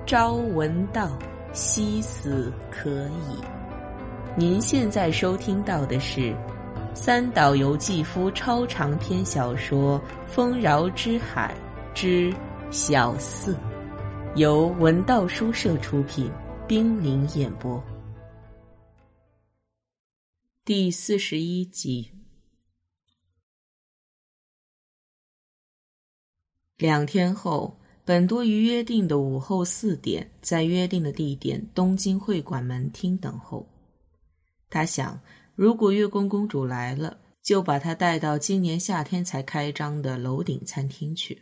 朝闻道，夕死可矣。您现在收听到的是三岛由纪夫超长篇小说《丰饶之海之小四》，由文道书社出品，冰凌演播。第41集。2天后，本多于约定的午后4点，在约定的地点东京会馆门厅等候。他想，如果月宫公主来了，就把她带到今年夏天才开张的楼顶餐厅去。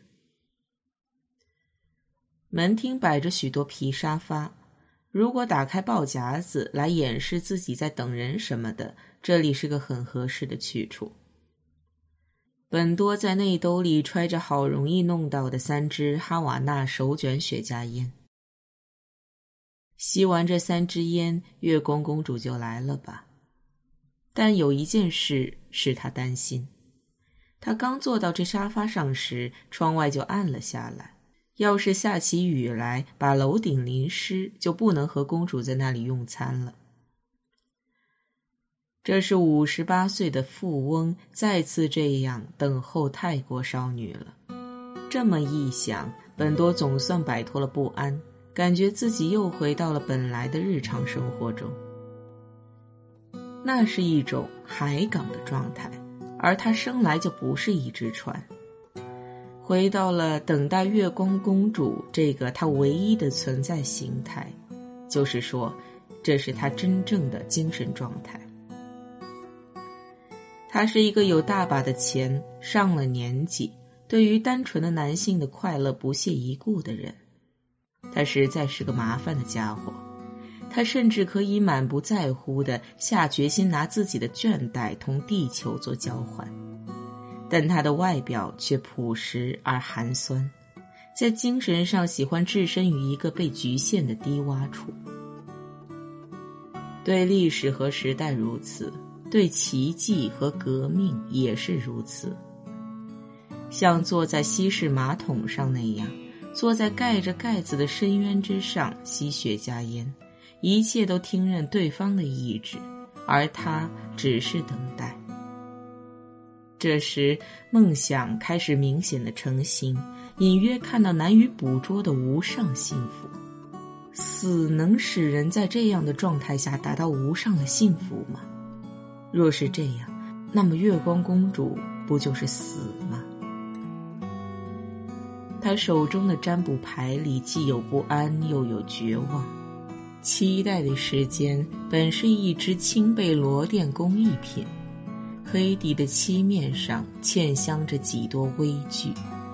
门厅摆着许多皮沙发，如果打开报夹子来掩饰自己在等人什么的，这里是个很合适的去处。本多在内兜里揣着好容易弄到的3支哈瓦那手卷雪茄烟。吸完这3支烟，月宫公主就来了吧。但有一件事使他担心，他刚坐到这沙发上时，窗外就暗了下来。要是下起雨来，把楼顶淋湿，就不能和公主在那里用餐了。这是58岁的富翁再次这样等候泰国少女了。这么一想，本多总算摆脱了不安，感觉自己又回到了本来的日常生活中。那是一种海港的状态，而他生来就不是一只船。回到了等待月光公主这个他唯一的存在形态，就是说，这是他真正的精神状态。他是一个有大把的钱，上了年纪，对于单纯的男性的快乐不屑一顾的人。他实在是个麻烦的家伙，他甚至可以满不在乎地下决心拿自己的倦怠同地球做交换。但他的外表却朴实而寒酸，在精神上喜欢置身于一个被局限的低洼处。对历史和时代如此，对奇迹和革命也是如此。像坐在西式马桶上那样，坐在盖着盖子的深渊之上吸雪茄烟，一切都听任对方的意志，而他只是等待。这时梦想开始明显的成型，隐约看到难于捕捉的无上幸福。死能使人在这样的状态下达到无上的幸福吗？若是这样，那么月光公主不就是死吗？他手中的占卜牌里既有不安又有绝望。期待的时间本是一只轻贝罗甸工艺品，黑底的漆面上嵌镶着几多微句。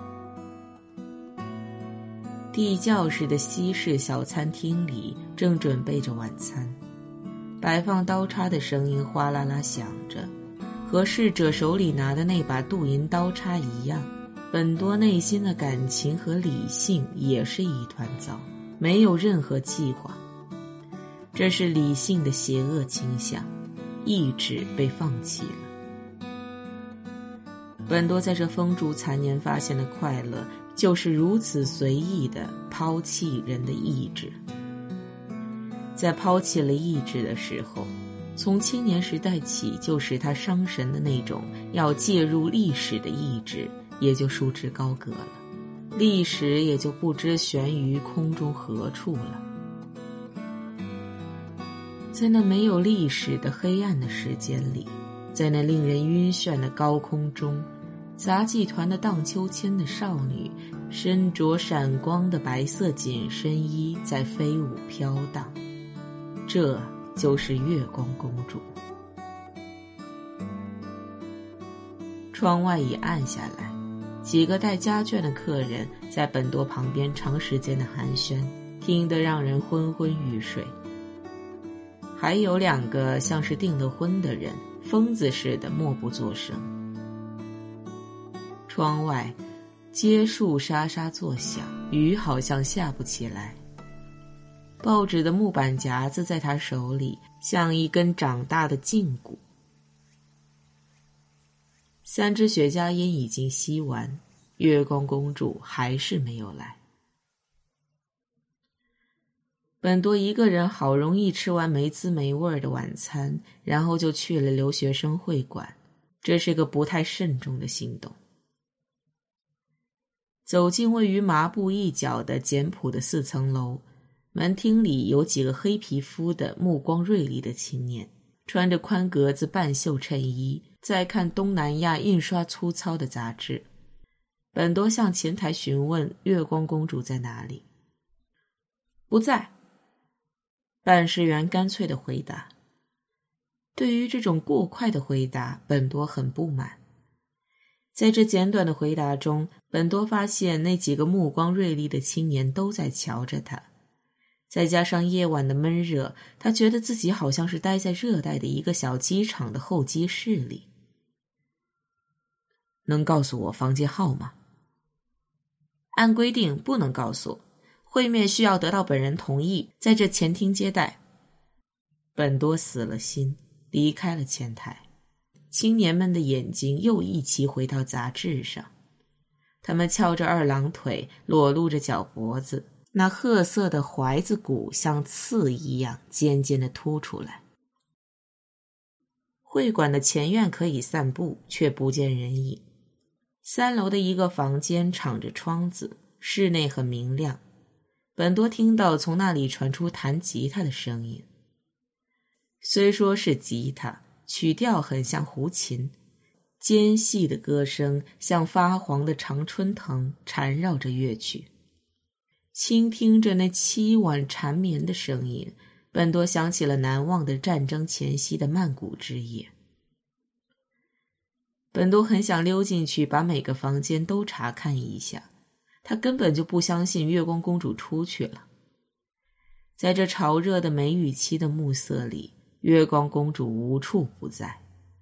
地窖式的西式小餐厅里正准备着晚餐，摆放刀叉的声音哗啦啦响着，和侍者手里拿的那把镀银刀叉一样。本多内心的感情和理性也是一团糟，没有任何计划。这是理性的邪恶倾向，意志被放弃了。本多在这风烛残年发现的快乐，就是如此随意地抛弃人的意志。在抛弃了意志的时候，从青年时代起就使他伤神的那种要介入历史的意志也就束之高阁了，历史也就不知悬于空中何处了。在那没有历史的黑暗的时间里，在那令人晕眩的高空中，杂技团的荡秋千的少女身着闪光的白色紧身衣在飞舞飘荡，这就是月光公主。窗外已暗下来，几个带家眷的客人在本多旁边长时间的寒暄，听得让人昏昏欲睡。还有2个像是订了婚的人，疯子似的默不作声。窗外街树沙沙作响，雨好像下不起来。报纸的木板夹子在他手里像一根长大的胫骨。3支雪茄烟已经吸完，月光公主还是没有来。 本多一个人好容易吃完没滋没味的晚餐，然后就去了留学生会馆，这是个不太慎重的行动。走进位于麻布一角的简朴的4层楼，门厅里有几个黑皮肤的目光锐利的青年，穿着宽格子半袖衬衣，在看东南亚印刷粗糙的杂志。本多向前台询问月光公主在哪里。不在，办事员干脆地回答。对于这种过快的回答，本多很不满。在这简短的回答中，本多发现那几个目光锐利的青年都在瞧着他。再加上夜晚的闷热，他觉得自己好像是待在热带的一个小机场的候机室里。能告诉我房间号吗？按规定不能告诉，会面需要得到本人同意，在这前厅接待。本多死了心，离开了前台。青年们的眼睛又一齐回到杂志上，他们翘着二郎腿，裸露着脚脖子，那褐色的踝子骨像刺一样尖尖地凸出来。会馆的前院可以散步，却不见人影。3楼的一个房间敞着窗子，室内很明亮。本多听到从那里传出弹吉他的声音，虽说是吉他，曲调很像胡琴，尖细的歌声像发黄的常春藤缠绕着乐曲。倾听着那凄婉缠绵的声音，本多想起了难忘的战争前夕的曼谷之夜。本多很想溜进去把每个房间都查看一下，他根本就不相信月光公主出去了。在这潮热的梅雨期的暮色里，月光公主无处不在。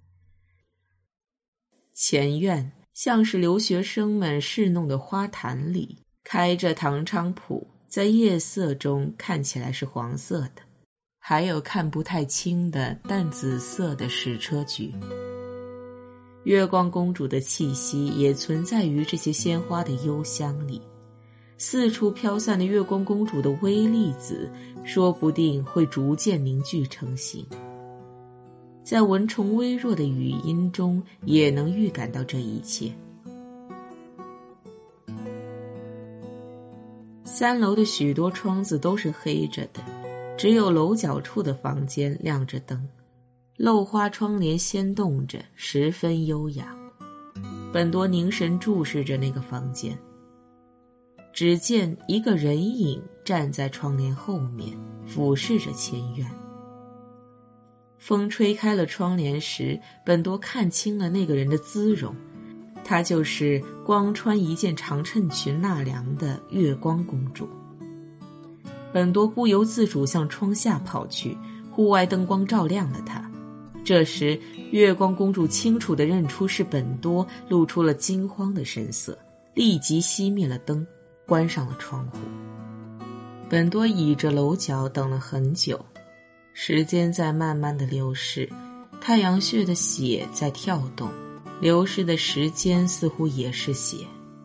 前院像是留学生们侍弄的花坛里，开着唐菖蒲，在夜色中看起来是黄色的，还有看不太清的淡紫色的矢车菊。月光公主的气息也存在于这些鲜花的幽香里，四处飘散的月光公主的微粒子说不定会逐渐凝聚成型。在蚊虫微弱的语音中也能预感到这一切。3楼的许多窗子都是黑着的，只有楼角处的房间亮着灯，漏花窗帘掀动着，十分优雅。本多凝神注视着那个房间，只见一个人影站在窗帘后面，俯视着前院。风吹开了窗帘时，本多看清了那个人的姿容，她就是光穿一件长衬裙纳凉的月光公主。本多不由自主向窗下跑去，户外灯光照亮了她。这时月光公主清楚地认出是本多，露出了惊慌的神色，立即熄灭了灯，关上了窗户。本多倚着楼角等了很久，时间在慢慢地流逝，太阳穴的血在跳动，流逝的时间似乎也是血。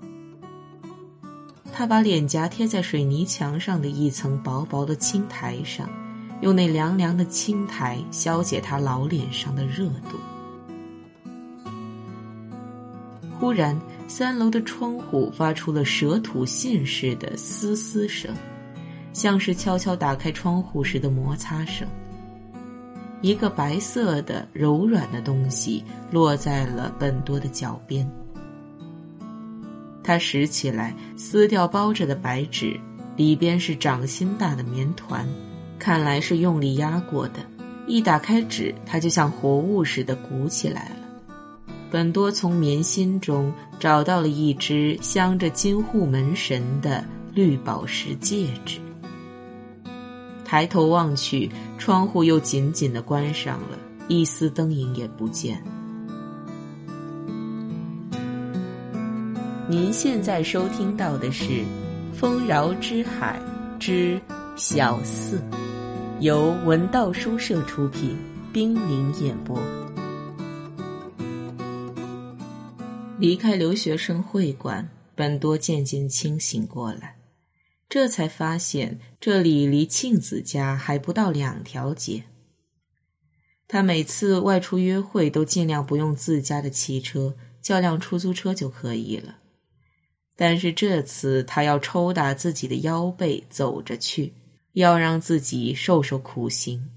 他把脸颊贴在水泥墙上的一层薄薄的青苔上，用那凉凉的青苔消解他老脸上的热度。忽然3楼的窗户发出了蛇吐信似的嘶嘶声，像是悄悄打开窗户时的摩擦声。一个白色的柔软的东西落在了本多的脚边，他拾起来，撕掉包着的白纸，里边是掌心大的棉团，看来是用力压过的。一打开纸，它就像活物似的鼓起来了。本多从棉心中找到了一只镶着金护门神的绿宝石戒指。抬头望去，窗户又紧紧地关上了，一丝灯影也不见。您现在收听到的是《丰饶之海之小四》，由文道书社出品，冰凌演播。离开留学生会馆，本多渐渐清醒过来。 这才发现这里离庆子家还不到2条街。他每次外出约会都尽量不用自家的汽车，叫辆出租车就可以了。但是这次他要抽打自己的腰背走着去，要让自己受受苦刑。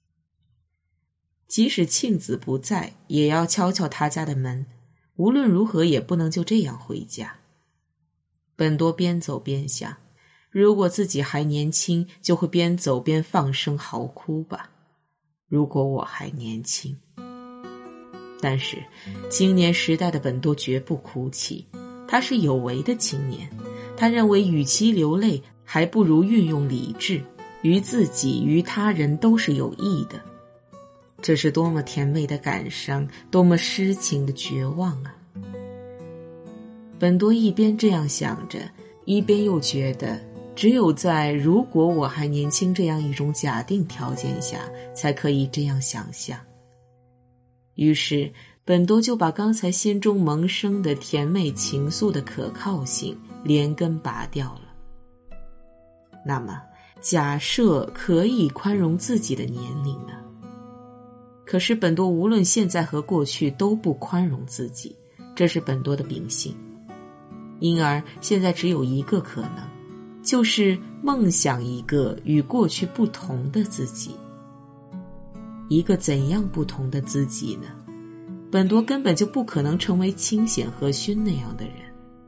即使庆子不在，也要敲敲他家的门，无论如何也不能就这样回家。本多边走边想，如果自己还年轻，就会边走边放声嚎哭吧。如果我还年轻。但是青年时代的本多绝不哭泣，他是有为的青年，他认为与其流泪，还不如运用理智，于自己于他人都是有益的。这是多么甜美的感伤，多么诗情的绝望啊！本多一边这样想着，一边又觉得只有在如果我还年轻这样一种假定条件下，才可以这样想象。于是本多就把刚才心中萌生的甜美情愫的可靠性连根拔掉了。那么假设可以宽容自己的年龄呢？可是本多无论现在和过去都不宽容自己，这是本多的秉性。因而现在只有一个可能，就是梦想一个与过去不同的自己。一个怎样不同的自己呢？本多根本就不可能成为清显和勋那样的人。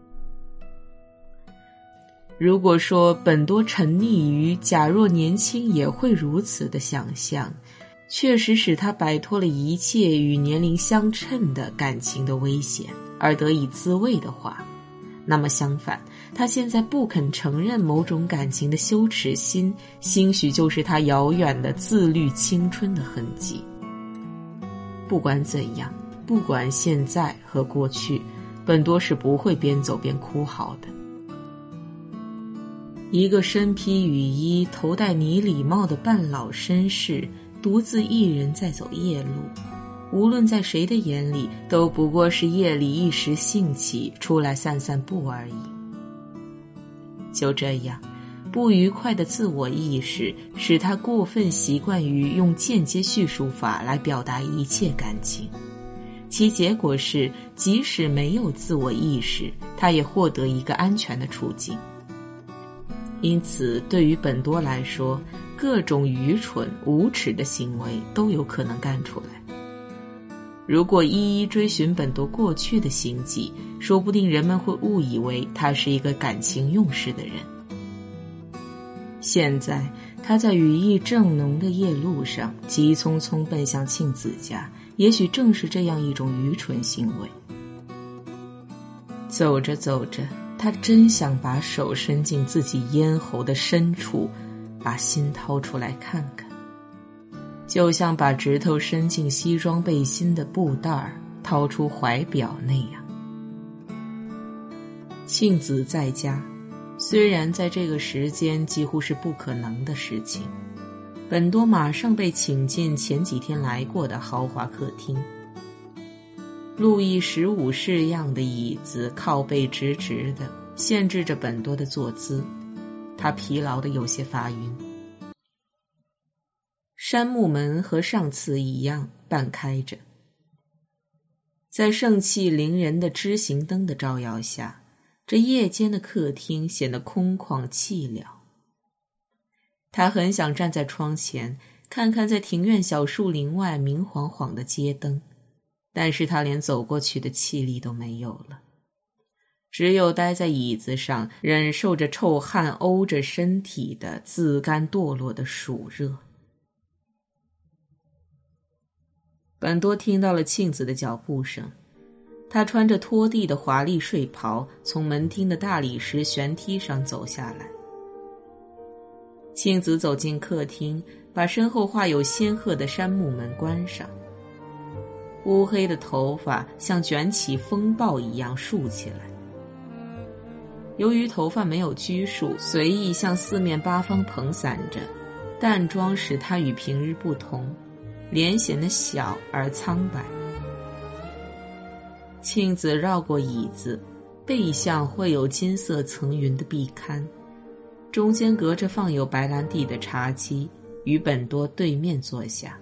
如果说本多沉溺于假若年轻也会如此的想象，确实使他摆脱了一切与年龄相称的感情的危险，而得以自慰的话，那么相反，他现在不肯承认某种感情的羞耻心，兴许就是他遥远的自律青春的痕迹。不管怎样，不管现在和过去，本多是不会边走边哭嚎的。一个身披雨衣、头戴呢礼帽的半老绅士，独自一人在走夜路，无论在谁的眼里，都不过是夜里一时兴起出来散散步而已。就这样，不愉快的自我意识使他过分习惯于用间接叙述法来表达一切感情，其结果是即使没有自我意识，他也获得一个安全的处境。因此对于本多来说，各种愚蠢无耻的行为都有可能干出来。如果一一追寻本多过去的行迹，说不定人们会误以为他是一个感情用事的人。现在他在羽翼正浓的夜路上急匆匆奔向庆子家，也许正是这样一种愚蠢行为。走着走着，他真想把手伸进自己咽喉的深处，把心掏出来看看，就像把指头伸进西装背心的布袋掏出怀表那样。庆子在家，虽然在这个时间几乎是不可能的事情，本多马上被请进前几天来过的豪华客厅。路易15式样的椅子靠背直直的，限制着本多的坐姿，他疲劳得有些发晕。杉木门和上次一样半开着，在盛气凌人的枝形灯的照耀下，这夜间的客厅显得空旷寂寥。他很想站在窗前，看看在庭院小树林外明晃晃的街灯，但是他连走过去的气力都没有了，只有待在椅子上，忍受着臭汗沤着身体的自甘堕落的暑热。本多听到了庆子的脚步声，他穿着拖地的华丽睡袍，从门厅的大理石悬梯上走下来。庆子走进客厅，把身后画有仙鹤的杉木门关上。乌黑的头发像卷起风暴一样竖起来，由于头发没有拘束，随意向四面八方蓬散着，淡妆使她与平日不同，脸显得小而苍白。庆子绕过椅子，背向会有金色层云的壁龛， 中间隔着放有白兰地的茶几，与本多对面坐下。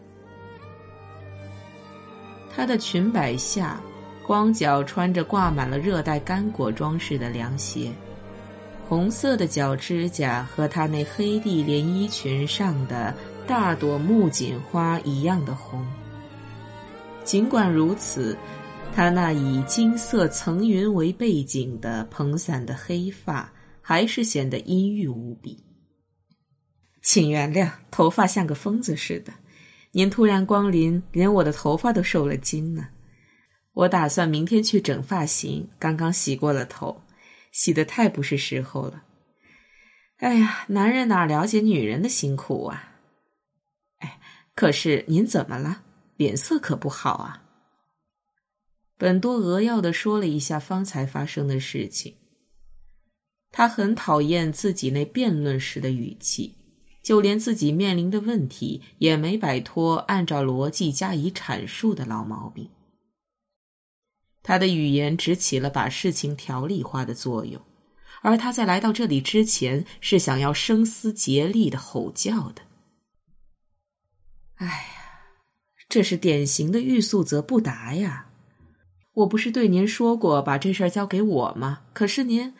她的裙摆下，光脚穿着挂满了热带干果装饰的凉鞋，红色的脚指甲和她那黑地连衣裙上的大朵木槿花一样的红。尽管如此，她那以金色层云为背景的蓬散的黑发还是显得阴郁无比。请原谅，头发像个疯子似的，您突然光临，连我的头发都受了惊呢。我打算明天去整发型，刚刚洗过了头，洗得太不是时候了。哎呀，男人哪了解女人的辛苦啊。哎，可是您怎么了？脸色可不好啊。本多扼要地说了一下方才发生的事情。他很讨厌自己那辩论时的语气，就连自己面临的问题也没摆脱按照逻辑加以阐述的老毛病。他的语言只起了把事情条理化的作用，而他在来到这里之前是想要声嘶竭力地吼叫的。哎呀，这是典型的欲速则不达呀。我不是对您说过把这事儿交给我吗？可是您……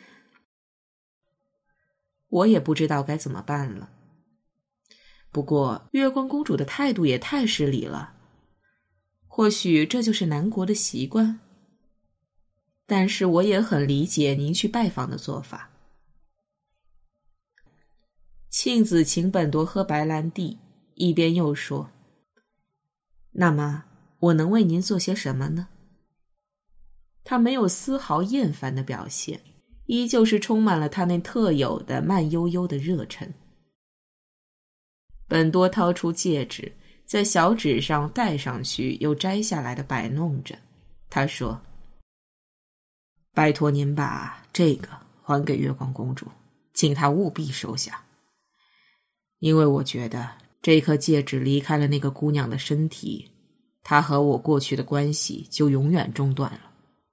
我也不知道该怎么办了。不过月光公主的态度也太失礼了，或许这就是南国的习惯。但是我也很理解您去拜访的做法。庆子请本多喝白兰地，一边又说：那么我能为您做些什么呢？他没有丝毫厌烦的表现，依旧是充满了他那特有的慢悠悠的热忱。本多掏出戒指，在小指上戴上去又摘下来的摆弄着。他说：拜托您把这个还给月光公主，请她务必收下。因为我觉得这颗戒指离开了那个姑娘的身体，她和我过去的关系就永远中断了。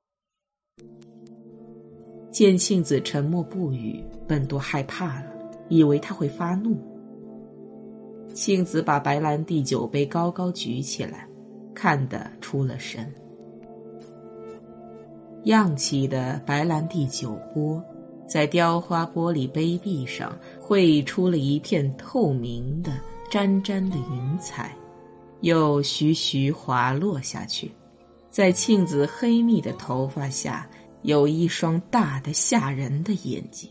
见庆子沉默不语，本多害怕了，以为他会发怒。庆子把白兰地酒杯高高举起来，看得出了神。漾起的白兰地酒波在雕花玻璃杯壁上绘出了一片透明的沾沾的云彩，又徐徐滑落下去。在庆子黑密的头发下有一双大的吓人的眼睛。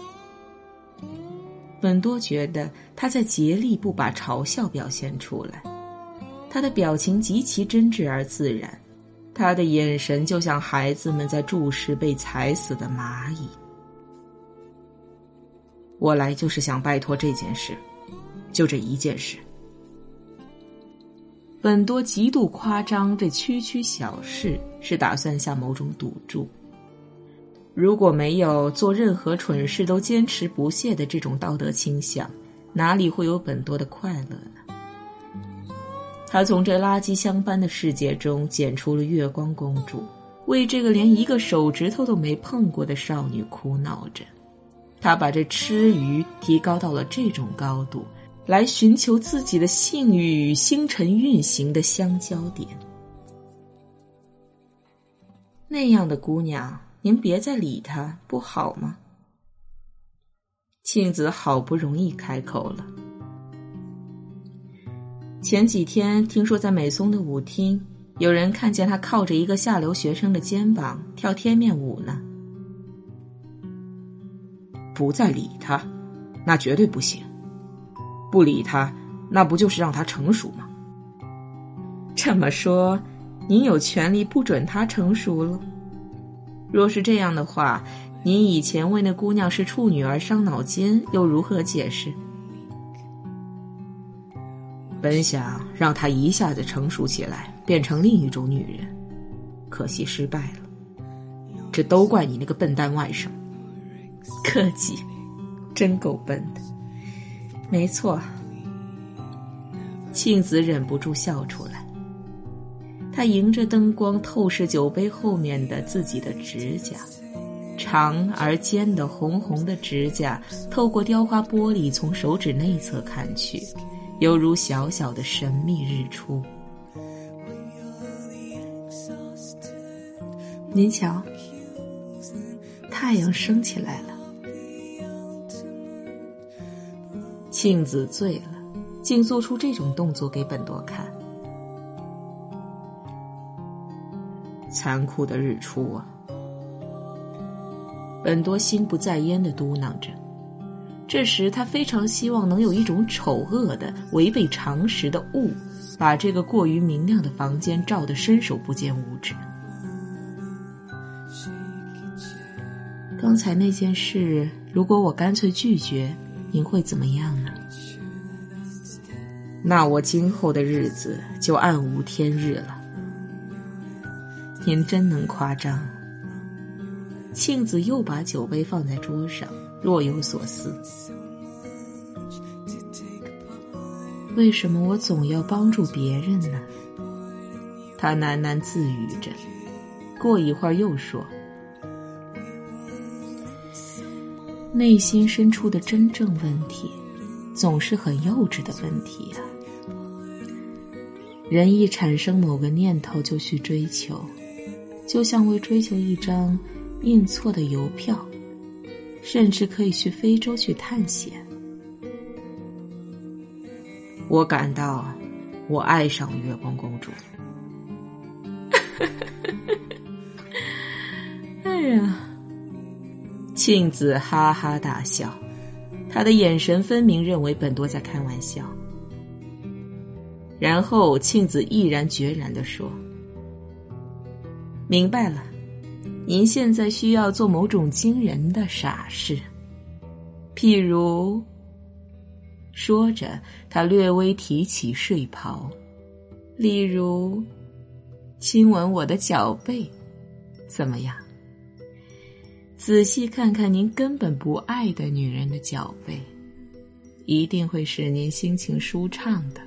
本多觉得他在竭力不把嘲笑表现出来，他的表情极其真挚而自然，他的眼神就像孩子们在注视被踩死的蚂蚁。我来就是想拜托这件事，就这一件事。本多极度夸张这区区小事，是打算下某种赌注。如果没有做任何蠢事都坚持不懈的这种道德倾向，哪里会有本多的快乐呢？他从这垃圾箱般的世界中捡出了月光公主，为这个连一个手指头都没碰过的少女苦恼着。他把这痴愚提高到了这种高度，来寻求自己的性欲与星辰运行的相交点。那样的姑娘，您别再理她，不好吗？庆子好不容易开口了。前几天听说在美松的舞厅，有人看见她靠着一个下流学生的肩膀跳贴面舞呢。不再理她，那绝对不行。不理她，那不就是让她成熟吗？这么说，您有权利不准她成熟了？若是这样的话，您以前为那姑娘是处女而伤脑筋，又如何解释？本想让她一下子成熟起来，变成另一种女人，可惜失败了。这都怪你那个笨蛋外甥。客气，真够笨的。没错。庆子忍不住笑出来。他迎着灯光透视酒杯后面的自己的指甲， 长而尖的红红的指甲透过雕花玻璃从手指内侧看去，犹如小小的神秘日出。您瞧，太阳升起来了。庆子醉了，竟做出这种动作给本多看。残酷的日出啊！本多心不在焉地嘟囔着。这时他非常希望能有一种丑恶的、违背常识的雾，把这个过于明亮的房间照得伸手不见五指。刚才那件事，如果我干脆拒绝，您会怎么样呢？那我今后的日子就暗无天日了。您真能夸张。庆子又把酒杯放在桌上，若有所思。为什么我总要帮助别人呢？他喃喃自语着，过一会儿又说，内心深处的真正问题总是很幼稚的问题啊。人一产生某个念头就去追求，就像为追求一张印错的邮票，甚至可以去非洲去探险。我感到我爱上月光公主。哎呀，庆子哈哈大笑，他的眼神分明认为本多在开玩笑。然后庆子毅然决然地说，明白了，您现在需要做某种惊人的傻事，譬如，说着他略微提起睡袍，例如亲吻我的脚背，怎么样？仔细看看您根本不爱的女人的脚背，一定会使您心情舒畅的。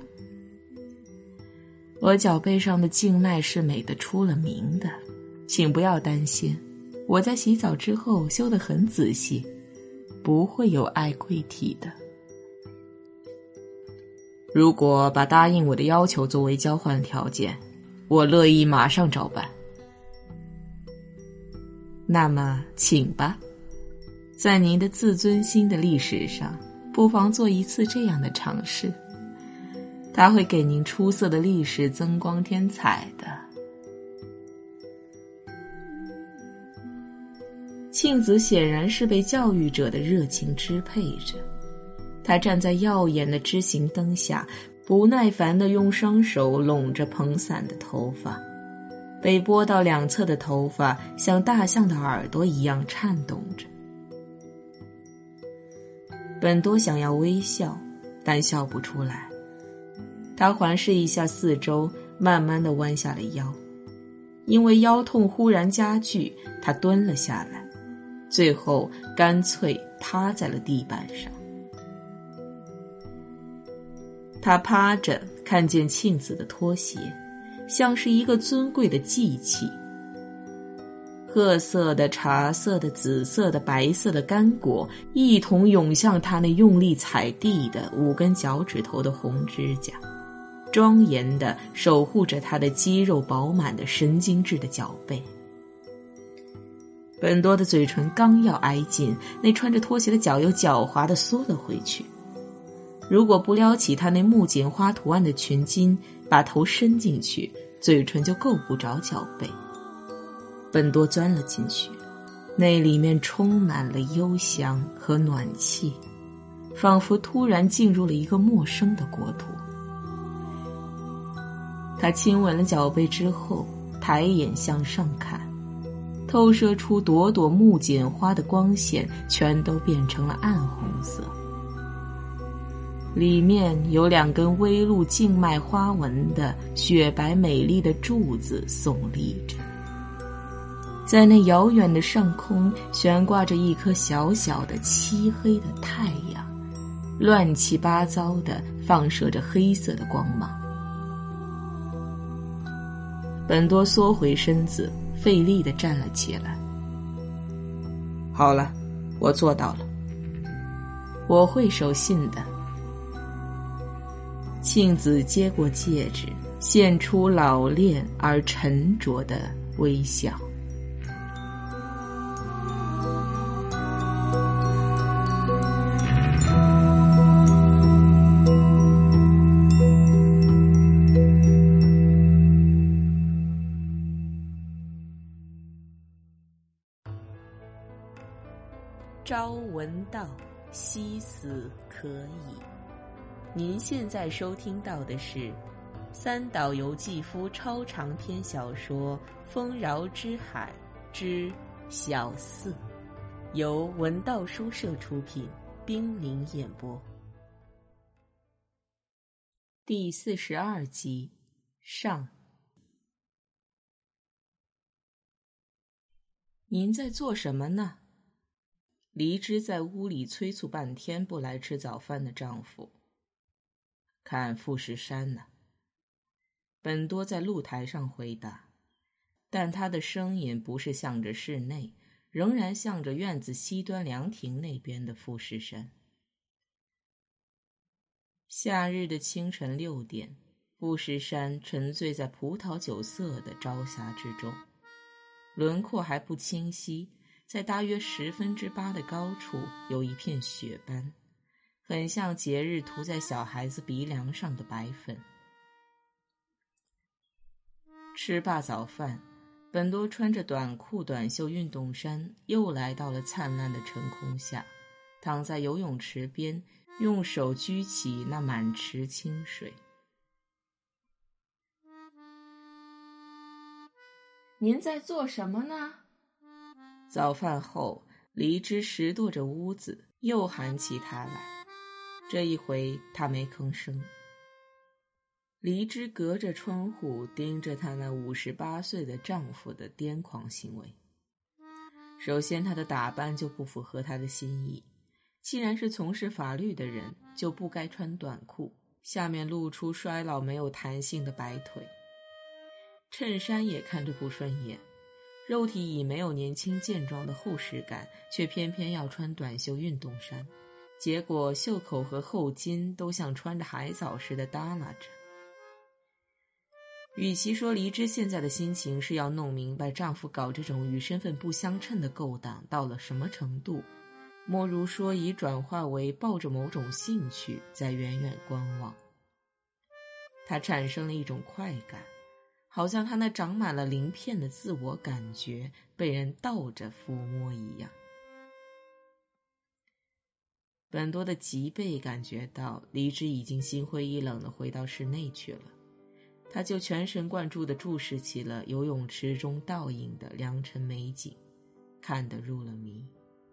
我脚背上的静脉是美得出了名的，请不要担心，我在洗澡之后修得很仔细，不会有碍溃体的。如果把答应我的要求作为交换条件，我乐意马上照办。那么请吧，在您的自尊心的历史上，不妨做一次这样的尝试，它会给您出色的历史增光添彩的。庆子显然是被教育者的热情支配着，他站在耀眼的枝形灯下，不耐烦地用双手拢着蓬散的头发，被拨到两侧的头发像大象的耳朵一样颤动着。本多想要微笑，但笑不出来。他环视一下四周，慢慢地弯下了腰。因为腰痛忽然加剧，他蹲了下来，最后干脆趴在了地板上。他趴着看见庆子的拖鞋，像是一个尊贵的祭器。褐色的、茶色的、紫色的、白色的干果一同涌向他那用力踩地的5根脚趾头的红指甲，庄严地守护着他的肌肉饱满的神经质的脚背。本多的嘴唇刚要挨近，那穿着拖鞋的脚又狡猾地缩了回去。如果不撩起他那木槿花图案的裙巾，把头伸进去，嘴唇就够不着脚背。本多钻了进去，那里面充满了幽香和暖气，仿佛突然进入了一个陌生的国土。他亲吻了脚背之后，抬眼向上看，透射出朵朵木槿花的光线全都变成了暗红色，里面有2根微露静脉花纹的雪白美丽的柱子耸立着。在那遥远的上空悬挂着一颗小小的漆黑的太阳，乱七八糟地放射着黑色的光芒。本多缩回身子，费力地站了起来。 好了，我做到了，我会守信的。庆子接过戒指，现出老练而沉着的微笑。朝闻道，夕死可矣。您现在收听到的是三岛由纪夫超长篇小说《丰饶之海之小四》，由文道书社出品，冰凌演播。第42集上。您在做什么呢？黎枝在屋里催促半天不来吃早饭的丈夫。看富士山呢。本多在露台上回答，但他的声音不是向着室内，仍然向着院子西端凉亭那边的富士山。夏日的清晨6点，富士山沉醉在葡萄酒色的朝霞之中，轮廓还不清晰，在大约8%的高处有一片雪斑，很像节日涂在小孩子鼻梁上的白粉。吃罢早饭，本多穿着短裤短袖运动衫，又来到了灿烂的晨空下，躺在游泳池边，用手掬起那满池清水。您在做什么呢？早饭后，黎枝拾掇着屋子，又喊起他来。这一回他没吭声。黎枝隔着窗户盯着她那58岁的丈夫的癫狂行为。首先，她的打扮就不符合他的心意。既然是从事法律的人，就不该穿短裤，下面露出衰老没有弹性的白腿。衬衫也看着不顺眼，肉体已没有年轻健壮的厚实感，却偏偏要穿短袖运动衫，结果袖口和后襟都像穿着海藻似的耷拉着。与其说黎枝现在的心情是要弄明白丈夫搞这种与身份不相称的勾当到了什么程度，莫如说已转化为抱着某种兴趣在远远观望。她产生了一种快感，好像她那长满了鳞片的自我感觉被人倒着抚摸一样。本多的脊背感觉到黎枝已经心灰意冷地回到室内去了，他就全神贯注地注视起了游泳池中倒影的良辰美景，看得入了迷。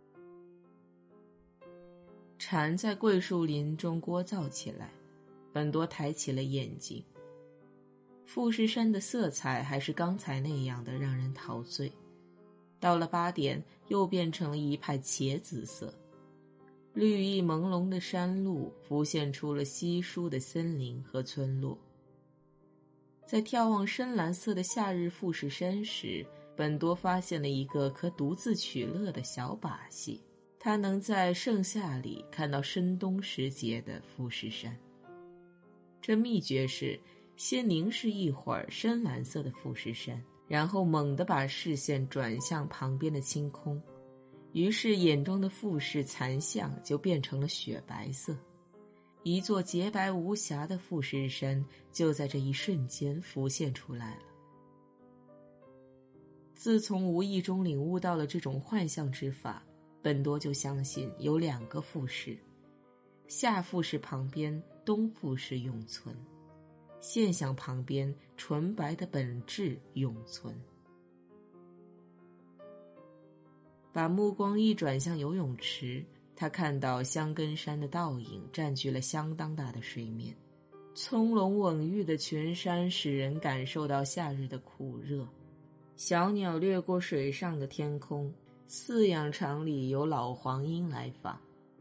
蝉在桂树林中聒噪起来，本多抬起了眼睛。富士山的色彩还是刚才那样的让人陶醉，到了8点又变成了一派茄紫色。绿意朦胧的山路浮现出了稀疏的森林和村落。在眺望深蓝色的夏日富士山时，本多发现了一个可独自取乐的小把戏，他能在盛夏里看到深冬时节的富士山。这秘诀是先凝视一会儿深蓝色的富士山，然后猛地把视线转向旁边的青空，于是眼中的富士残像就变成了雪白色。一座洁白无瑕的富士山就在这一瞬间浮现出来了。自从无意中领悟到了这种幻象之法，本多就相信有2个富士，夏富士旁边东富士永存，现象旁边纯白的本质永存。把目光一转向游泳池，他看到香根山的倒影占据了相当大的水面，葱茏蓊郁的群山使人感受到夏日的酷热。小鸟掠过水上的天空，饲养场里有老黄莺来访。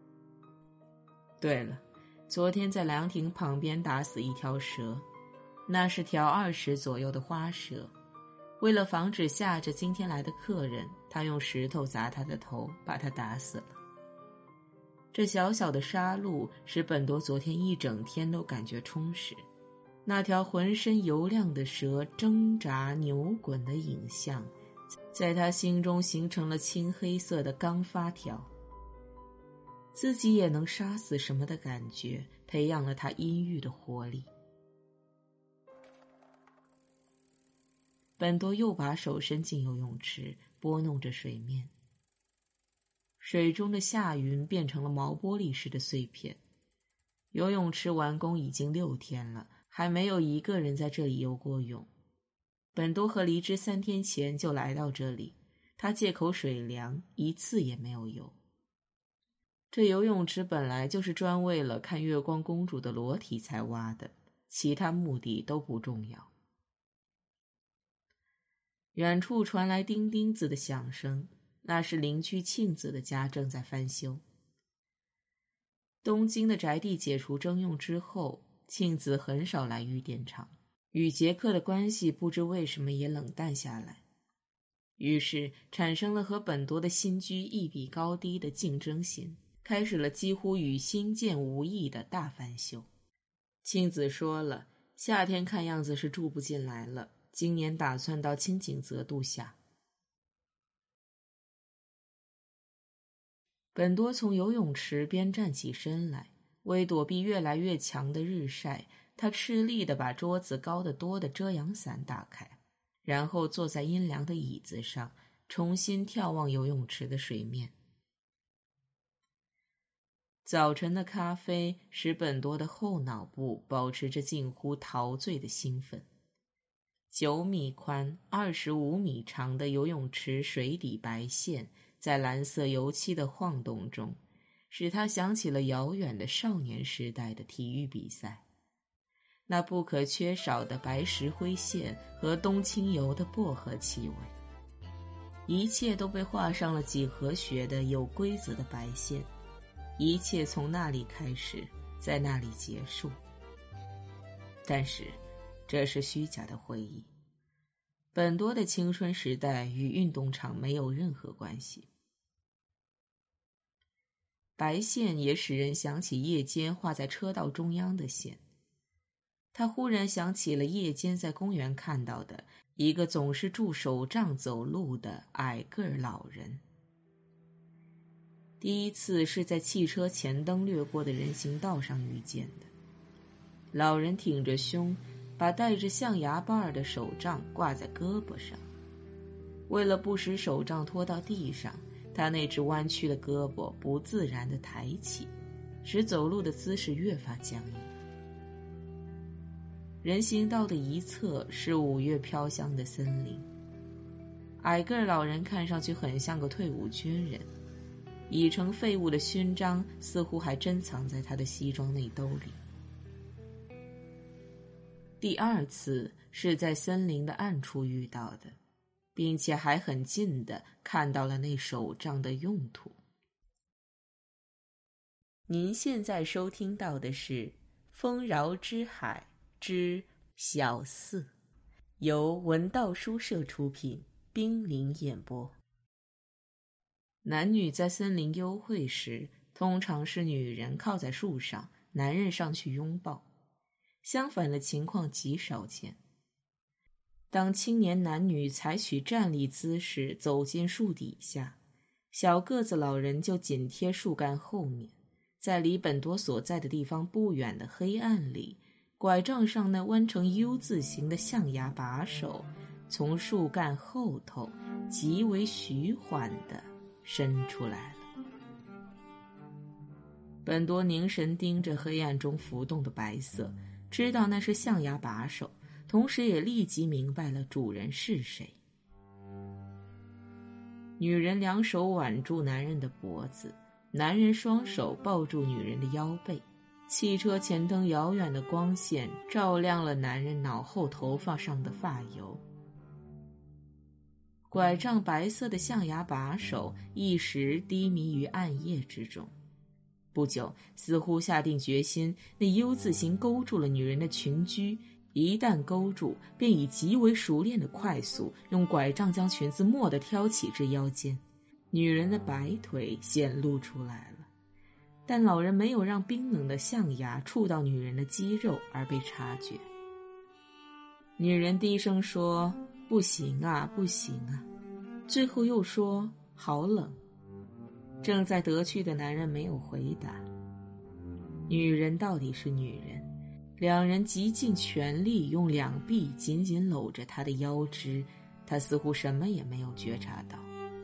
对了，昨天在凉亭旁边打死一条蛇，那是条20左右的花蛇， 为了防止吓着今天来的客人，他用石头砸他的头，把他打死了。这小小的杀戮使本多昨天一整天都感觉充实。那条浑身油亮的蛇挣扎扭滚的影像，在他心中形成了青黑色的钢发条。自己也能杀死什么的感觉，培养了他阴郁的活力。本多又把手伸进游泳池，拨弄着水面。水中的夏云变成了毛玻璃似的碎片。游泳池完工已经6天了，还没有一个人在这里游过泳。本多和离之3天前就来到这里，他借口水凉，一次也没有游。这游泳池本来就是专为了看月光公主的裸体才挖的，其他目的都不重要。远处传来叮叮子的响声，那是邻居庆子的家正在翻修。东京的宅地解除征用之后，庆子很少来玉电厂，与杰克的关系不知为什么也冷淡下来，于是产生了和本多的新居一比高低的竞争心，开始了几乎与新建无异的大翻修。庆子说了，夏天看样子是住不进来了，今年打算到清景泽度夏。本多从游泳池边站起身来，为躲避越来越强的日晒，他吃力地把桌子高得多的遮阳伞打开，然后坐在阴凉的椅子上，重新眺望游泳池的水面。早晨的咖啡使本多的后脑部保持着近乎陶醉的兴奋。9米宽、25米长的游泳池水底白线在蓝色油漆的晃动中，使他想起了遥远的少年时代的体育比赛。那不可缺少的白石灰线和冬青油的薄荷气味，一切都被画上了几何学的有规则的白线，一切从那里开始，在那里结束。但是这是虚假的回忆，本多的青春时代与运动场没有任何关系。白线也使人想起夜间画在车道中央的线。他忽然想起了夜间在公园看到的一个总是拄手杖走路的矮个儿老人。第一次是在汽车前灯掠过的人行道上遇见的。老人挺着胸，把带着象牙把的手杖挂在胳膊上。为了不使手杖拖到地上，他那只弯曲的胳膊不自然地抬起，使走路的姿势越发僵硬。人行道的一侧是5月飘香的森林。矮个儿老人看上去很像个退伍军人，已成废物的勋章似乎还珍藏在他的西装内兜里。第2次是在森林的暗处遇到的，并且还很近的看到了那手杖的用途。您现在收听到的是《丰饶之海之小四》，由文道书社出品，冰凌演播。男女在森林幽会时，通常是女人靠在树上，男人上去拥抱。相反的情况极少见。当青年男女采取站立姿势走进树底下，小个子老人就紧贴树干后面，在离本多所在的地方不远的黑暗里，拐杖上那弯成 U 字形的象牙把手从树干后头极为徐缓地伸出来了。本多凝神盯着黑暗中浮动的白色，知道那是象牙把手，同时也立即明白了主人是谁。女人2手挽住男人的脖子，男人双手抱住女人的腰背。汽车前灯遥远的光线照亮了男人脑后头发上的发油。拐杖白色的象牙把手一时低迷于暗夜之中。不久，似乎下定决心，那 U 字形勾住了女人的裙裾， 一旦勾住，便以极为熟练的快速，用拐杖将裙子蓦地挑起至腰间，女人的白腿显露出来了。但老人没有让冰冷的象牙触到女人的肌肉而被察觉。女人低声说：“不行啊，不行啊。”最后又说：“好冷。”正在得趣的男人没有回答。女人到底是女人，两人极尽全力用两臂紧紧搂着她的腰肢，她似乎什么也没有觉察到。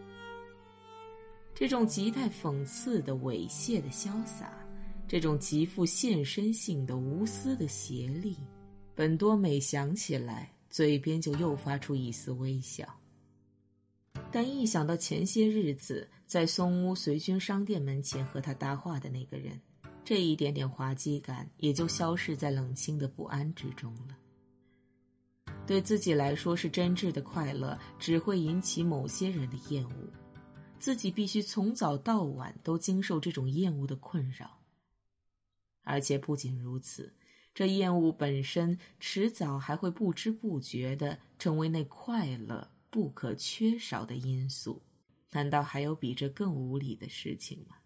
这种极带讽刺的猥亵的潇洒，这种极富献身性的无私的协力，本多美想起来，嘴边就又发出一丝微笑。但一想到前些日子在松屋随军商店门前和他搭话的那个人，这一点点滑稽感也就消逝在冷清的不安之中了。对自己来说是真挚的快乐，只会引起某些人的厌恶，自己必须从早到晚都经受这种厌恶的困扰。而且不仅如此，这厌恶本身迟早还会不知不觉地成为那快乐不可缺少的因素。难道还有比这更无理的事情吗？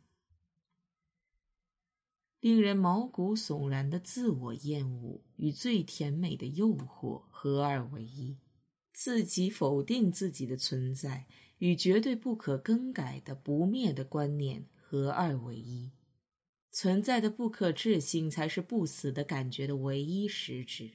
令人毛骨悚然的自我厌恶与最甜美的诱惑合二为一，自己否定自己的存在与绝对不可更改的不灭的观念合二为一，存在的不可置信才是不死的感觉的唯一实质。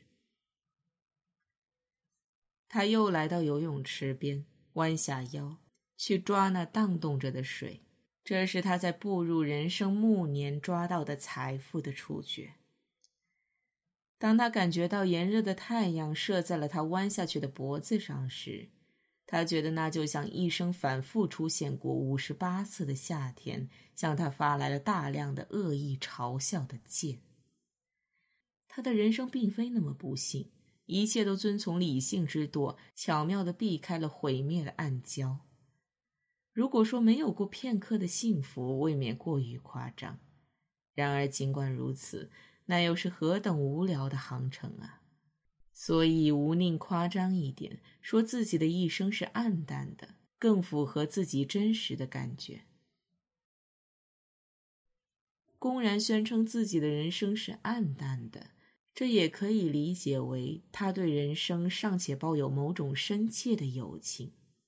他又来到游泳池边，弯下腰去抓那荡动着的水，这是他在步入人生暮年抓到的财富的触觉。当他感觉到炎热的太阳射在了他弯下去的脖子上时，他觉得那就像一生反复出现过58次的夏天向他发来了大量的恶意嘲笑的箭。他的人生并非那么不幸，一切都遵从理性之舵，巧妙地避开了毁灭的暗礁。如果说没有过片刻的幸福，未免过于夸张。然而尽管如此，那又是何等无聊的航程啊！所以无宁夸张一点，说自己的一生是暗淡的，更符合自己真实的感觉。公然宣称自己的人生是暗淡的，这也可以理解为他对人生尚且抱有某种深切的友情。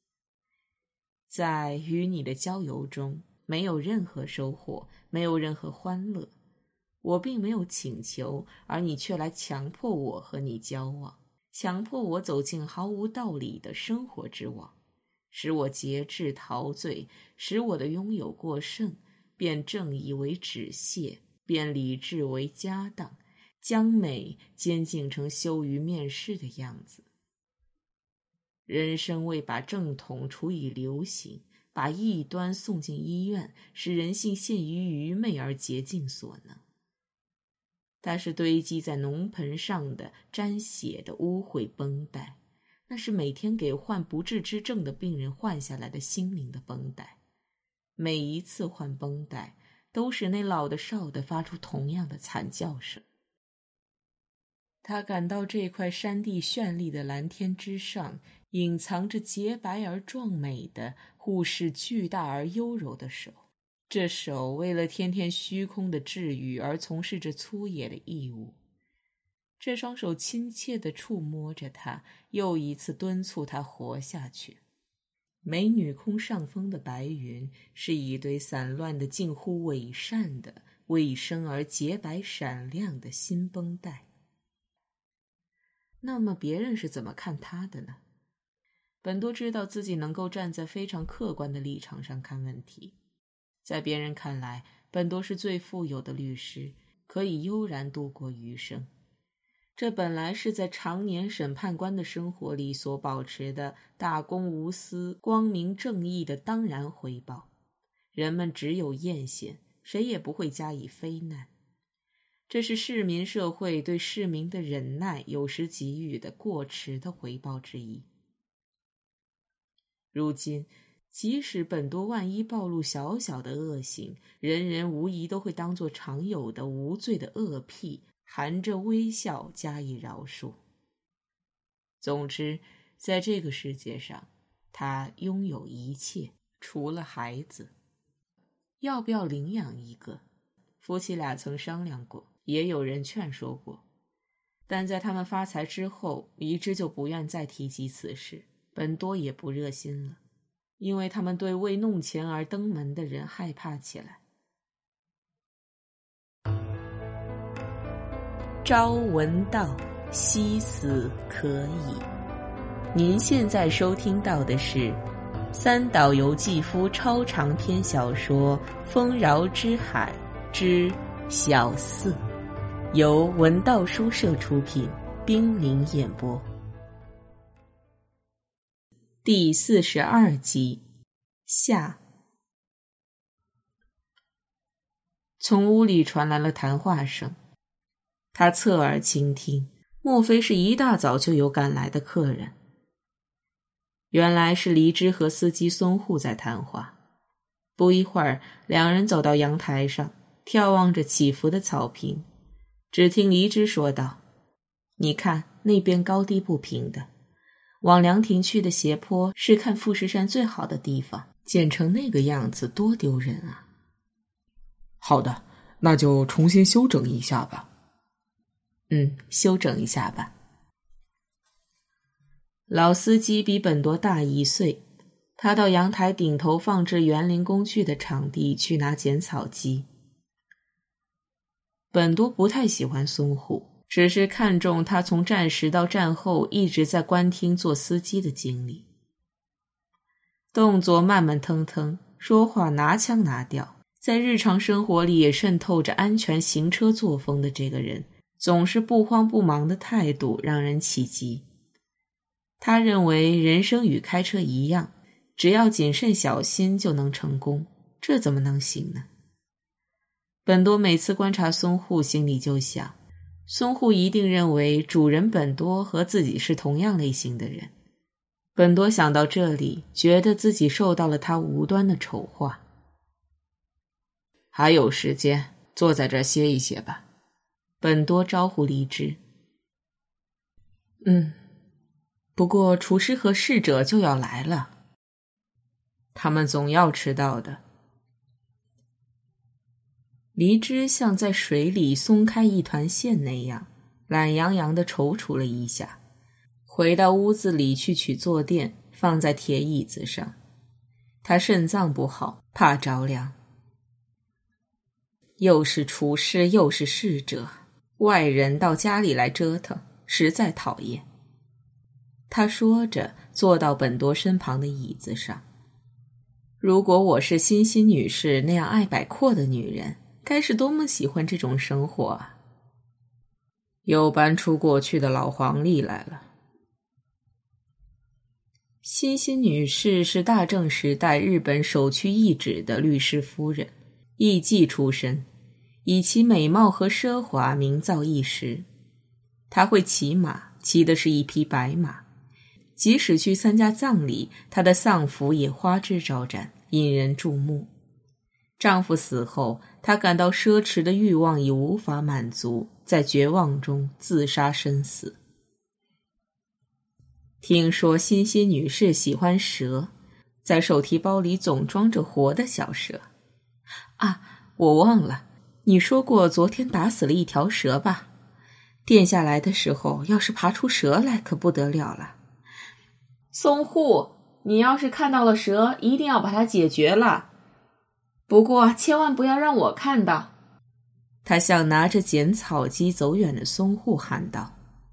在与你的交游中，没有任何收获，没有任何欢乐。我并没有请求，而你却来强迫我和你交往，强迫我走进毫无道理的生活之网，使我节制陶醉，使我的拥有过剩，变正义为止泻，变理智为家当，将美监禁成羞于面试的样子。人生为把正统处以流行，把异端送进医院，使人性陷于愚昧而竭尽所能。它是堆积在脓盆上的沾血的污秽绷带，那是每天给患不治之症的病人换下来的心灵的绷带。每一次换绷带，都使那老的少的发出同样的惨叫声。他感到这块山地绚丽的蓝天之上，隐藏着洁白而壮美的、护视巨大而优柔的手。这手为了天天虚空的治愈而从事着粗野的义务。这双手亲切地触摸着他，又一次敦促他活下去。美女空上风的白云是一堆散乱的近乎伪善的、卫生而洁白闪亮的新绷带。那么别人是怎么看他的呢？本多知道自己能够站在非常客观的立场上看问题。在别人看来，本多是最富有的律师，可以悠然度过余生。这本来是在常年审判官的生活里所保持的大公无私、光明正义的当然回报。人们只有艳羡，谁也不会加以非难。这是市民社会对市民的忍耐有时给予的过迟的回报之一。如今即使本多万一暴露小小的恶行，人人无疑都会当作常有的无罪的恶癖，含着微笑加以饶恕。 总之，在这个世界上，他拥有一切，除了孩子。要不要领养一个？夫妻俩曾商量过，也有人劝说过，但在他们发财之后，黎之就不愿再提及此事，本多也不热心了，因为他们对为弄钱而登门的人害怕起来。朝闻道，夕死可矣。您现在收听到的是三岛由纪夫超长篇小说《丰饶之海之小四》，由文道书社出品，冰凌演播。第42集下。从屋里传来了谈话声，他侧耳倾听，莫非是一大早就有赶来的客人？原来是黎之和司机松户在谈话。不一会儿，两人走到阳台上，眺望着起伏的草坪。只听黎之说道：“你看，那边高低不平的，往凉亭去的斜坡是看富士山最好的地方，剪成那个样子多丢人啊！” 好的，那就重新修整一下吧。 修整一下吧。老司机比本多大1岁，他到阳台顶头放置园林工具的场地去拿剪草机。本多不太喜欢松户，只是看中他从战时到战后一直在官厅做司机的经历。动作慢慢腾腾，说话拿腔拿调，在日常生活里也渗透着安全行车作风的这个人，总是不慌不忙的态度让人起急。他认为人生与开车一样，只要谨慎小心就能成功，这怎么能行呢？本多每次观察松户，心里就想，松户一定认为主人本多和自己是同样类型的人。本多想到这里，觉得自己受到了他无端的丑化。 还有时间，坐在这儿歇一歇吧。 本多招呼黎之。不过厨师和侍者就要来了，他们总要迟到的。黎之像在水里松开一团线那样，懒洋洋地踌躇了一下，回到屋子里去取坐垫，放在铁椅子上。他肾脏不好，怕着凉。又是厨师又是侍者，外人到家里来折腾，实在讨厌。他说着，坐到本多身旁的椅子上。如果我是欣欣女士那样爱摆阔的女人，该是多么喜欢这种生活啊！ 又搬出过去的老黄历来了。 欣欣女士是大正时代日本首屈一指的律师夫人，艺妓出身，以其美貌和奢华名噪一时。她会骑马，骑的是一匹白马。即使去参加葬礼，她的丧服也花枝招展，引人注目。丈夫死后，她感到奢侈的欲望已无法满足，在绝望中自杀身死。听说欣欣女士喜欢蛇，在手提包里总装着活的小蛇。我忘了，你说过昨天打死了一条蛇吧？垫下来的时候，要是爬出蛇来，可不得了了。松户，你要是看到了蛇，一定要把它解决了。不过千万不要让我看到。他向拿着剪草机走远的松户喊道。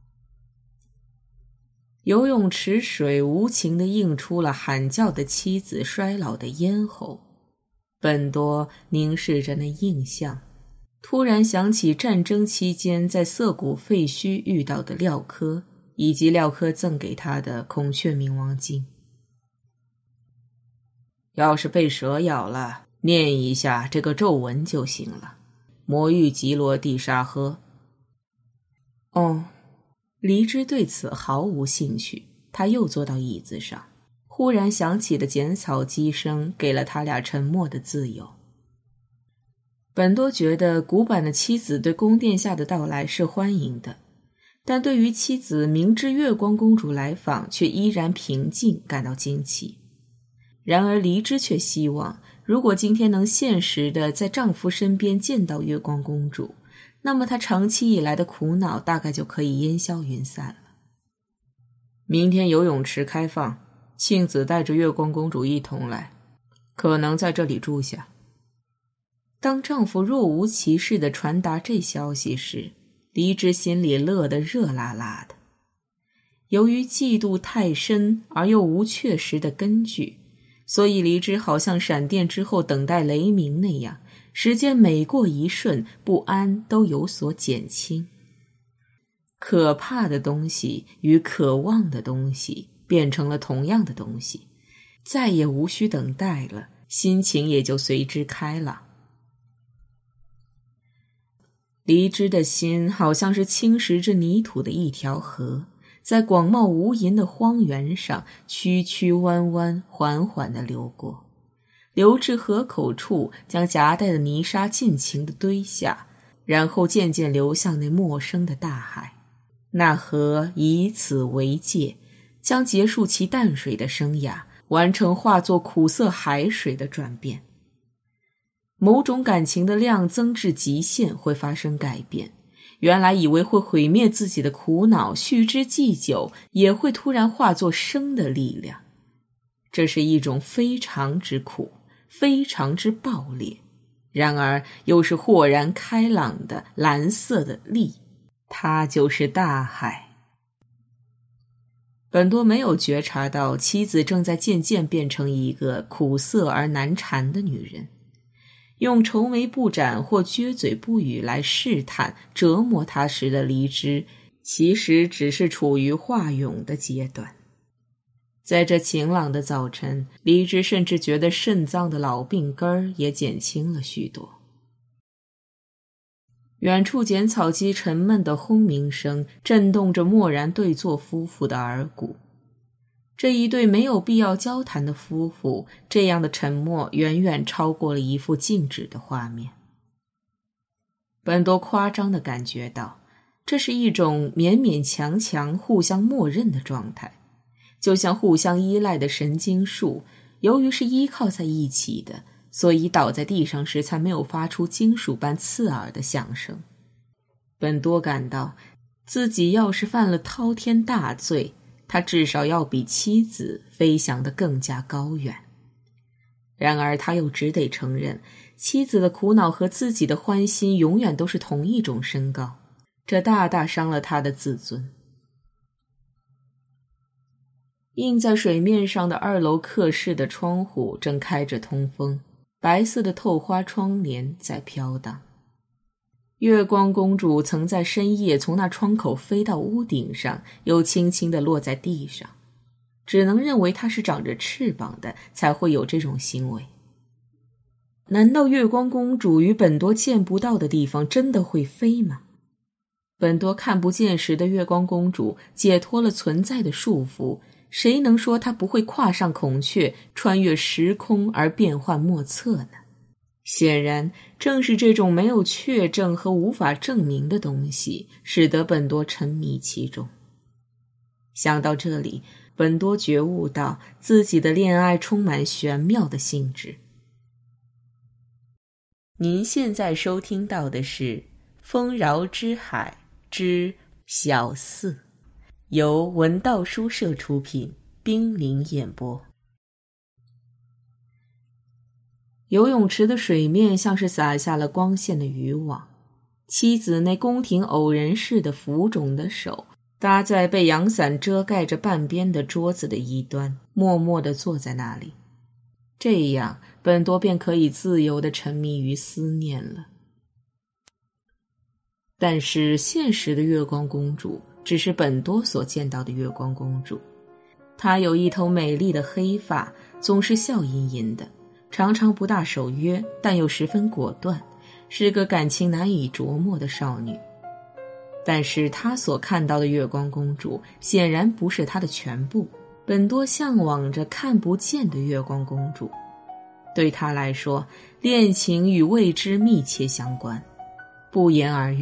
游泳池水无情地映出了喊叫的妻子衰老的咽喉。本多凝视着那映像，突然想起战争期间在涩谷废墟遇到的廖科，以及廖科赠给他的孔雀明王经。 要是被蛇咬了，念一下这个咒文就行了。魔域吉罗地沙诃。 黎之对此毫无兴趣，他又坐到椅子上，忽然响起的剪草机声给了他俩沉默的自由。本多觉得古板的妻子对宫殿下的到来是欢迎的， 但对于妻子明知月光公主来访却依然平静感到惊奇。然而黎枝却希望，如果今天能现实地在丈夫身边见到月光公主，那么她长期以来的苦恼大概就可以烟消云散了。明天游泳池开放，庆子带着月光公主一同来，可能在这里住下。当丈夫若无其事地传达这消息时，黎枝心里乐得热辣辣的。由于嫉妒太深而又无确实的根据，所以黎枝好像闪电之后等待雷鸣那样，时间每过一瞬，不安都有所减轻。可怕的东西与渴望的东西变成了同样的东西，再也无需等待了，心情也就随之开朗。黎枝的心好像是侵蚀着泥土的一条河，在广袤无垠的荒原上曲曲弯弯缓缓地流过，流至河口处，将夹带的泥沙尽情地堆下，然后渐渐流向那陌生的大海。那河以此为界，将结束其淡水的生涯，完成化作苦涩海水的转变。某种感情的量增至极限会发生改变，原来以为会毁灭自己的苦恼，续之既久，也会突然化作生的力量。这是一种非常之苦，非常之暴烈，然而又是豁然开朗的蓝色的力，它就是大海。本多没有觉察到妻子正在渐渐变成一个苦涩而难缠的女人，用愁眉不展或撅嘴不语来试探折磨她时的黎枝，其实只是处于化蛹的阶段。在这晴朗的早晨，黎枝甚至觉得肾脏的老病根儿也减轻了许多。远处剪草机沉闷的轰鸣声震动着默然对坐夫妇的耳骨。这一对没有必要交谈的夫妇，这样的沉默远远超过了一幅静止的画面。本多夸张地感觉到，这是一种勉勉强强互相默认的状态，就像互相依赖的神经树，由于是依靠在一起的，所以倒在地上时才没有发出金属般刺耳的响声。本多感到，自己要是犯了滔天大罪，他至少要比妻子飞翔得更加高远。然而他又只得承认，妻子的苦恼和自己的欢心永远都是同一种身高，这大大伤了他的自尊。映在水面上的2楼客室的窗户正开着通风，白色的透花窗帘在飘荡。月光公主曾在深夜从那窗口飞到屋顶上，又轻轻地落在地上，只能认为她是长着翅膀的，才会有这种行为。难道月光公主与本多见不到的地方真的会飞吗？本多看不见时的月光公主解脱了存在的束缚，谁能说她不会跨上孔雀，穿越时空而变幻莫测呢？显然，正是这种没有确证和无法证明的东西，使得本多沉迷其中。想到这里，本多觉悟到自己的恋爱充满玄妙的性质。您现在收听到的是《丰饶之海之小四》，由文道书社出品，冰凌演播。游泳池的水面像是撒下了光线的渔网，妻子那宫廷偶人似的浮肿的手搭在被阳伞遮盖着半边的桌子的一端，默默地坐在那里。这样本多便可以自由地沉迷于思念了。但是现实的月光公主只是本多所见到的月光公主，她有一头美丽的黑发，总是笑吟吟的，常常不大守约，但又十分果断，是个感情难以琢磨的少女。但是她所看到的月光公主显然不是她的全部，本多向往着看不见的月光公主。对她来说，恋情与未知密切相关，不言而喻，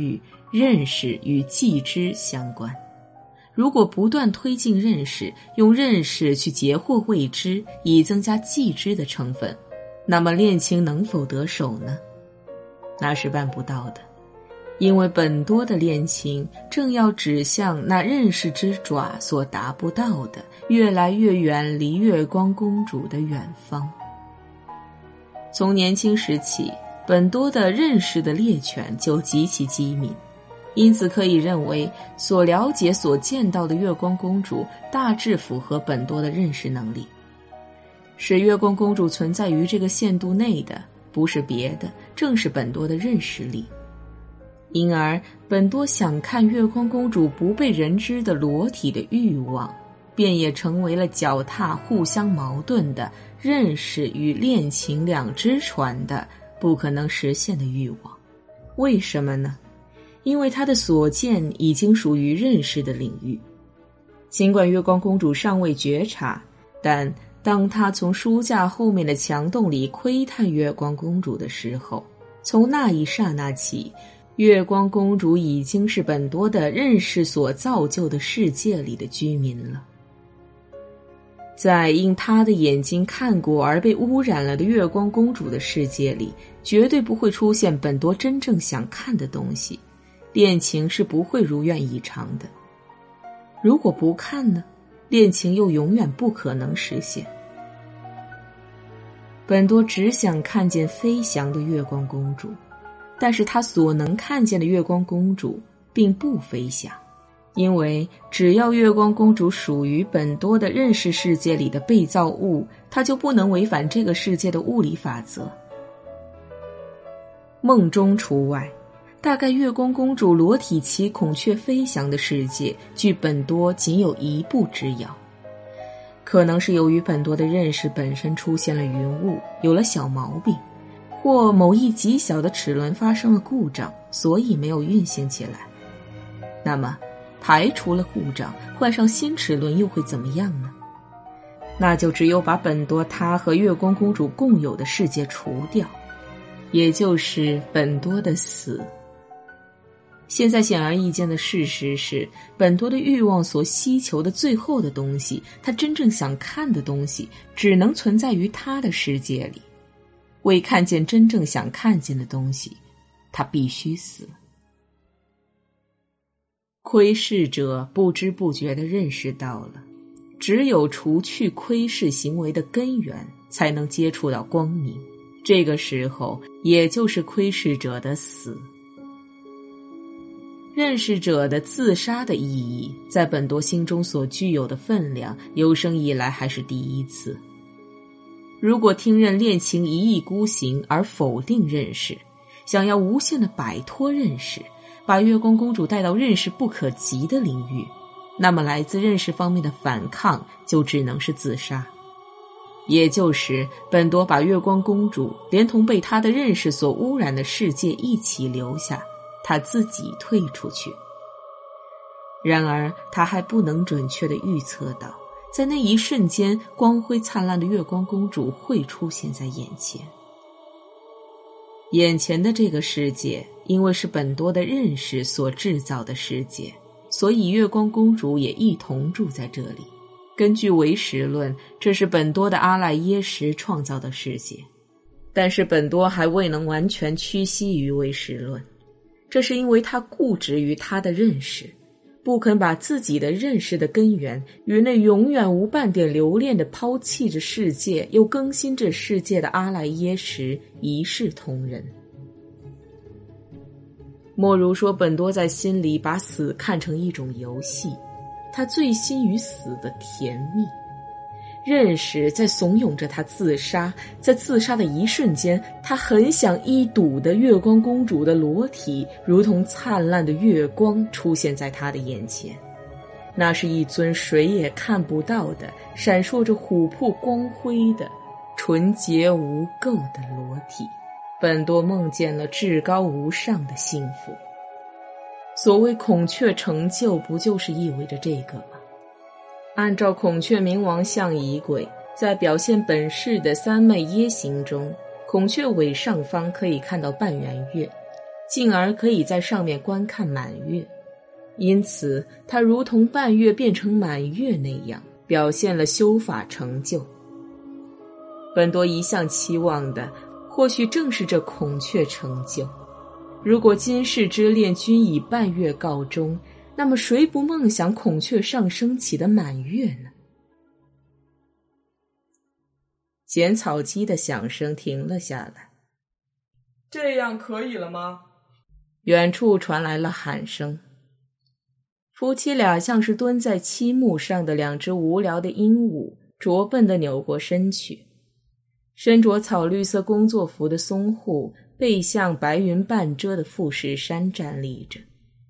认识与既知相关。如果不断推进认识，用认识去截获未知，以增加既知的成分，那么恋情能否得手呢？那是办不到的，因为本多的恋情正要指向那认识之爪所达不到的，越来越远离月光公主的远方。从年轻时起，本多的认识的猎犬就极其机敏，因此可以认为所了解所见到的月光公主大致符合本多的认识能力。使月光公主存在于这个限度内的不是别的，正是本多的认识力。因而本多想看月光公主不被人知的裸体的欲望，便也成为了脚踏互相矛盾的认识与恋情两只船的不可能实现的欲望。为什么呢？因为他的所见已经属于认识的领域。尽管月光公主尚未觉察，但当他从书架后面的墙洞里窥探月光公主的时候，从那一刹那起，月光公主已经是本多的认识所造就的世界里的居民了。在因他的眼睛看过而被污染了的月光公主的世界里，绝对不会出现本多真正想看的东西，恋情是不会如愿以偿的。如果不看呢，恋情又永远不可能实现。本多只想看见飞翔的月光公主，但是他所能看见的月光公主并不飞翔，因为只要月光公主属于本多的认识世界里的被造物，她就不能违反这个世界的物理法则。梦中除外，大概月光公主裸体骑孔雀飞翔的世界距本多仅有一步之遥。可能是由于本多的认识本身出现了云雾，有了小毛病，或某一极小的齿轮发生了故障，所以没有运行起来。那么排除了故障，换上新齿轮又会怎么样呢？那就只有把本多他和月光公主共有的世界除掉，也就是本多的死。现在显而易见的事实是，本多的欲望所希求的最后的东西，他真正想看的东西，只能存在于他的世界里。为看见真正想看见的东西，他必须死。窥视者不知不觉地认识到了，只有除去窥视行为的根源，才能接触到光明。这个时候，也就是窥视者的死。认识者的自杀的意义，在本多心中所具有的分量，有生以来还是第一次。如果听任恋情一意孤行而否定认识，想要无限地摆脱认识，把月光公主带到认识不可及的领域，那么来自认识方面的反抗就只能是自杀。也就是本多把月光公主连同被他的认识所污染的世界一起留下，他自己退出去。然而他还不能准确地预测到，在那一瞬间，光辉灿烂的月光公主会出现在眼前。眼前的这个世界，因为是本多的认识所制造的世界，所以月光公主也一同住在这里。根据唯识论，这是本多的阿赖耶识创造的世界。但是本多还未能完全屈膝于唯识论，这是因为他固执于他的认识，不肯把自己的认识的根源与那永远无半点留恋的抛弃着世界又更新着世界的阿赖耶识一视同仁。莫如说本多在心里把死看成一种游戏，他醉心于死的甜蜜。认识在怂恿着他自杀，在自杀的一瞬间，他很想一睹的月光公主的裸体，如同灿烂的月光出现在他的眼前。那是一尊谁也看不到的，闪烁着琥珀光辉的、纯洁无垢的裸体。本多梦见了至高无上的幸福。所谓孔雀成就，不就是意味着这个吗？按照孔雀明王像仪轨，在表现本世的三昧耶行中，孔雀尾上方可以看到半圆月， 进而可以在上面观看满月。因此他如同半月变成满月那样，表现了修法成就。本多一向期望的，或许正是这孔雀成就。如果今世之恋均以半月告终，那么谁不梦想孔雀上升起的满月呢？剪草机的响声停了下来。 这样可以了吗？ 远处传来了喊声。夫妻俩像是蹲在漆木上的两只无聊的鹦鹉，拙笨地扭过身去。身着草绿色工作服的松户背向白云半遮的富士山站立着。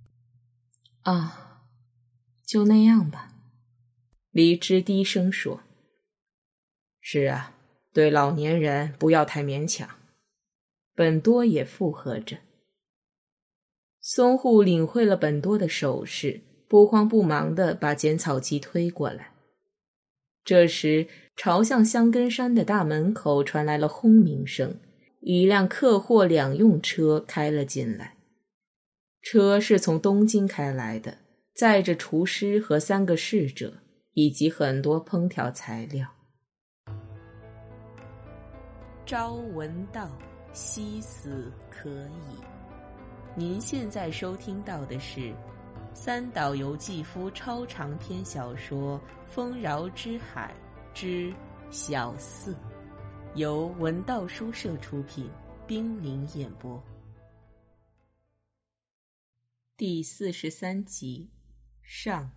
啊，就那样吧，梨枝低声说。是啊，对老年人不要太勉强。本多也附和着。松户领会了本多的手势，不慌不忙地把剪草机推过来。这时朝向香根山的大门口传来了轰鸣声，一辆客货两用车开了进来。车是从东京开来的，载着厨师和3个侍者，以及很多烹调材料。朝闻道，夕死可矣。您现在收听到的是三岛由纪夫超长篇小说《丰饶之海之小四》，由文道书社出品，冰凌演播。第43集上。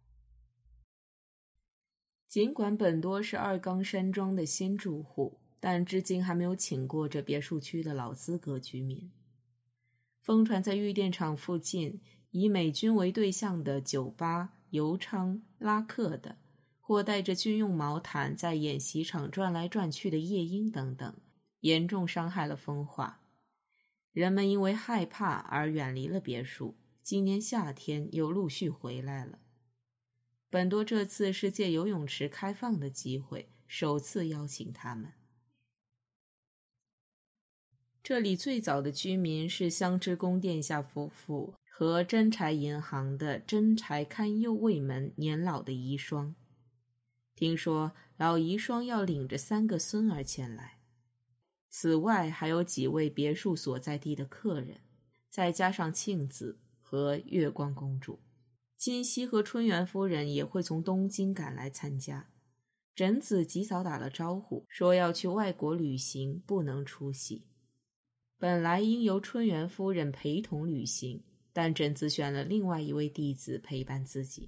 尽管本多是二冈山庄的新住户，但至今还没有请过这别墅区的老资格居民。疯传在玉电厂附近以美军为对象的酒吧、油娼、拉客的，或带着军用毛毯在演习场转来转去的夜莺等等，严重伤害了风化。人们因为害怕而远离了别墅，今年夏天又陆续回来了。本多这次是借游泳池开放的机会，首次邀请他们。这里最早的居民是香之宫殿下夫妇和真柴银行的真柴堪右卫门年老的遗孀。听说老遗孀要领着3个孙儿前来，此外还有几位别墅所在地的客人，再加上庆子和月光公主。金熙和春元夫人也会从东京赶来参加。枕子及早打了招呼，说要去外国旅行，不能出席。本来应由春元夫人陪同旅行，但枕子选了另外一位弟子陪伴自己。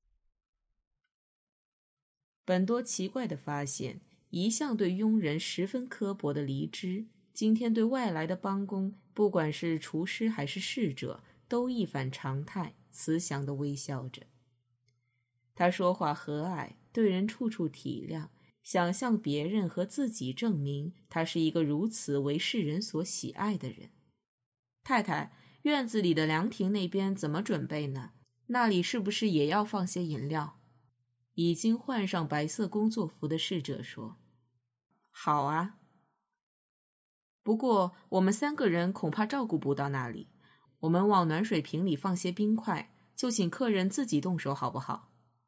本多奇怪地发现，一向对佣人十分刻薄的梨枝，今天对外来的帮工，不管是厨师还是侍者，都一反常态，慈祥地微笑着。他说话和蔼，对人处处体谅，想向别人和自己证明他是一个如此为世人所喜爱的人。太太，院子里的凉亭那边怎么准备呢？那里是不是也要放些饮料？已经换上白色工作服的侍者说。好啊。不过我们3个人恐怕照顾不到那里，我们往暖水瓶里放些冰块，就请客人自己动手好不好？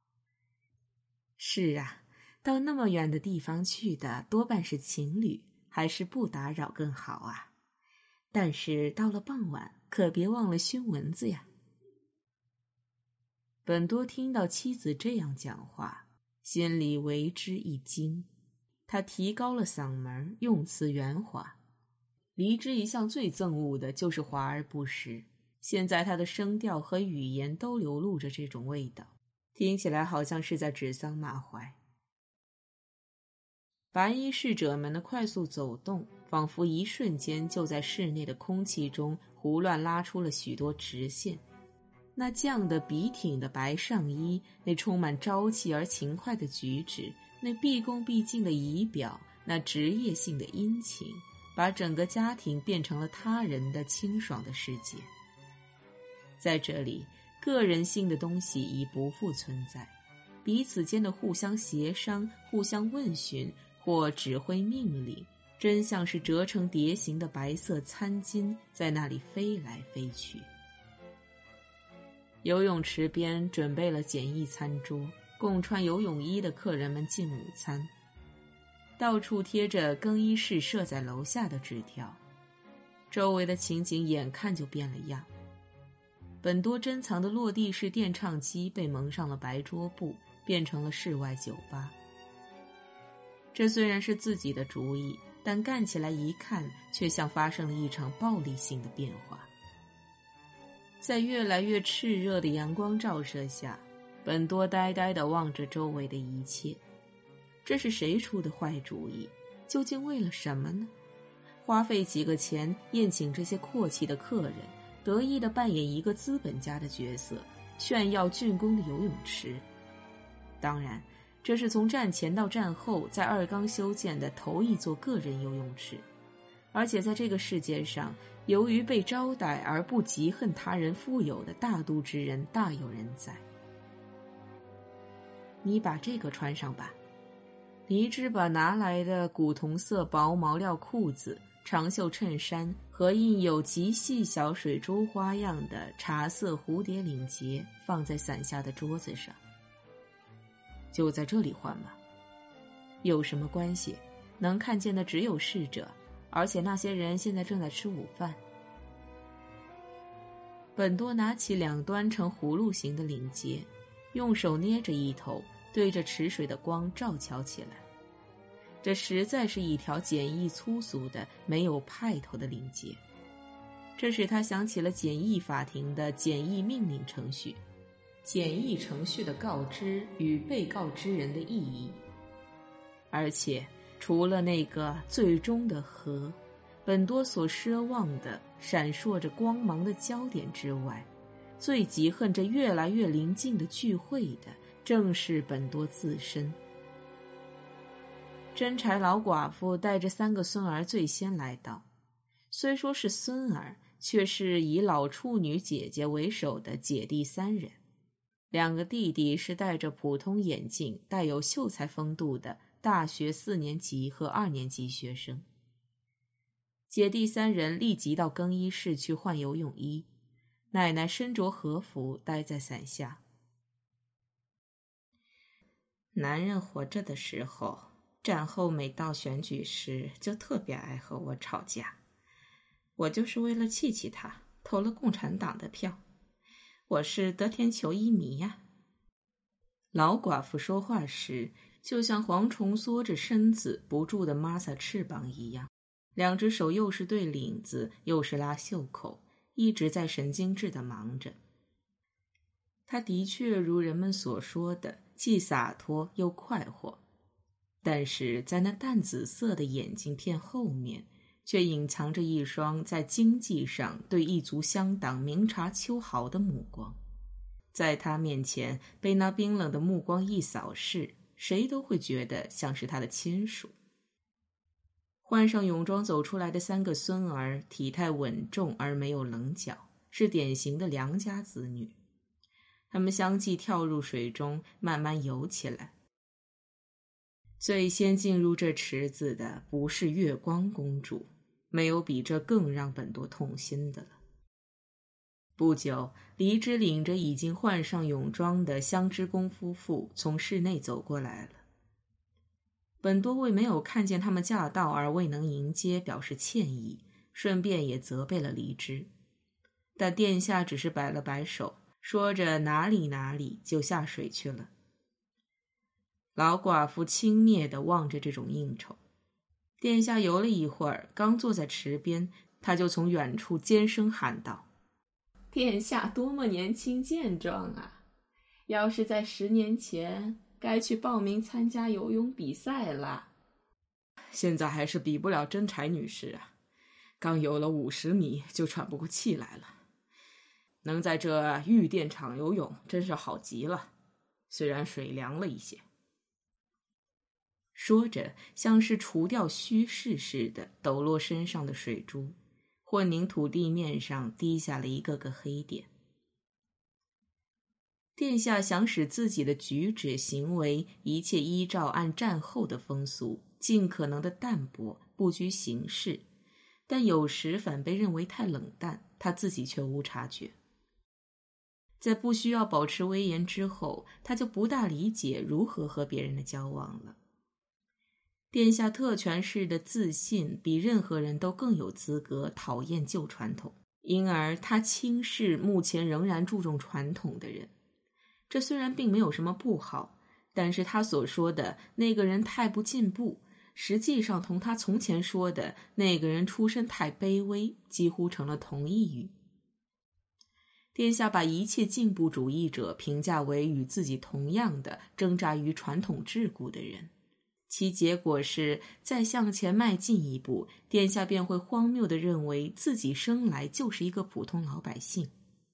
是啊，到那么远的地方去的多半是情侣，还是不打扰更好啊。但是到了傍晚，可别忘了熏蚊子呀。本多听到妻子这样讲话，心里为之一惊。他提高了嗓门，用词圆滑。梨枝一向最憎恶的就是华而不实，现在他的声调和语言都流露着这种味道，听起来好像是在指桑骂槐。白衣侍者们的快速走动，仿佛一瞬间就在室内的空气中胡乱拉出了许多直线。那绛的笔挺的白上衣，那充满朝气而勤快的举止，那毕恭毕敬的仪表，那职业性的殷勤，把整个家庭变成了他人的清爽的世界。在这里，个人性的东西已不复存在，彼此间的互相协商、互相问询或指挥命令， 真像是折成蝶形的白色餐巾在那里飞来飞去。游泳池边准备了简易餐桌，供穿游泳衣的客人们进午餐。到处贴着更衣室设在楼下的纸条，周围的情景眼看就变了样。本多珍藏的落地式电唱机被蒙上了白桌布，变成了室外酒吧。这虽然是自己的主意，但干起来一看却像发生了一场暴力性的变化。在越来越炽热的阳光照射下，本多呆呆地望着周围的一切。这是谁出的坏主意？究竟为了什么呢？花费几个钱宴请这些阔气的客人，得意地扮演一个资本家的角色，炫耀竣工的游泳池。当然，这是从战前到战后在二冈修建的头一座个人游泳池，而且在这个世界上，由于被招待而不嫉恨他人富有的大度之人大有人在。你把这个穿上吧。梨枝把拿来的古铜色薄毛料裤子、长袖衬衫和印有极细小水珠花样的茶色蝴蝶领结放在伞下的桌子上。就在这里换吧。有什么关系？能看见的只有逝者，而且那些人现在正在吃午饭。本多拿起两端成葫芦形的领结，用手捏着一头，对着池水的光照瞧起来。这实在是一条简易粗俗的没有派头的领结，这使他想起了简易法庭的简易命令程序，简易程序的告知与被告知人的意义。而且除了那个最终的和，本多所奢望的闪烁着光芒的焦点之外，最嫉恨这越来越临近的聚会的正是本多自身。真柴老寡妇带着3个孙儿最先来到，虽说是孙儿，却是以老处女姐姐为首的姐弟3人。2个弟弟是戴着普通眼镜、带有秀才风度的大学4年级和2年级学生。姐弟3人立即到更衣室去换游泳衣，奶奶身着和服待在伞下。男人活着的时候，战后每到选举时就特别爱和我吵架，我就是为了气气他，投了共产党的票。我是德田球衣迷呀。老寡妇说话时，就像蝗虫缩着身子不住地抹撒翅膀一样，2只手又是对领子，又是拉袖口，一直在神经质地忙着。他的确如人们所说的，既洒脱又快活，但是在那淡紫色的眼睛片后面，却隐藏着一双在经济上对一族乡党明察秋毫的目光。在他面前被那冰冷的目光一扫视，谁都会觉得像是他的亲属。换上泳装走出来的3个孙儿体态稳重而没有棱角，是典型的良家子女。他们相继跳入水中，慢慢游起来。最先进入这池子的不是月光公主，没有比这更让本多痛心的了。不久，梨枝领着已经换上泳装的香之宫夫妇从室内走过来了。本多为没有看见他们驾到而未能迎接表示歉意，顺便也责备了梨枝。但殿下只是摆了摆手，说着哪里哪里就下水去了。老寡妇轻蔑地望着这种应酬。殿下游了一会儿，刚坐在池边，他就从远处尖声喊道：殿下多么年轻健壮啊！要是在10年前，该去报名参加游泳比赛了。现在还是比不了真柴女士啊，刚游了50米就喘不过气来了。能在这御殿场游泳真是好极了，虽然水凉了一些。说着，像是除掉虚饰似的抖落身上的水珠，混凝土地面上滴下了一个个黑点。 殿下想使自己的举止行为一切依照按战后的风俗，尽可能的淡泊，不拘形式，但有时反被认为太冷淡，他自己却无察觉。在不需要保持威严之后，他就不大理解如何和别人的交往了。殿下特权式的自信比任何人都更有资格讨厌旧传统，因而他轻视目前仍然注重传统的人。这虽然并没有什么不好，但是他所说的那个人太不进步，实际上同他从前说的那个人出身太卑微几乎成了同义语。殿下把一切进步主义者评价为与自己同样的挣扎于传统桎梏的人，其结果是再向前迈进一步，殿下便会荒谬地认为自己生来就是一个普通老百姓。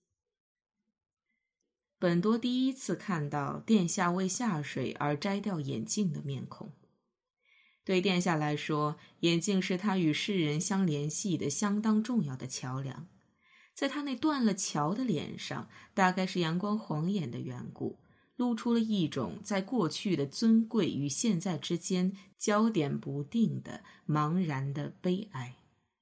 本多第一次看到殿下为下水而摘掉眼镜的面孔。对殿下来说，眼镜是他与世人相联系的相当重要的桥梁。在他那断了桥的脸上，大概是阳光晃眼的缘故，露出了一种在过去的尊贵与现在之间焦点不定的茫然的悲哀。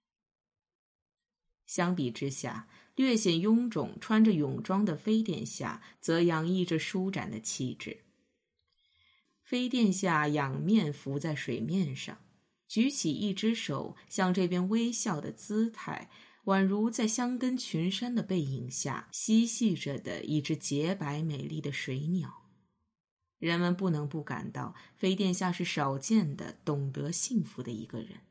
相比之下，略显臃肿穿着泳装的妃殿下则洋溢着舒展的气质。妃殿下仰面浮在水面上，举起一只手向这边微笑的姿态，宛如在香根群山的背影下嬉戏着的一只洁白美丽的水鸟。人们不能不感到妃殿下是少见的懂得幸福的一个人。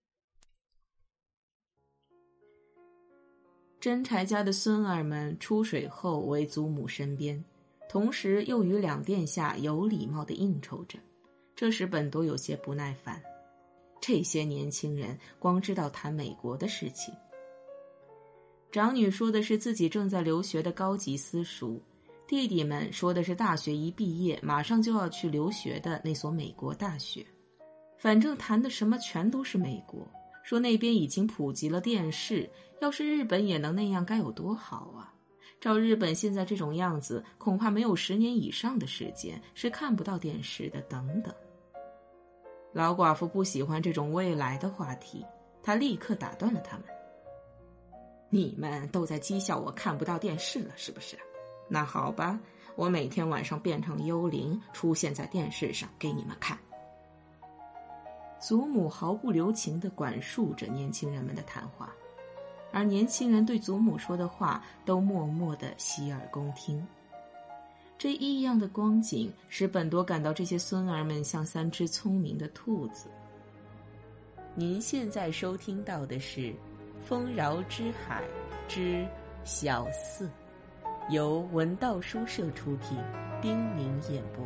真柴家的孙儿们出水后为祖母身边，同时又与两殿下有礼貌地应酬着，这使本多有些不耐烦。这些年轻人光知道谈美国的事情。长女说的是自己正在留学的高级私塾，弟弟们说的是大学一毕业马上就要去留学的那所美国大学。反正谈的什么全都是美国，说那边已经普及了电视，要是日本也能那样该有多好啊！照日本现在这种样子，恐怕没有10年以上的时间是看不到电视的等等。老寡妇不喜欢这种未来的话题，她立刻打断了他们。你们都在讥笑我看不到电视了，是不是？那好吧，我每天晚上变成幽灵出现在电视上给你们看。祖母毫不留情地管束着年轻人们的谈话，而年轻人对祖母说的话都默默地洗耳恭听。这异样的光景使本多感到这些孙儿们像3只聪明的兔子。您现在收听到的是《丰饶之海之小四》，由文道书社出品，冰凌演播。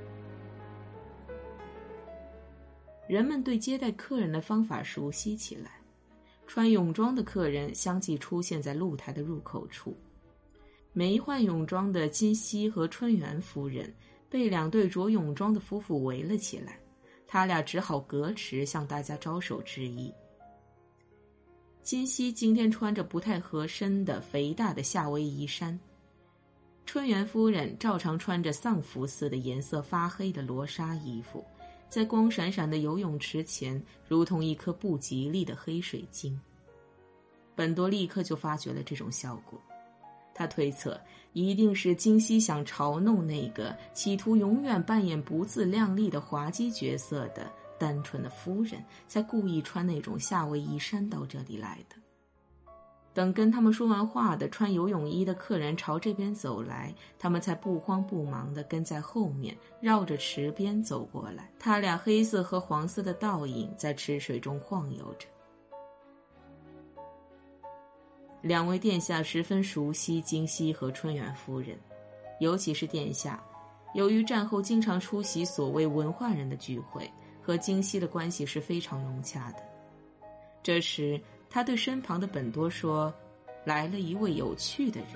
人们对接待客人的方法熟悉起来，穿泳装的客人相继出现在露台的入口处。没换泳装的金熙和春元夫人被2对着泳装的夫妇围了起来，他俩只好隔驰向大家招手致意。金熙今天穿着不太合身的肥大的夏威夷衫，春元夫人照常穿着丧服似的颜色发黑的罗纱衣服，在光闪闪的游泳池前如同一颗不吉利的黑水晶。本多立刻就发觉了这种效果，他推测一定是金熙想嘲弄那个企图永远扮演不自量力的滑稽角色的单纯的夫人，才故意穿那种夏威夷衫到这里来的。等跟他们说完话的穿游泳衣的客人朝这边走来，他们才不慌不忙地跟在后面绕着池边走过来，他俩黑色和黄色的倒影在池水中晃悠着。2位殿下十分熟悉金熙和春元夫人，尤其是殿下，由于战后经常出席所谓文化人的聚会，和金熙的关系是非常融洽的。这时他对身旁的本多说，来了一位有趣的人。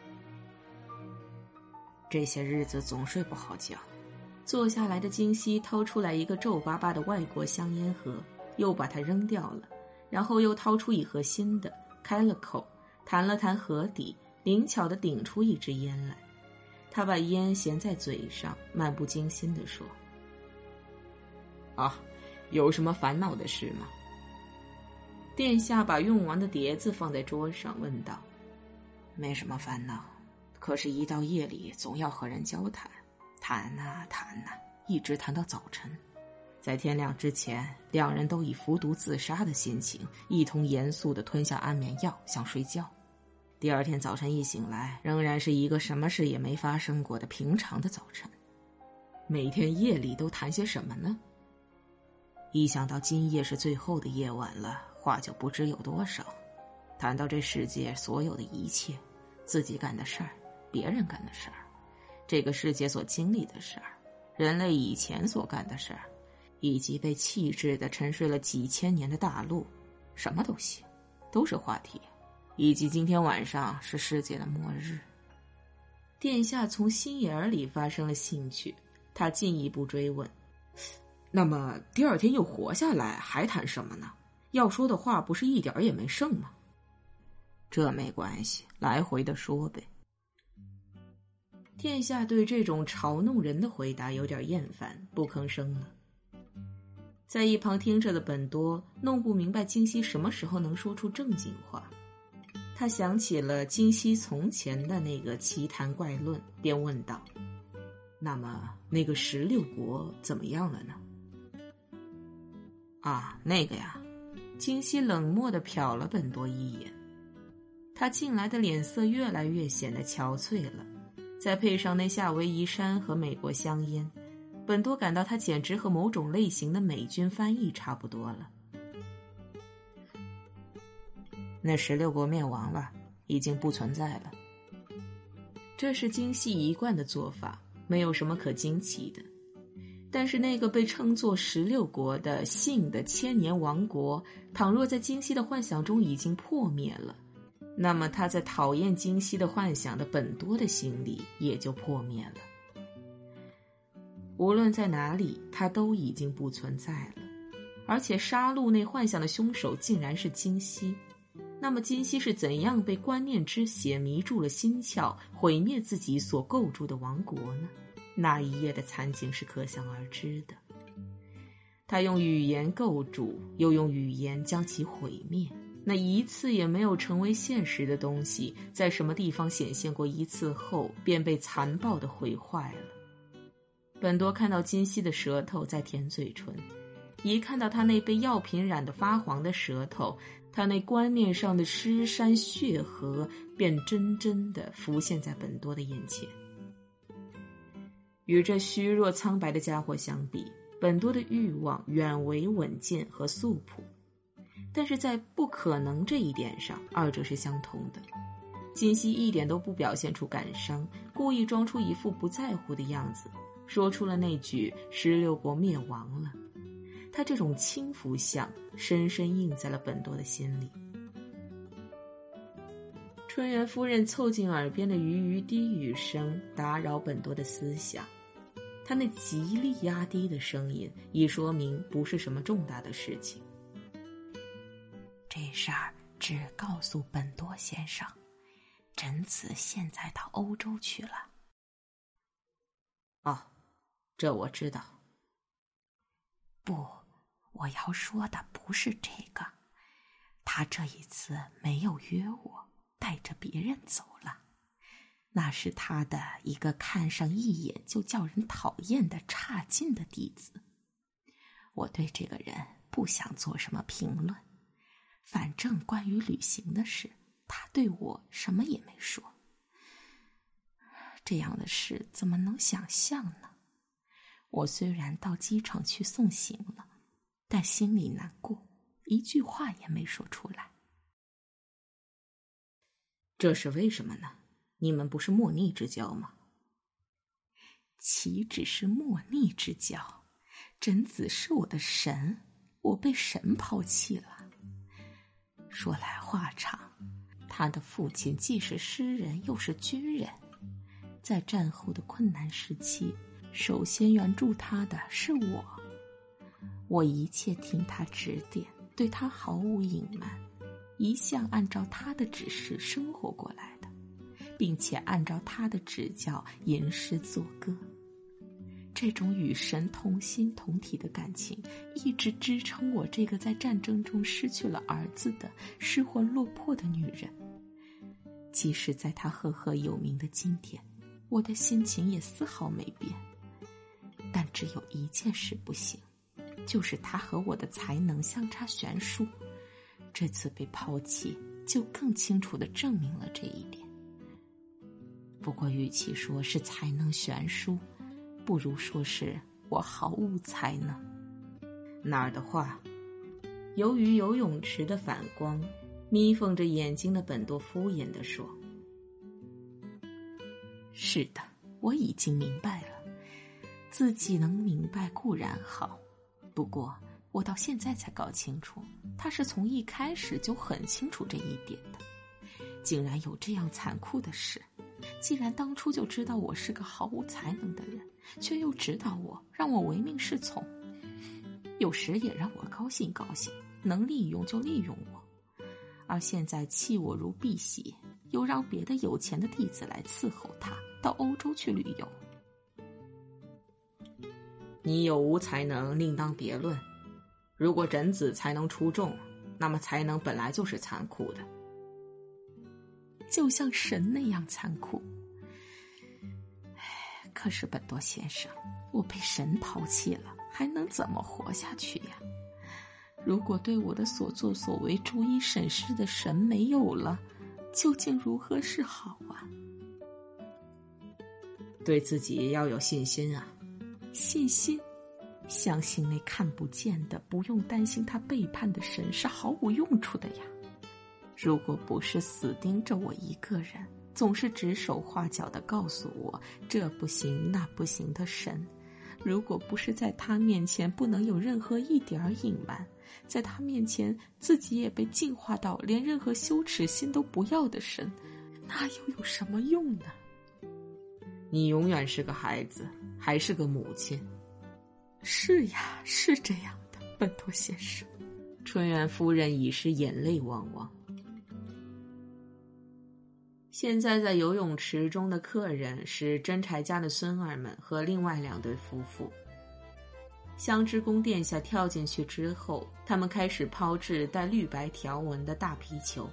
这些日子总睡不好觉。坐下来的金熙掏出来一个皱巴巴的外国香烟盒，又把它扔掉了，然后又掏出一盒新的，开了口，弹了弹盒底，灵巧地顶出一支烟来。 他把烟衔在嘴上，漫不经心地说： 有什么烦恼的事吗？ 殿下把用完的碟子放在桌上，问道： 没什么烦恼，可是一到夜里总要和人交谈，谈啊谈啊，一直谈到早晨。在天亮之前，两人都以服毒自杀的心情，一同严肃地吞下安眠药，想睡觉。第二天早晨一醒来，仍然是一个什么事也没发生过的平常的早晨。每天夜里都谈些什么呢？一想到今夜是最后的夜晚了，话就不知有多少。谈到这世界所有的一切，自己干的事儿，别人干的事儿，这个世界所经历的事儿，人类以前所干的事儿，以及被弃置的沉睡了几千年的大陆，什么都行，都是话题。以及今天晚上是世界的末日。 殿下从心眼里发生了兴趣，他进一步追问： 那么第二天又活下来，还谈什么呢？要说的话不是一点也没剩吗？这没关系，来回的说呗。 殿下对这种嘲弄人的回答有点厌烦，不吭声了。在一旁听着的本多弄不明白金熙什么时候能说出正经话，他想起了金熙从前的那个奇谈怪论，便问道： 那么那个16国怎么样了呢？那个呀。 金熙冷漠地瞟了本多一眼，他近来的脸色越来越显得憔悴了，再配上那夏威夷山和美国香烟，本多感到他简直和某种类型的美军翻译差不多了。 那16国灭亡了，已经不存在了。 这是金熙一贯的做法，没有什么可惊奇的。但是那个被称作16国的姓的千年王国，倘若在金熙的幻想中已经破灭了，那么他在讨厌金熙的幻想的本多的心里也就破灭了。无论在哪里，他都已经不存在了，而且杀戮那幻想的凶手竟然是金熙。那么金熙是怎样被观念之血迷住了心窍，毁灭自己所构筑的王国呢？那一夜的惨景是可想而知的。他用语言构筑，又用语言将其毁灭，那一次也没有成为现实的东西，在什么地方显现过一次后，便被残暴地毁坏了。本多看到金熙的舌头在舔嘴唇，一看到他那被药品染得发黄的舌头，他那观念上的尸山血河便真真地浮现在本多的眼前。与这虚弱苍白的家伙相比，本多的欲望远为稳健和素朴，但是在不可能这一点上，二者是相同的。金熙一点都不表现出感伤，故意装出一副不在乎的样子，说出了那句16国灭亡了。他这种轻浮相深深印在了本多的心里。春元夫人凑近耳边的鱼鱼低语声打扰本多的思想，她那极力压低的声音已说明不是什么重大的事情。 这事儿只告诉本多先生，贞子现在到欧洲去了。 这我知道。 不，我要说的不是这个，他这一次没有约我，带着别人走了。那是他的一个看上一眼就叫人讨厌的差劲的弟子。我对这个人不想做什么评论，反正关于旅行的事，他对我什么也没说。这样的事怎么能想象呢？我虽然到机场去送行了，但心里难过，一句话也没说出来。 这是为什么呢？你们不是莫逆之交吗？ 岂止是莫逆之交，贞子是我的神，我被神抛弃了。说来话长，他的父亲既是诗人又是军人，在战后的困难时期，首先援助他的是我。我一切听他指点，对他毫无隐瞒，一向按照他的指示生活过来的， 并且按照他的指教吟诗作歌。这种与神同心同体的感情，一直支撑我这个在战争中失去了儿子的失魂落魄的女人。即使在他赫赫有名的今天，我的心情也丝毫没变。但只有一件事不行，就是他和我的才能相差悬殊。这次被抛弃，就更清楚地证明了这一点。不过与其说是才能悬殊，不如说是我毫无才能。 哪儿的话，由于游泳池的反光，眯缝着眼睛的本多敷衍地说： 是的，我已经明白了。自己能明白固然好，不过我到现在才搞清楚，他是从一开始就很清楚这一点的。竟然有这样残酷的事，既然当初就知道我是个毫无才能的人，却又指导我，让我唯命是从，有时也让我高兴高兴，能利用就利用我。而现在弃我如敝屣，又让别的有钱的弟子来伺候他，到欧洲去旅游。 你有无才能另当别论，如果枕子才能出众，那么才能本来就是残酷的， 就像神那样残酷。可是本多先生，我被神抛弃了，还能怎么活下去呀？如果对我的所作所为逐一审视的神没有了，究竟如何是好啊？ 对自己要有信心啊。 信心？相信那看不见的，不用担心他背叛的神是毫无用处的呀。如果不是死盯着我一个人，总是指手画脚地告诉我这不行那不行的神，如果不是在他面前不能有任何一点隐瞒，在他面前自己也被净化到连任何羞耻心都不要的神，那又有什么用呢？ 你永远是个孩子，还是个母亲。 是呀，是这样的，本多先生。 春园夫人已是眼泪汪汪。现在在游泳池中的客人是真柴家的孙儿们和另外2对夫妇。香之宫殿下跳进去之后，他们开始抛掷带绿白条纹的大皮球。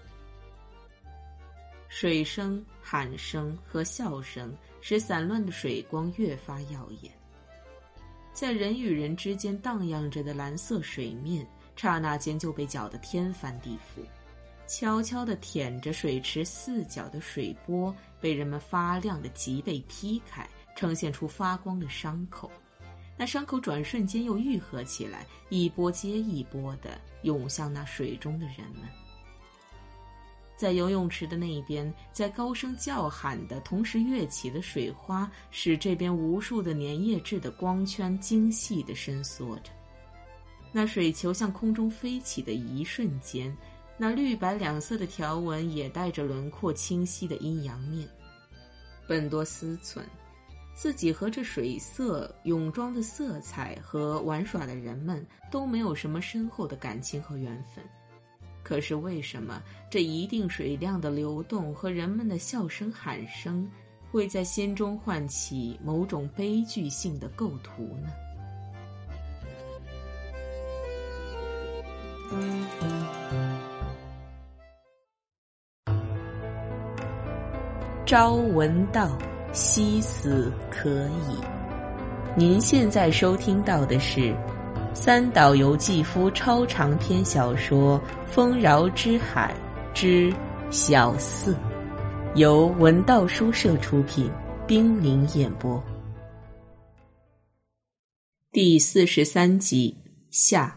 水声、喊声和笑声使散乱的水光越发耀眼。在人与人之间荡漾着的蓝色水面，刹那间就被搅得天翻地覆。悄悄地舔着水池4角的水波被人们发亮的脊背劈开，呈现出发光的伤口。那伤口转瞬间又愈合起来，一波接一波地涌向那水中的人们。在游泳池的那边，在高声叫喊的同时跃起的水花，使这边无数的粘液质的光圈精细地伸缩着。那水球向空中飞起的一瞬间，那绿白2色的条纹也带着轮廓清晰的阴阳面。本多思忖，自己和这水色、泳装的色彩和玩耍的人们都没有什么深厚的感情和缘分。可是为什么这一定水量的流动和人们的笑声喊声会在心中唤起某种悲剧性的构图呢？ 朝闻道，夕死可矣。您现在收听到的是三岛由纪夫超长篇小说《丰饶之海之小四》，由文道书社出品，冰凌演播。第43集下。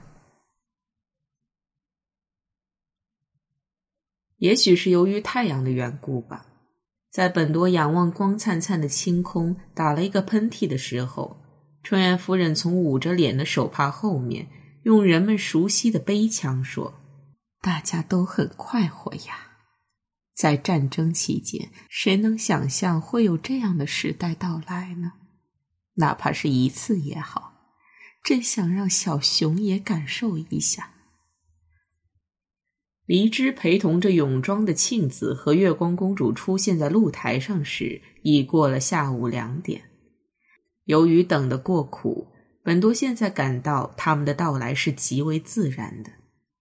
也许是由于太阳的缘故吧，在本多仰望光灿灿的青空打了一个喷嚏的时候，春园夫人从捂着脸的手帕后面用人们熟悉的悲腔说： 大家都很快活呀。在战争期间，谁能想象会有这样的时代到来呢？哪怕是一次也好，真想让小熊也感受一下。 黎枝陪同着泳装的庆子和月光公主出现在露台上时，已过了下午2点。由于等得过苦，本多现在感到他们的到来是极为自然的。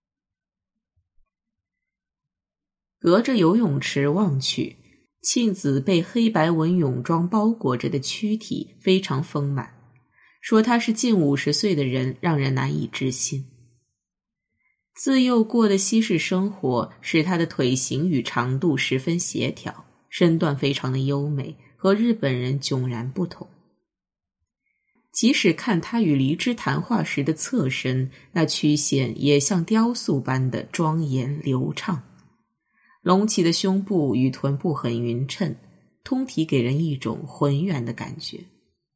隔着游泳池望去，庆子被黑白纹泳装包裹着的躯体非常丰满，说她是近50岁的人让人难以置信。自幼过的西式生活使她的腿型与长度十分协调，身段非常的优美，和日本人迥然不同。即使看她与黎枝谈话时的侧身，那曲线也像雕塑般的庄严流畅。隆起的胸部与臀部很匀称，通体给人一种浑圆的感觉。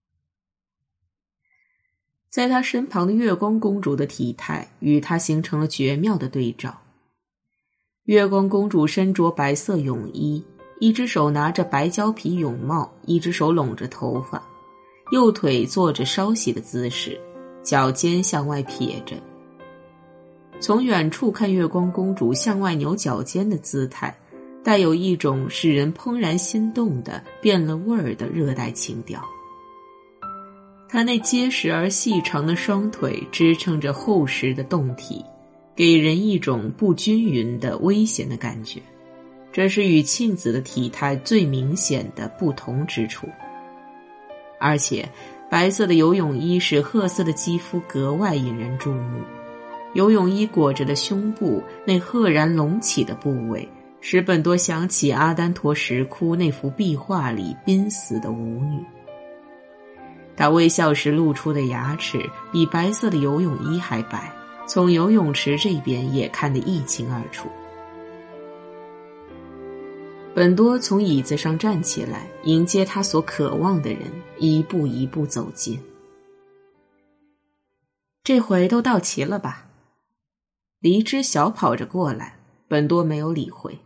在她身旁的月光公主的体态与她形成了绝妙的对照。月光公主身着白色泳衣，一只手拿着白胶皮泳帽，一只手拢着头发，右腿做着稍息的姿势，脚尖向外撇着。从远处看月光公主向外扭脚尖的姿态，带有一种使人怦然心动的变了味儿的热带情调。她那结实而细长的双腿支撑着厚实的胴体，给人一种不均匀的危险的感觉，这是与庆子的体态最明显的不同之处。而且白色的游泳衣使褐色的肌肤格外引人注目，游泳衣裹着的胸部那赫然隆起的部位，使本多想起阿丹陀石窟那幅壁画里濒死的舞女。她微笑时露出的牙齿比白色的游泳衣还白，从游泳池这边也看得一清二楚。本多从椅子上站起来，迎接他所渴望的人，一步一步走近。这回都到齐了吧？黎枝小跑着过来，本多没有理会。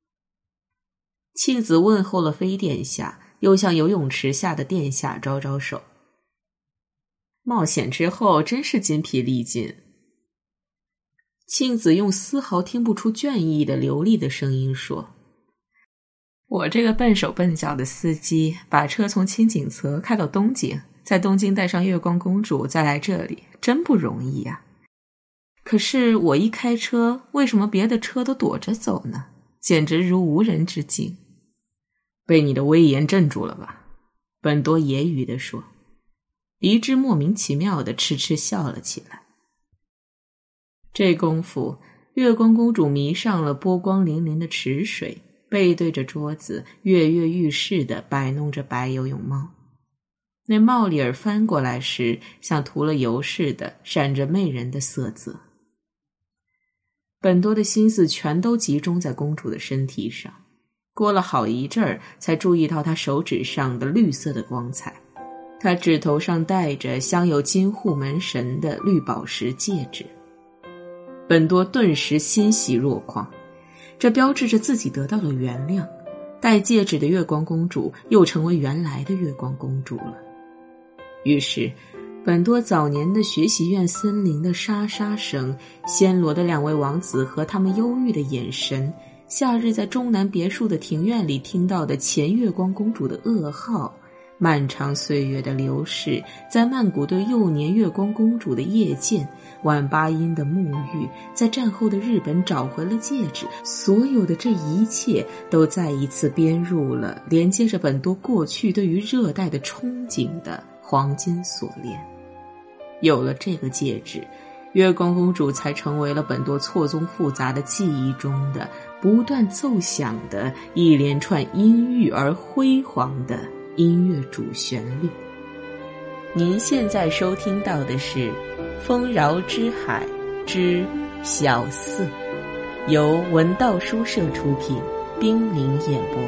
庆子问候了飞殿下，又向游泳池下的殿下招招手。冒险之后真是筋疲力尽。庆子用丝毫听不出倦意的流利的声音说，我这个笨手笨脚的司机把车从青井泽开到东京，在东京带上月光公主再来这里，真不容易呀。可是我一开车，为什么别的车都躲着走呢？简直如无人之境。被你的威严镇住了吧？本多揶揄地说。黎枝莫名其妙地痴痴笑了起来。这功夫，月光公主迷上了波光粼粼的池水，背对着桌子，跃跃欲试地摆弄着白游泳帽。那帽里儿翻过来时，像涂了油似的，闪着媚人的色泽。本多的心思全都集中在公主的身体上，过了好一阵儿，才注意到她手指上的绿色的光彩。她指头上戴着镶有金护门神的绿宝石戒指。本多顿时欣喜若狂，这标志着自己得到了原谅，戴戒指的月光公主又成为原来的月光公主了。于是本多早年的学习院森林的沙沙声，暹罗的2位王子和他们忧郁的眼神，夏日在中南别墅的庭院里听到的前月光公主的噩耗，漫长岁月的流逝，在曼谷对幼年月光公主的夜见，晚八音的沐浴，在战后的日本找回了戒指，所有的这一切都再一次编入了连接着本多过去对于热带的憧憬的黄金锁链。有了这个戒指，月光公主才成为了本多错综复杂的记忆中的不断奏响的一连串阴郁而辉煌的音乐主旋律。您现在收听到的是《丰饶之海之小四》，由文道书社出品，冰凌演播。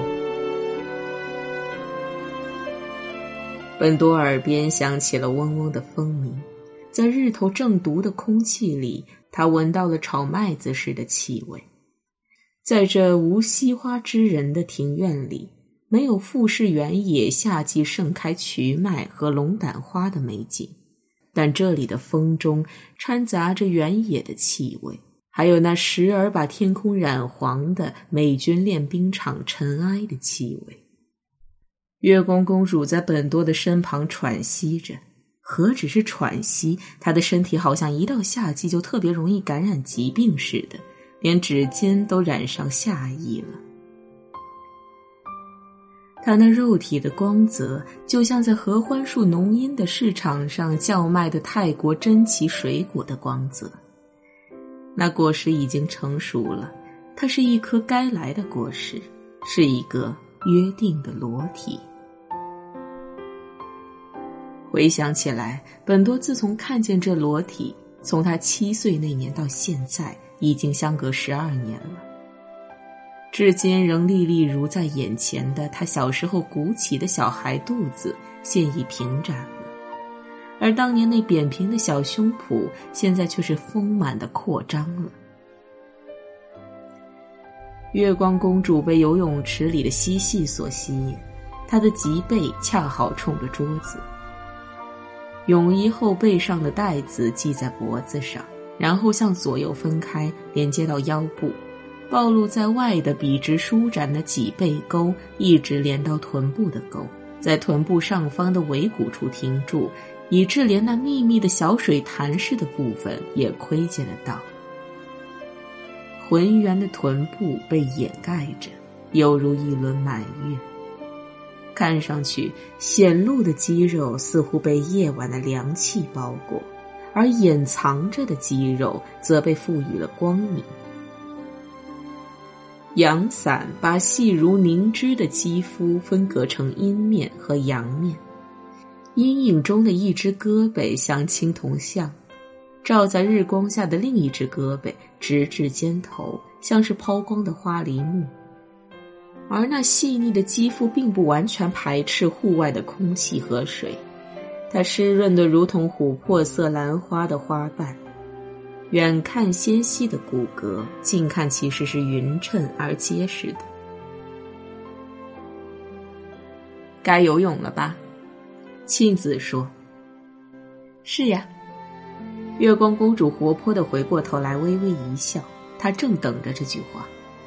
本多耳边响起了嗡嗡的风鸣，在日头正毒的空气里，他闻到了炒麦子时的气味。在这无惜花之人的庭院里，没有富士原野夏季盛开瞿麦和龙胆花的美景，但这里的风中掺杂着原野的气味， 还有那时而把天空染黄的美军练兵场尘埃的气味。月光公主在本多的身旁喘息着，何止是喘息，她的身体好像一到夏季就特别容易感染疾病似的，连指尖都染上夏意了。她那肉体的光泽就像在合欢树浓荫的市场上叫卖的泰国珍奇水果的光泽。那果实已经成熟了，它是一颗该来的果实，是一个约定的裸体。回想起来，本多自从看见这裸体，从他7岁那年到现在，已经相隔12年了。至今仍历历如在眼前的他小时候鼓起的小孩肚子现已平展了，而当年那扁平的小胸脯现在却是丰满的扩张了。月光公主被游泳池里的嬉戏所吸引，她的脊背恰好冲着桌子，泳衣后背上的带子系在脖子上，然后向左右分开，连接到腰部，暴露在外的笔直舒展的脊背沟一直连到臀部的沟，在臀部上方的尾骨处停住，以致连那密密的小水潭似的部分也窥见得到。浑圆的臀部被掩盖着，犹如一轮满月，看上去显露的肌肉似乎被夜晚的凉气包裹，而掩藏着的肌肉则被赋予了光明。阳伞把细如凝脂的肌肤分隔成阴面和阳面，阴影中的一只胳膊像青铜像，照在日光下的另一只胳膊直至肩头，像是抛光的花梨木。而那细腻的肌肤并不完全排斥户外的空气和水，它湿润得如同琥珀色兰花的花瓣，远看纤细的骨骼，近看其实是匀称而结实的。该游泳了吧？庆子说。是呀。月光公主活泼地回过头来，微微一笑，她正等着这句话。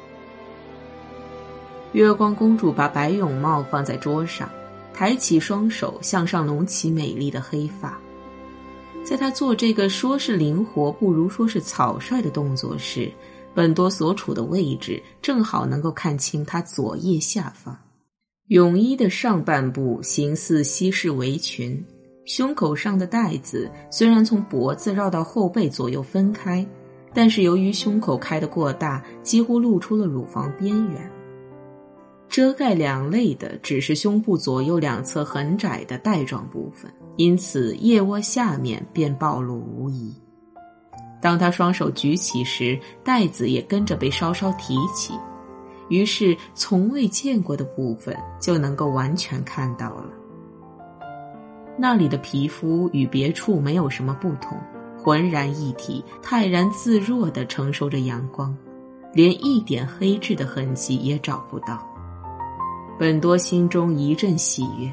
月光公主把白泳帽放在桌上，抬起双手向上拢起美丽的黑发。在她做这个说是灵活不如说是草率的动作时，本多所处的位置正好能够看清她左腋下方。泳衣的上半部形似西式围裙，胸口上的带子虽然从脖子绕到后背左右分开，但是由于胸口开得过大，几乎露出了乳房边缘。遮盖两肋的只是胸部左右两侧很窄的带状部分，因此腋窝下面便暴露无遗。当他双手举起时，带子也跟着被稍稍提起，于是从未见过的部分就能够完全看到了。那里的皮肤与别处没有什么不同，浑然一体，泰然自若地承受着阳光，连一点黑痣的痕迹也找不到。本多心中一阵喜悦。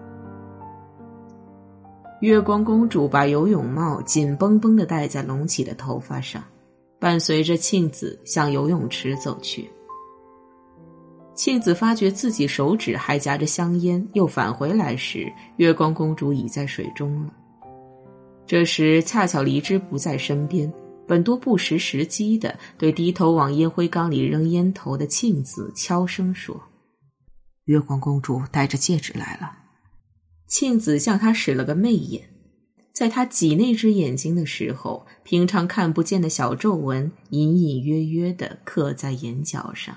月光公主把游泳帽紧绷绷地戴在隆起的头发上，伴随着庆子向游泳池走去。庆子发觉自己手指还夹着香烟，又返回来时，月光公主已在水中了。这时恰巧梨枝不在身边，本多不失时机地对低头往烟灰缸里扔烟头的庆子悄声说：月光公主带着戒指来了。庆子向他使了个媚眼，在他挤那只眼睛的时候，平常看不见的小皱纹隐隐约约地刻在眼角上。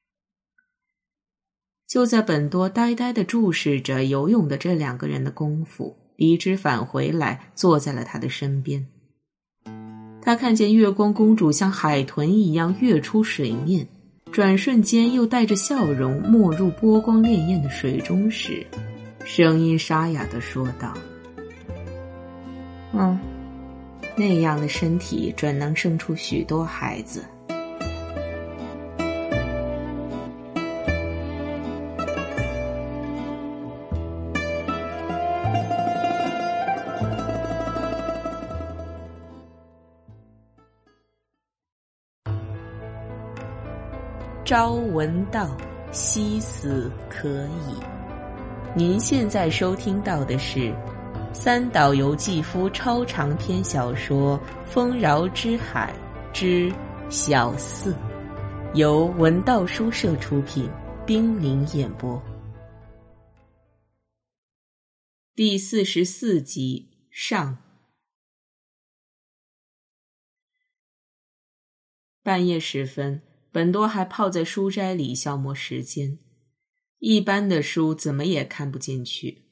就在本多呆呆地注视着游泳的这两个人的功夫，梨枝返回来坐在了他的身边。他看见月光公主像海豚一样跃出水面，转瞬间又带着笑容没入波光潋滟的水中时，声音沙哑地说道：那样的身体准能生出许多孩子。 朝闻道，夕死可矣。您现在收听到的是三岛由纪夫超长篇小说《丰饶之海之小四》，由文道书社出品，冰凌演播。第44集上。半夜时分，本多还泡在书斋里消磨时间，一般的书怎么也看不进去。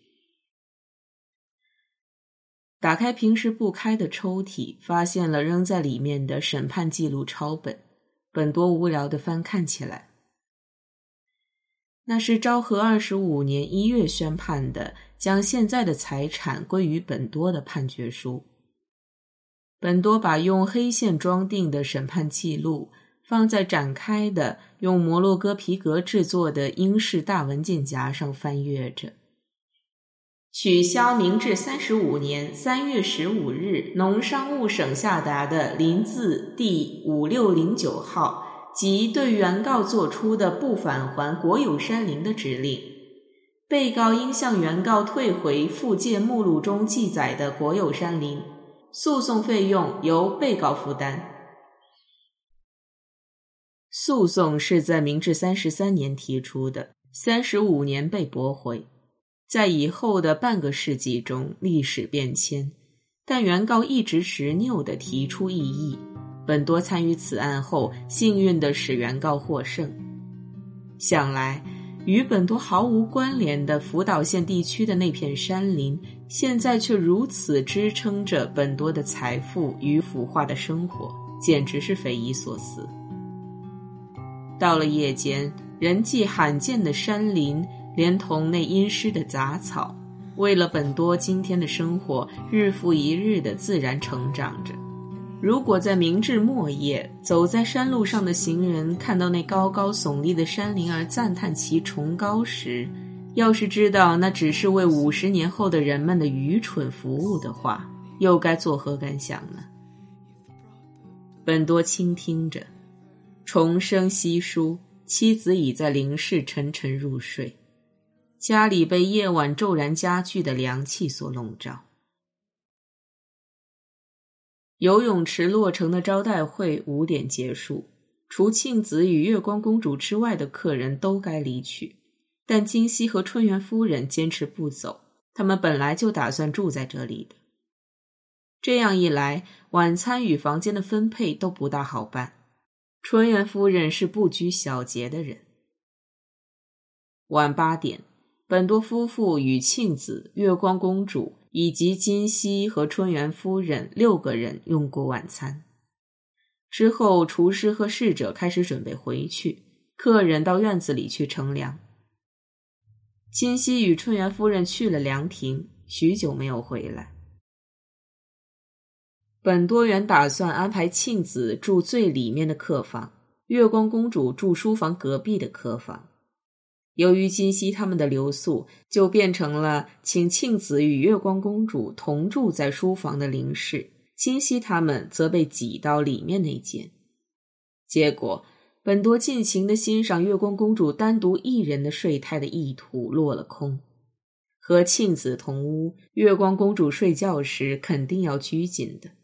打开平时不开的抽屉，发现了扔在里面的审判记录抄本，本多无聊地翻看起来。那是昭和25年1月宣判的将现在的财产归于本多的判决书。本多把用黑线装订的审判记录放在展开的用摩洛哥皮革制作的英式大文件夹上翻阅着。取消明治35年3月15日农商务省下达的临字第5609号及对原告作出的不返还国有山林的指令，被告应向原告退回附件目录中记载的国有山林，诉讼费用由被告负担。诉讼是在明治33年提出的，35年被驳回。在以后的半个世纪中，历史变迁，但原告一直执拗地提出异议。本多参与此案后，幸运地使原告获胜。想来，与本多毫无关联的福岛县地区的那片山林，现在却如此支撑着本多的财富与腐化的生活，简直是匪夷所思。到了夜间，人迹罕见的山林连同那阴湿的杂草，为了本多今天的生活，日复一日的自然成长着。如果在明治末叶，走在山路上的行人看到那高高耸立的山林而赞叹其崇高时，要是知道那只是为50年后的人们的愚蠢服务的话，又该作何感想呢？本多倾听着，虫声稀疏，妻子已在灵室沉沉入睡，家里被夜晚骤然加剧的凉气所笼罩。游泳池落成的招待会5点结束，除庆子与月光公主之外的客人都该离去，但金熙和春元夫人坚持不走，他们本来就打算住在这里的。这样一来，晚餐与房间的分配都不大好办。春元夫人是不拘小节的人。晚8点，本多夫妇与庆子、月光公主以及金熙和春元夫人6个人用过晚餐。之后，厨师和侍者开始准备回去，客人到院子里去乘凉。金熙与春元夫人去了凉亭，许久没有回来。本多原打算安排庆子住最里面的客房，月光公主住书房隔壁的客房。由于金熙他们的留宿，就变成了请庆子与月光公主同住在书房的灵室，金熙他们则被挤到里面那间。结果，本多尽情地欣赏月光公主单独一人的睡态的意图落了空。和庆子同屋，月光公主睡觉时肯定要拘谨的。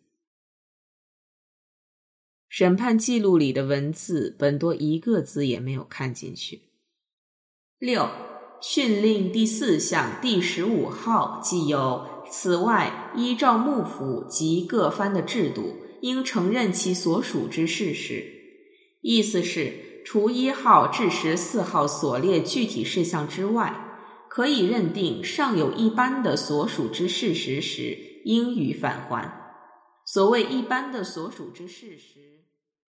审判记录里的文字，本多一个字也没有看进去。6. 训令第4项第15号既有，此外依照幕府及各藩的制度，应承认其所属之事实。意思是，除1号至14号所列具体事项之外，可以认定尚有一般的所属之事实时，应予返还。所谓一般的所属之事实，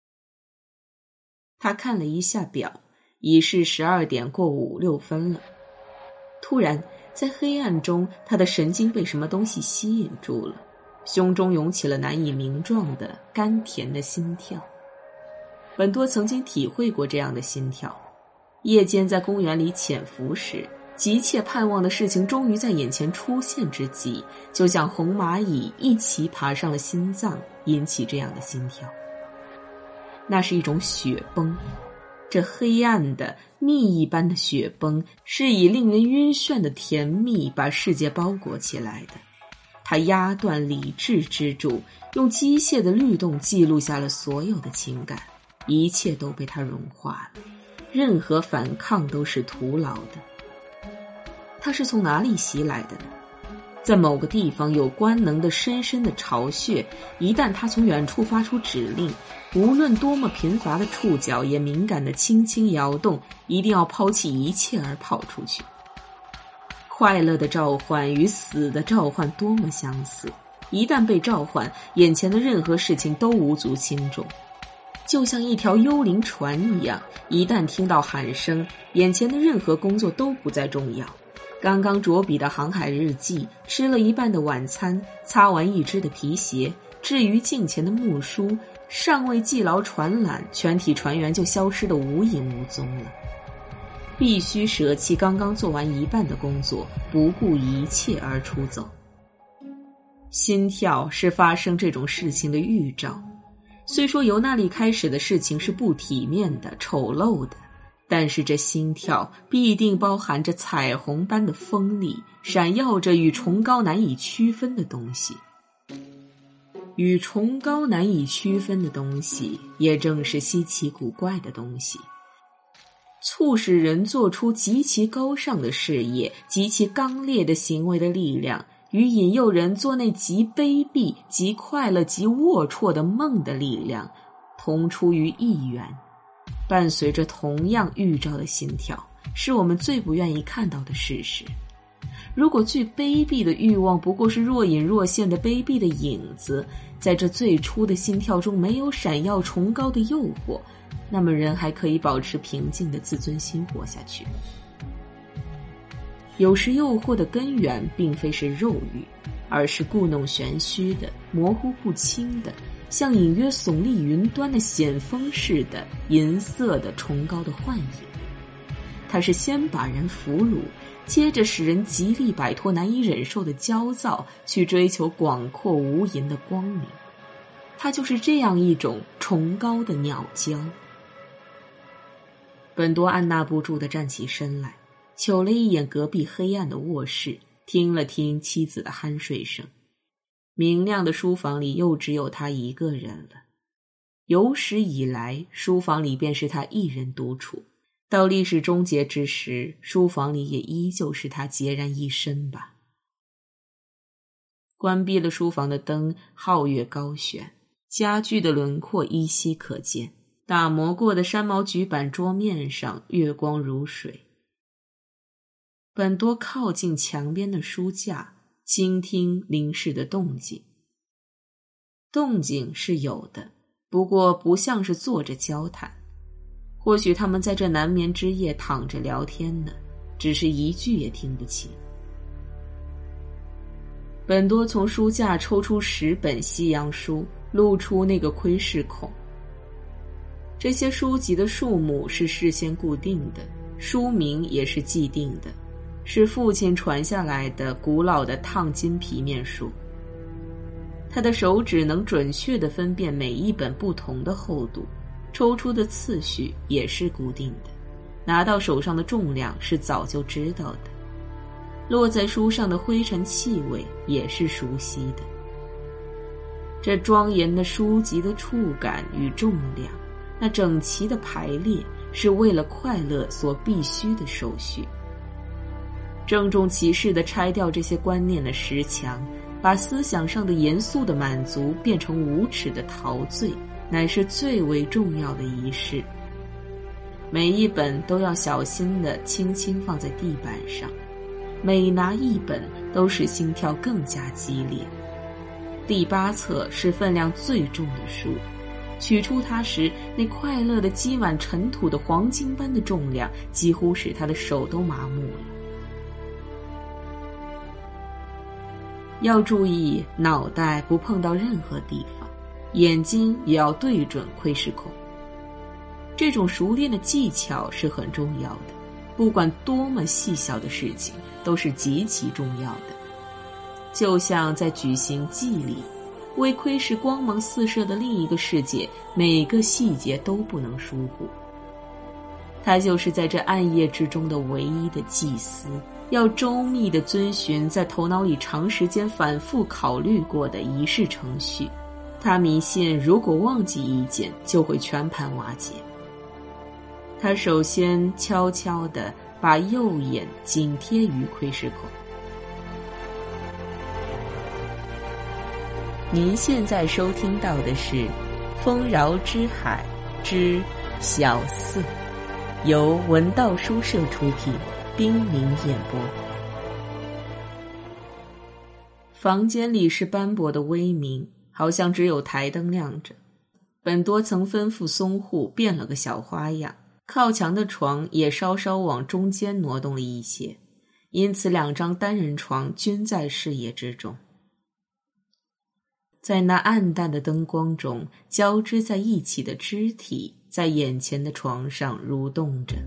他看了一下表，已是12点过5、6分了。突然，在黑暗中，他的神经被什么东西吸引住了，胸中涌起了难以名状的甘甜的心跳。本多曾经体会过这样的心跳，夜间在公园里潜伏时，急切盼望的事情终于在眼前出现之际，就像红蚂蚁一起爬上了心脏，引起这样的心跳。那是一种雪崩， 这黑暗的蜜一般的雪崩是以令人晕眩的甜蜜把世界包裹起来的。它压断理智支柱，用机械的律动记录下了所有的情感，一切都被它融化了，任何反抗都是徒劳的。它是从哪里袭来的呢？在某个地方有官能的深深的巢穴，一旦它从远处发出指令，无论多么贫乏的触角也敏感地轻轻摇动，一定要抛弃一切而跑出去。快乐的召唤与死的召唤多么相似，一旦被召唤，眼前的任何事情都无足轻重，就像一条幽灵船一样，一旦听到喊声，眼前的任何工作都不再重要。刚刚着笔的航海日记，吃了一半的晚餐，擦完一只的皮鞋，置于镜前的木梳，尚未系牢船缆，全体船员就消失得无影无踪了。必须舍弃刚刚做完一半的工作，不顾一切而出走。心跳是发生这种事情的预兆，虽说由那里开始的事情是不体面的、丑陋的，但是这心跳必定包含着彩虹般的锋利，闪耀着与崇高难以区分的东西。与崇高难以区分的东西，也正是稀奇古怪的东西，促使人做出极其高尚的事业、极其刚烈的行为的力量，与引诱人做那极卑鄙、极快乐、极龌龊的梦的力量，同出于一源，伴随着同样预兆的心跳，是我们最不愿意看到的事实。如果最卑鄙的欲望不过是若隐若现的卑鄙的影子，在这最初的心跳中没有闪耀崇高的诱惑，那么人还可以保持平静的自尊心活下去。有时诱惑的根源并非是肉欲，而是故弄玄虚的、模糊不清的，像隐约耸立云端的险峰似的银色的崇高的幻影。它是先把人俘虏，接着使人极力摆脱难以忍受的焦躁，去追求广阔无垠的光明。它就是这样一种崇高的鸟交。本多按捺不住地站起身来，瞅了一眼隔壁黑暗的卧室，听了听妻子的酣睡声。明亮的书房里又只有他一个人了。有史以来，书房里便是他一人独处，到历史终结之时，书房里也依旧是他孑然一身吧。关闭了书房的灯，皓月高悬，家具的轮廓依稀可见，打磨过的山毛榉板桌面上月光如水。本多靠近墙边的书架，倾听凝视的动静。动静是有的，不过不像是坐着交谈，或许他们在这难眠之夜躺着聊天呢，只是一句也听不清。本多从书架抽出10本西洋书，露出那个窥视孔。这些书籍的数目是事先固定的，书名也是既定的，是父亲传下来的古老的烫金皮面书。他的手指能准确地分辨每一本不同的厚度，抽出的次序也是固定的，拿到手上的重量是早就知道的，落在书上的灰尘气味也是熟悉的。这庄严的书籍的触感与重量，那整齐的排列，是为了快乐所必须的手续。郑重其事地拆掉这些观念的石墙，把思想上的严肃的满足变成无耻的陶醉，乃是最为重要的仪式。每一本都要小心地轻轻放在地板上，每拿一本都使心跳更加激烈。第8册是分量最重的书，取出它时，那快乐的积满尘土的黄金般的重量，几乎使他的手都麻木了。要注意脑袋不碰到任何地方，眼睛也要对准窥视孔。这种熟练的技巧是很重要的，不管多么细小的事情，都是极其重要的。就像在举行祭礼，为窥视光芒四射的另一个世界，每个细节都不能疏忽。 他就是在这暗夜之中的唯一的祭司，要周密地遵循在头脑里长时间反复考虑过的仪式程序。他迷信如果忘记一件，就会全盘瓦解。他首先悄悄地把右眼紧贴于窥视孔。您现在收听到的是《丰饶之海之小四》，由文道书社出品，冰凌演播。房间里是斑驳的微明，好像只有台灯亮着。本多曾吩咐松户变了个小花样，靠墙的床也稍稍往中间挪动了一些，因此2张单人床均在视野之中。在那暗淡的灯光中，交织在一起的肢体在眼前的床上蠕动着。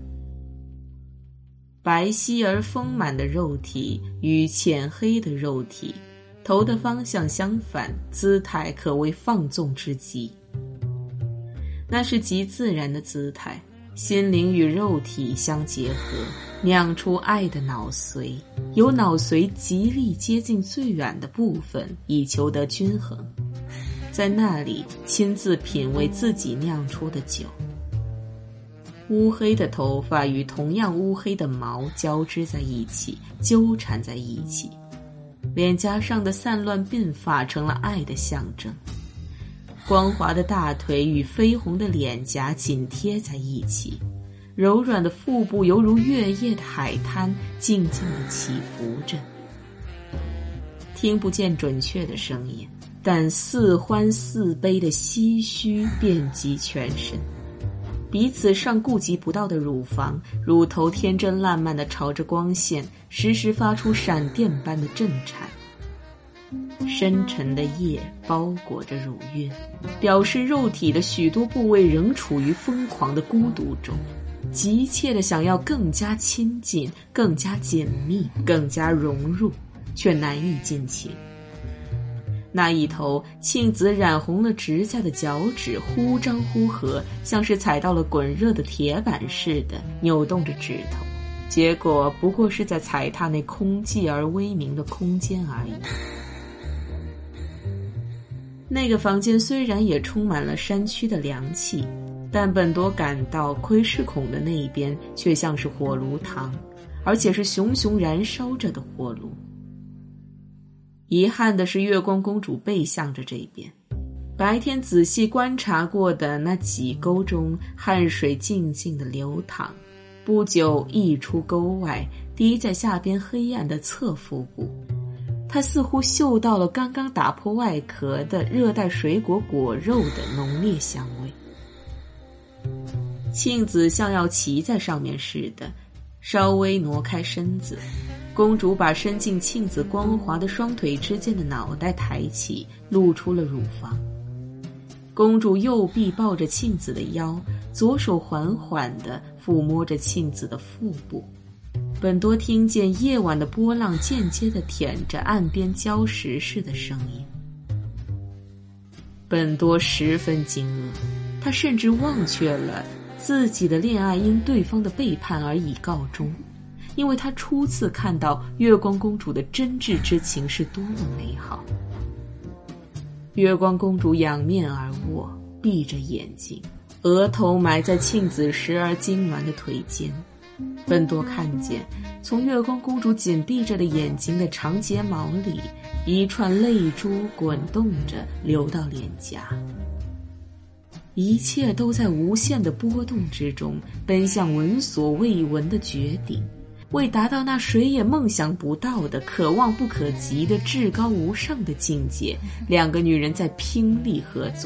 白皙而丰满的肉体与浅黑的肉体，头的方向相反，姿态可谓放纵之极。那是极自然的姿态，心灵与肉体相结合，酿出爱的脑髓，由脑髓极力接近最远的部分，以求得均衡。在那里亲自品味自己酿出的酒。乌黑的头发与同样乌黑的毛交织在一起，纠缠在一起，脸颊上的散乱鬓发成了爱的象征。光滑的大腿与绯红的脸颊紧贴在一起，柔软的腹部犹如月夜的海滩，静静地起伏着。听不见准确的声音，但似欢似悲的唏嘘遍及全身。彼此上顾及不到的乳房，乳头天真烂漫地朝着光线，时时发出闪电般的震颤。深沉的夜包裹着乳晕，表示肉体的许多部位仍处于疯狂的孤独中，急切地想要更加亲近，更加紧密，更加融入，却难以进情。那一头庆子染红了指甲的脚趾忽张忽合，像是踩到了滚热的铁板似的扭动着指头，结果不过是在踩踏那空寂而微明的空间而已。那个房间虽然也充满了山区的凉气，但本多感到窥视孔的那一边却像是火炉膛，而且是熊熊燃烧着的火炉。遗憾的是，月光公主背向着这边，白天仔细观察过的那几沟中，汗水静静地流淌，不久溢出沟外，滴在下边黑暗的侧腹部。她似乎嗅到了刚刚打破外壳的热带水果果肉的浓烈香味。庆子像要骑在上面似的，稍微挪开身子。公主把伸进庆子光滑的双腿之间的脑袋抬起，露出了乳房。公主右臂抱着庆子的腰，左手缓缓地抚摸着庆子的腹部。本多听见夜晚的波浪间接地舔着岸边礁石似的声音。本多十分惊愕，他甚至忘却了自己的恋爱因对方的背叛而已告终，因为他初次看到月光公主的真挚之情是多么美好。月光公主仰面而卧，闭着眼睛，额头埋在庆子时而痉挛的腿间。本多看见从月光公主紧闭着的眼睛的长睫毛里，一串泪珠滚动着流到脸颊。一切都在无限的波动之中，奔向闻所未闻的绝顶。为达到那谁也梦想不到的、可望不可及的至高无上的境界，两个女人在拼力合作。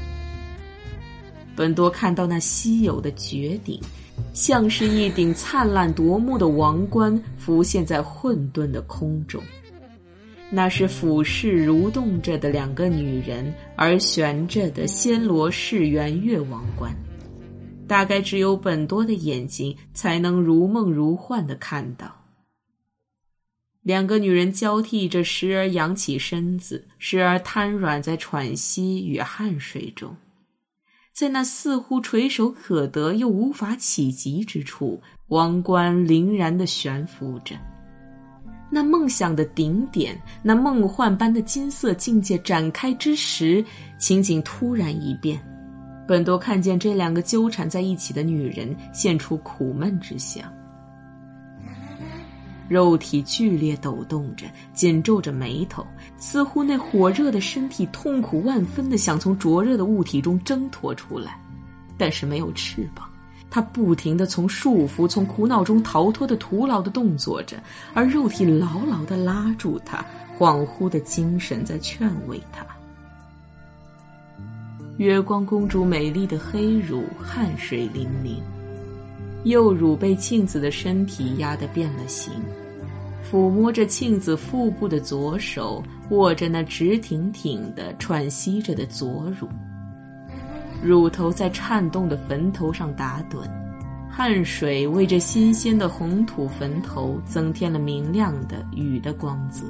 本多看到那稀有的绝顶，像是一顶灿烂夺目的王冠浮现在混沌的空中。那是俯视蠕动着的两个女人而悬着的暹罗式圆月王冠，大概只有本多的眼睛才能如梦如幻地看到。两个女人交替着，时而扬起身子，时而瘫软在喘息与汗水中。 在那似乎垂手可得又无法企及之处，王冠凛然地悬浮着。那梦想的顶点，那梦幻般的金色境界展开之时，情景突然一变。本多看见这两个纠缠在一起的女人现出苦闷之相，肉体剧烈抖动着，紧皱着眉头，似乎那火热的身体痛苦万分地想从灼热的物体中挣脱出来，但是没有翅膀。他不停地从束缚、从苦恼中逃脱的徒劳地动作着，而肉体牢牢地拉住他，恍惚的精神在劝慰他。月光公主美丽的黑乳汗水淋淋，右乳被庆子的身体压得变了形，抚摸着庆子腹部的左手握着那直挺挺的喘息着的左乳，乳头在颤动的坟头上打盹，汗水为这新鲜的红土坟头增添了明亮的雨的光泽。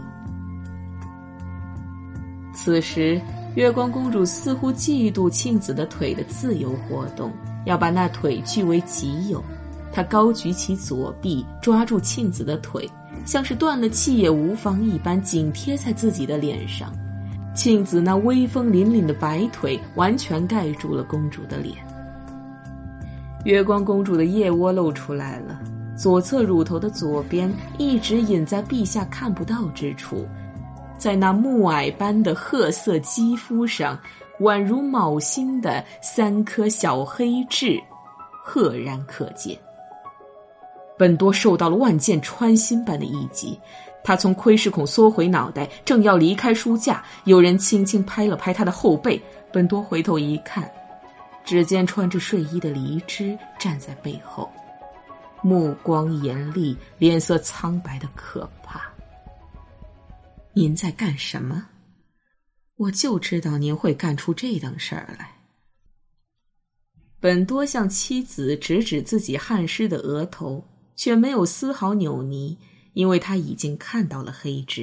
此时月光公主似乎嫉妒庆子的腿的自由活动，要把那腿据为己有。她高举起左臂，抓住庆子的腿，像是断了气也无妨一般紧贴在自己的脸上。庆子那威风凛凛的白腿完全盖住了公主的脸。月光公主的腋窝露出来了，左侧乳头的左边一直隐在臂下看不到之处，在那木矮般的褐色肌肤上，宛如卯星的3颗小黑痣赫然可见。本多受到了万箭穿心般的一击，他从窥视孔缩回脑袋，正要离开书架，有人轻轻拍了拍他的后背。本多回头一看，只见穿着睡衣的梨枝站在背后，目光严厉，脸色苍白的可怕。您在干什么？我就知道您会干出这等事儿来。本多向妻子指指自己汗湿的额头，却没有丝毫扭捏，因为他已经看到了黑痣。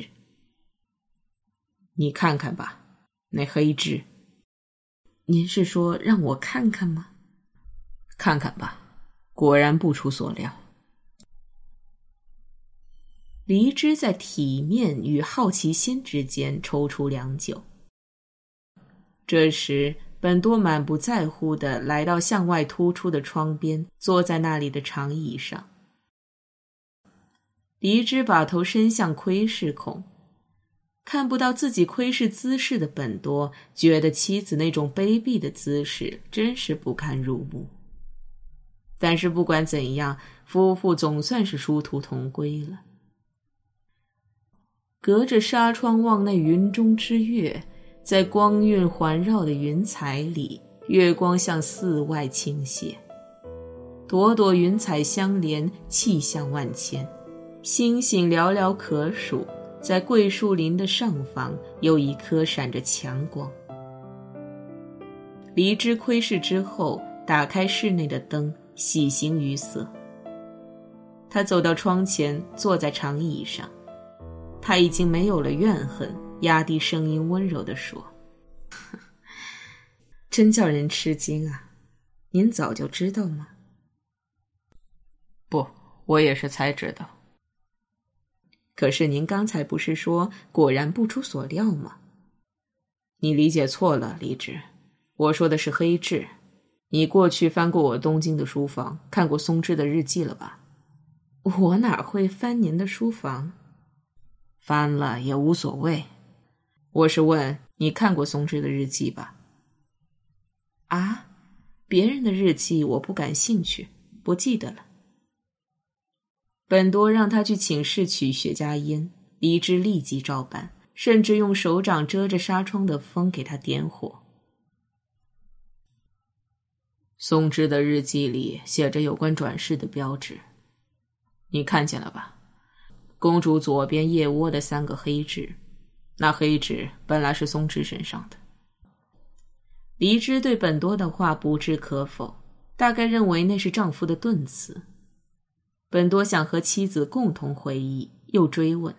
你看看吧，那黑痣。您是说让我看看吗？看看吧，果然不出所料。梨枝在体面与好奇心之间踌躇良久。这时本多满不在乎地来到向外突出的窗边，坐在那里的长椅上。梨枝把头伸向窥视孔，看不到自己窥视姿势的本多觉得妻子那种卑鄙的姿势真是不堪入目。但是不管怎样，夫妇总算是殊途同归了。隔着纱窗望那云中之月，在光晕环绕的云彩里，月光向四外倾泻，朵朵云彩相连，气象万千，星星寥寥可数。在桂树林的上方有一颗闪着强光。梨枝窥视之后，打开室内的灯，喜形于色。他走到窗前，坐在长椅上。他已经没有了怨恨，压低声音温柔地说：真叫人吃惊啊，您早就知道吗？不，我也是才知道。可是您刚才不是说果然不出所料吗？你理解错了，梨枝，我说的是黑痣。你过去翻过我东京的书房，看过松枝的日记了吧？我哪会翻您的书房？翻了也无所谓。我是问你看过松枝的日记吧？啊，别人的日记我不感兴趣，不记得了。本多让他去寝室取雪茄烟，梨枝立即照办，甚至用手掌遮着纱窗的风给他点火。松枝的日记里写着有关转世的标志，你看见了吧？公主左边腋窝的3个黑痣，那黑痣本来是松枝身上的。梨枝对本多的话不置可否，大概认为那是丈夫的顿词。本多想和妻子共同回忆，又追问：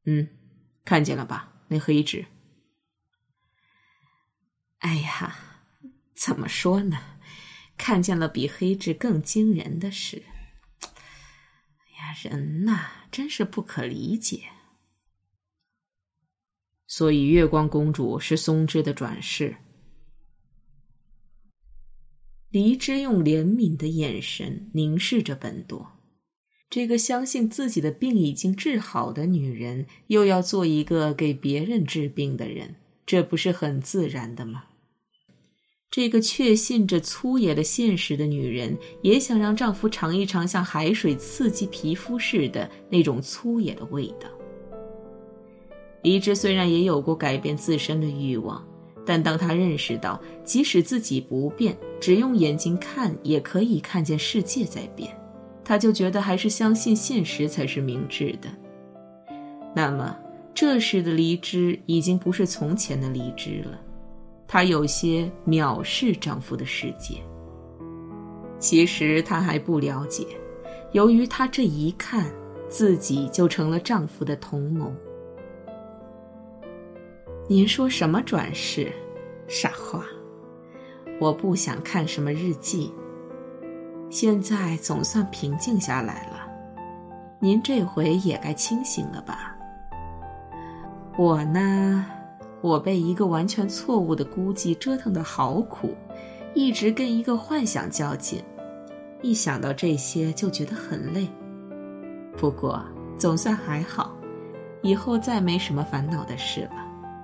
看见了吧，那黑痣？哎呀， 怎么说呢？看见了比黑痣更惊人的事。哎呀，人呐，真是不可理解。所以月光公主是松枝的转世。黎之用怜悯的眼神凝视着本多，这个相信自己的病已经治好的女人，又要做一个给别人治病的人，这不是很自然的吗？这个确信着粗野的现实的女人，也想让丈夫尝一尝像海水刺激皮肤似的那种粗野的味道。黎之虽然也有过改变自身的欲望，但当她认识到即使自己不变，只用眼睛看也可以看见世界在变，她就觉得还是相信现实才是明智的。那么这时的黎之已经不是从前的黎之了，她有些藐视丈夫的世界。其实她还不了解，由于她这一看，自己就成了丈夫的同谋。您说什么转世？傻话，我不想看什么日记。现在总算平静下来了，您这回也该清醒了吧？我呢，我被一个完全错误的估计折腾得好苦，一直跟一个幻想较劲，一想到这些就觉得很累。不过总算还好，以后再没什么烦恼的事了。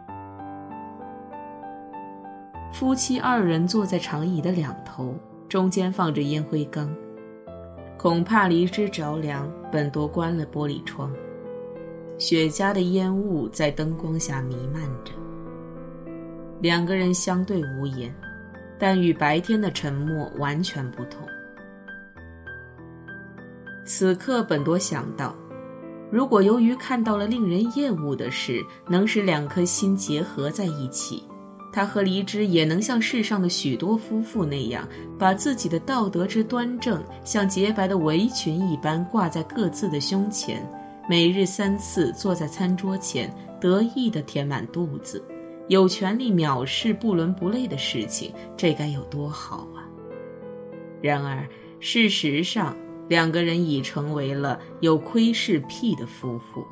夫妻二人坐在长椅的两头，中间放着烟灰缸。恐怕黎之着凉，本多关了玻璃窗。雪茄的烟雾在灯光下弥漫着。两个人相对无言，但与白天的沉默完全不同。此刻本多想到，如果由于看到了令人厌恶的事，能使两颗心结合在一起，他和黎之也能像世上的许多夫妇那样，把自己的道德之端正像洁白的围裙一般挂在各自的胸前，每日3次坐在餐桌前，得意地填满肚子，有权利藐视不伦不类的事情，这该有多好啊！然而事实上，两个人已成为了有窥视癖的夫妇。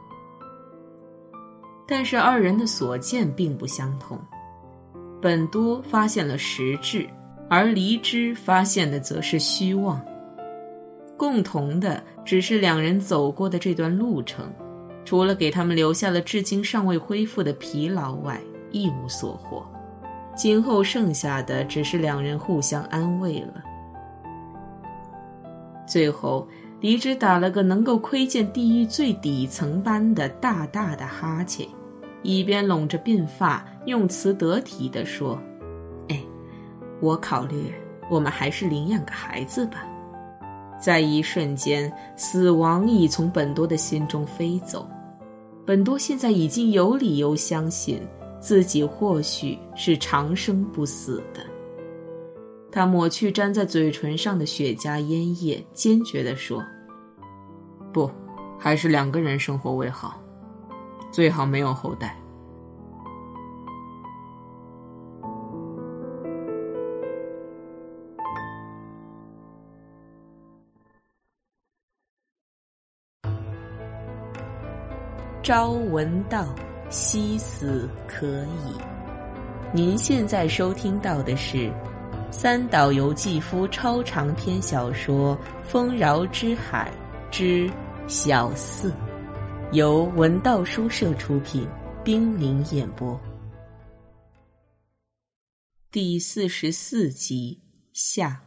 但是二人的所见并不相同。本多发现了实质，而黎之发现的则是虚妄。共同的只是两人走过的这段路程，除了给他们留下了至今尚未恢复的疲劳外，一无所获。今后剩下的只是两人互相安慰了。最后，黎之打了个能够窥见地狱最底层般的大大的哈欠，一边拢着鬓发，用词得体地说：“哎，我考虑我们还是领养个孩子吧。”在一瞬间，死亡已从本多的心中飞走。本多现在已经有理由相信自己或许是长生不死的。他抹去粘在嘴唇上的雪茄烟叶，坚决地说：“不，还是两个人生活为好，最好没有后代。”朝闻道，夕死可矣。您现在收听到的是三岛由纪夫超长篇小说《丰饶之海之小四》，由文道书社出品，冰凌演播。第44集下。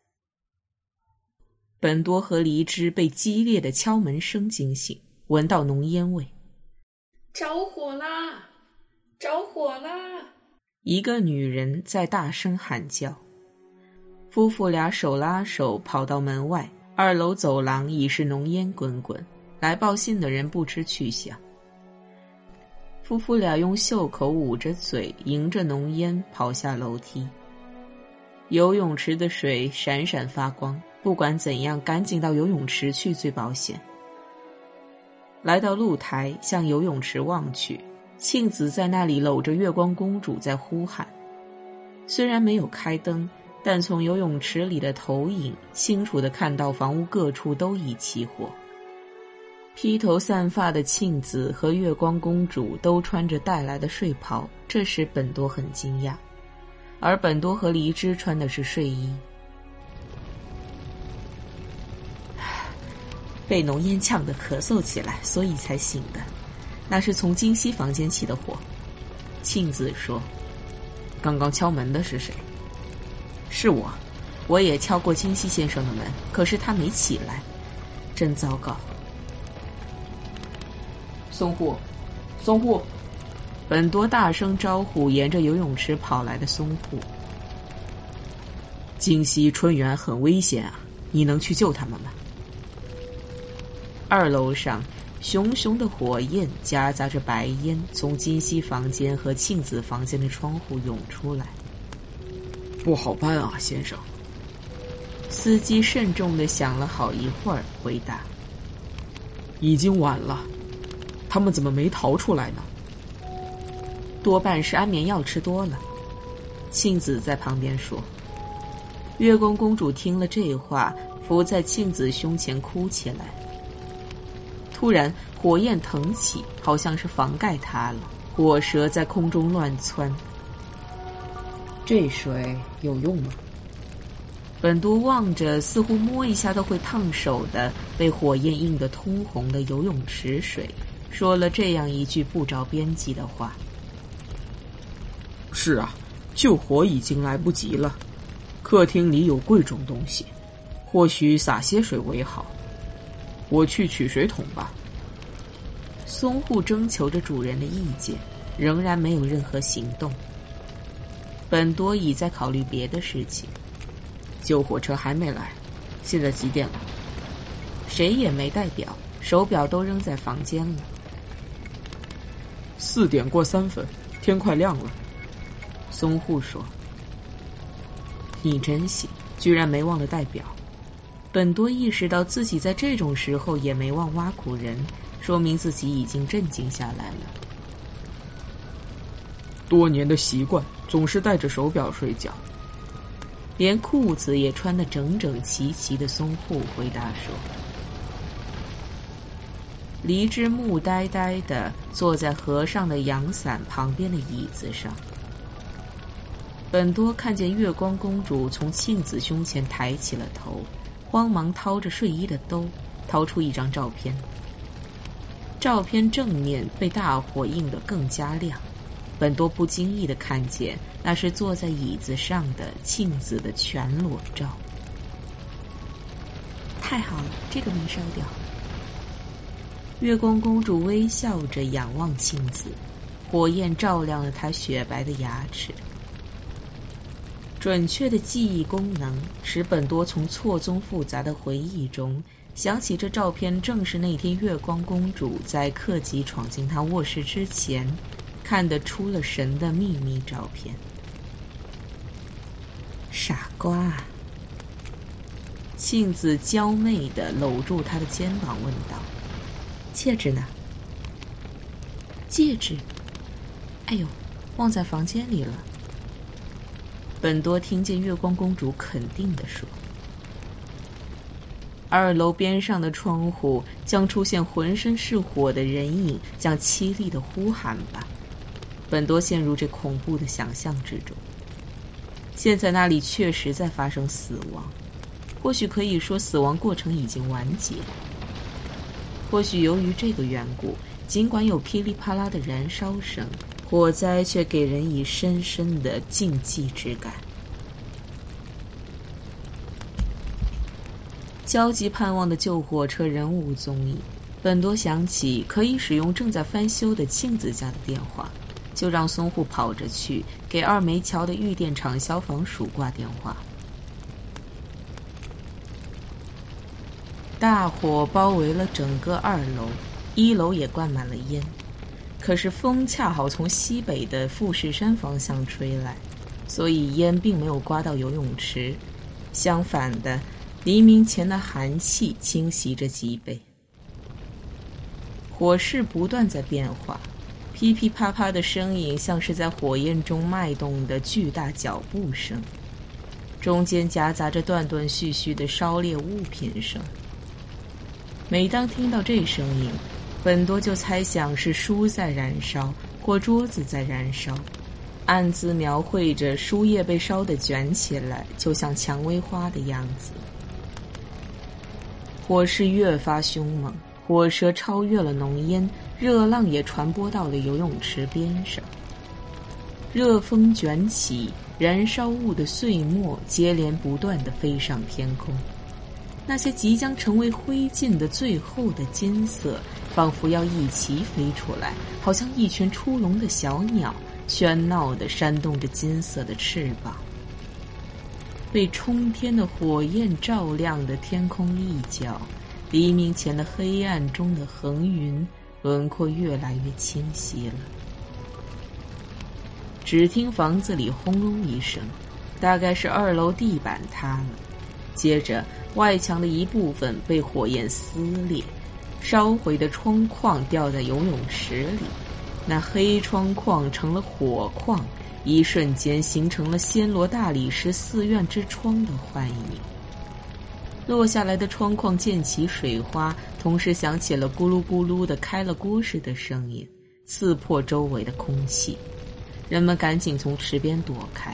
本多和黎之被激烈的敲门声惊醒，闻到浓烟味。 着火啦！着火啦！ 一个女人在大声喊叫。夫妇俩手拉手跑到门外，2楼走廊已是浓烟滚滚，来报信的人不知去向。夫妇俩用袖口捂着嘴，迎着浓烟跑下楼梯。游泳池的水闪闪发光，不管怎样，赶紧到游泳池去最保险。来到露台，向游泳池望去，庆子在那里搂着月光公主在呼喊。 虽然没有开灯，但从游泳池里的投影清楚地看到房屋各处都已起火。披头散发的庆子和月光公主都穿着带来的睡袍，这使本多很惊讶，而本多和黎枝穿的是睡衣。被浓烟呛得咳嗽起来，所以才醒的。那是从金熙房间起的火。庆子说：“ 刚刚敲门的是谁？”“ 是我，我也敲过金熙先生的门，可是他没起来，真糟糕。”“ 松户，松户！” 本多大声招呼沿着游泳池跑来的松户。 “金熙春园很危险啊，你能去救他们吗？” 2楼上，熊熊的火焰夹杂着白烟从金熙房间和庆子房间的窗户涌出来。 “不好办啊，先生。” 司机慎重地想了好一会儿，回答：“ 已经晚了，他们怎么没逃出来呢？”“ 多半是安眠药吃多了。”庆子在旁边说。月光公主听了这话，伏在庆子胸前哭起来。突然火焰腾起，好像是房盖塌了，火舌在空中乱窜。 “这水有用吗？” 本多望着似乎摸一下都会烫手的被火焰映得通红的游泳池水，说了这样一句不着边际的话：“ 是啊，救火已经来不及了。客厅里有贵重东西，或许洒些水为好。我去取水桶吧。” 松户征求着主人的意见，仍然没有任何行动。本多已在考虑别的事情。 救火车还没来，现在几点了？ 谁也没带表，手表都扔在房间了。 4点过3分，天快亮了。 松户说：“你真行，居然没忘了带表。”本多意识到自己在这种时候也没忘挖苦人，说明自己已经镇静下来了。 多年的习惯，总是带着手表睡觉。 连裤子也穿得整整齐齐的松户回答说。黎枝木呆呆地坐在河上的阳伞旁边的椅子上。本多看见月光公主从庆子胸前抬起了头，慌忙掏着睡衣的兜，掏出一张照片。照片正面被大火映得更加亮，本多不经意地看见那是坐在椅子上的庆子的全裸照。太好了，这个没烧掉。月光公主微笑着仰望庆子，火焰照亮了她雪白的牙齿。准确的记忆功能使本多从错综复杂的回忆中想起这照片正是那天月光公主在客机闯进她卧室之前看得出了神的秘密照片。傻瓜！庆子娇媚地搂住他的肩膀问道：“戒指呢？”“戒指？哎呦，忘在房间里了。”本多听见月光公主肯定地说。2楼边上的窗户将出现浑身是火的人影，将凄厉的呼喊吧。本多陷入这恐怖的想象之中。现在那里确实在发生死亡，或许可以说死亡过程已经完结。或许由于这个缘故，尽管有噼里啪啦的燃烧声，火灾却给人以深深的禁忌之感。焦急盼望的救火车仍无踪影，本多想起可以使用正在翻修的庆子家的电话，就让松户跑着去给二梅桥的玉电厂消防署挂电话。大火包围了整个2楼，1楼也灌满了烟。可是风恰好从西北的富士山方向吹来，所以烟并没有刮到游泳池。相反的，黎明前的寒气侵袭着脊背。火势不断在变化， 噼噼啪啪的声音像是在火焰中脉动的巨大脚步声，中间夹杂着断断续续的烧裂物品声。每当听到这声音，本多就猜想是书在燃烧或桌子在燃烧，暗自描绘着书页被烧得卷起来，就像蔷薇花的样子。火势越发凶猛，火舌超越了浓烟，热浪也传播到了游泳池边上。热风卷起，燃烧物的碎末接连不断地飞上天空。那些即将成为灰烬的最后的金色，仿佛要一齐飞出来，好像一群出笼的小鸟，喧闹地扇动着金色的翅膀。被冲天的火焰照亮的天空一角，黎明前的黑暗中的横云轮廓越来越清晰了。只听房子里轰隆一声，大概是2楼地板塌了，接着外墙的一部分被火焰撕裂，烧毁的窗框掉在游泳池里，那黑窗框成了火框，一瞬间形成了暹罗大理石寺院之窗的幻影。落下来的窗框溅起水花，同时响起了咕噜咕噜的开了锅似的声音，刺破周围的空气。人们赶紧从池边躲开。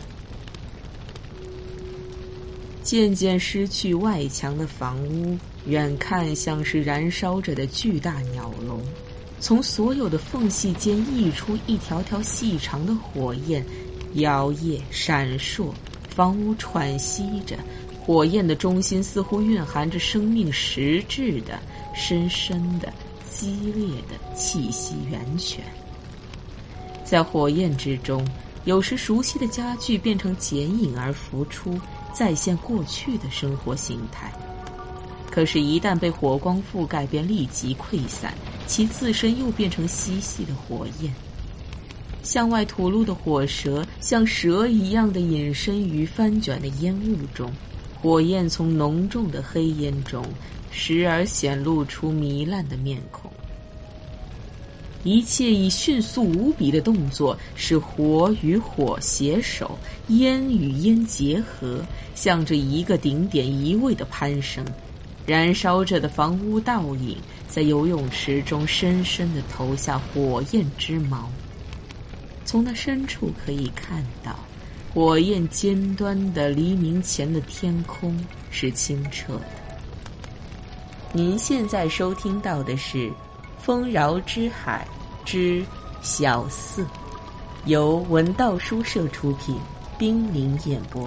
渐渐失去外墙的房屋，远看像是燃烧着的巨大鸟笼，从所有的缝隙间溢出一条条细长的火焰，摇曳闪烁，房屋喘息着，火焰的中心似乎蕴含着生命实质的、深深的、激烈的气息源泉。在火焰之中，有时熟悉的家具变成剪影而浮出，再现过去的生活形态。可是一旦被火光覆盖，便立即溃散，其自身又变成细细的火焰。向外吐露的火舌像蛇一样的隐身于翻卷的烟雾中，火焰从浓重的黑烟中时而显露出糜烂的面孔。一切以迅速无比的动作，使火与火携手，烟与烟结合，向着一个顶点一味的攀升。燃烧着的房屋倒影在游泳池中深深地投下火焰之矛。从那深处可以看到，火焰尖端的黎明前的天空是清澈的。您现在收听到的是《丰饶之海之小四》，由文道书社出品，冰凌演播。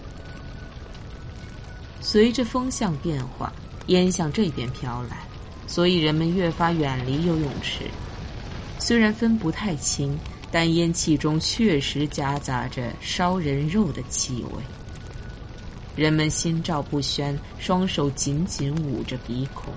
随着风向变化，烟向这边飘来，所以人们越发远离游泳池。虽然分不太清，但烟气中确实夹杂着烧人肉的气味。人们心照不宣，双手紧紧捂着鼻孔。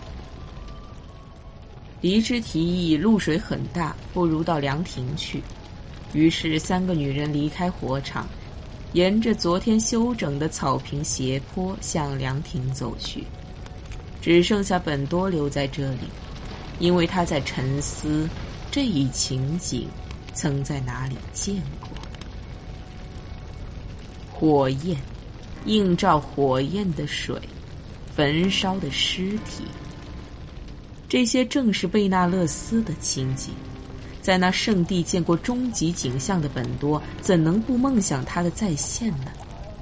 黎之提议露水很大，不如到凉亭去。于是3个女人离开火场，沿着昨天修整的草坪斜坡向凉亭走去。只剩下本多留在这里，因为他在沉思这一情景曾在哪里见过。火焰，映照火焰的水，焚烧的尸体，这些正是贝纳勒斯的情景。在那圣地见过终极景象的本多，怎能不梦想他的再现呢？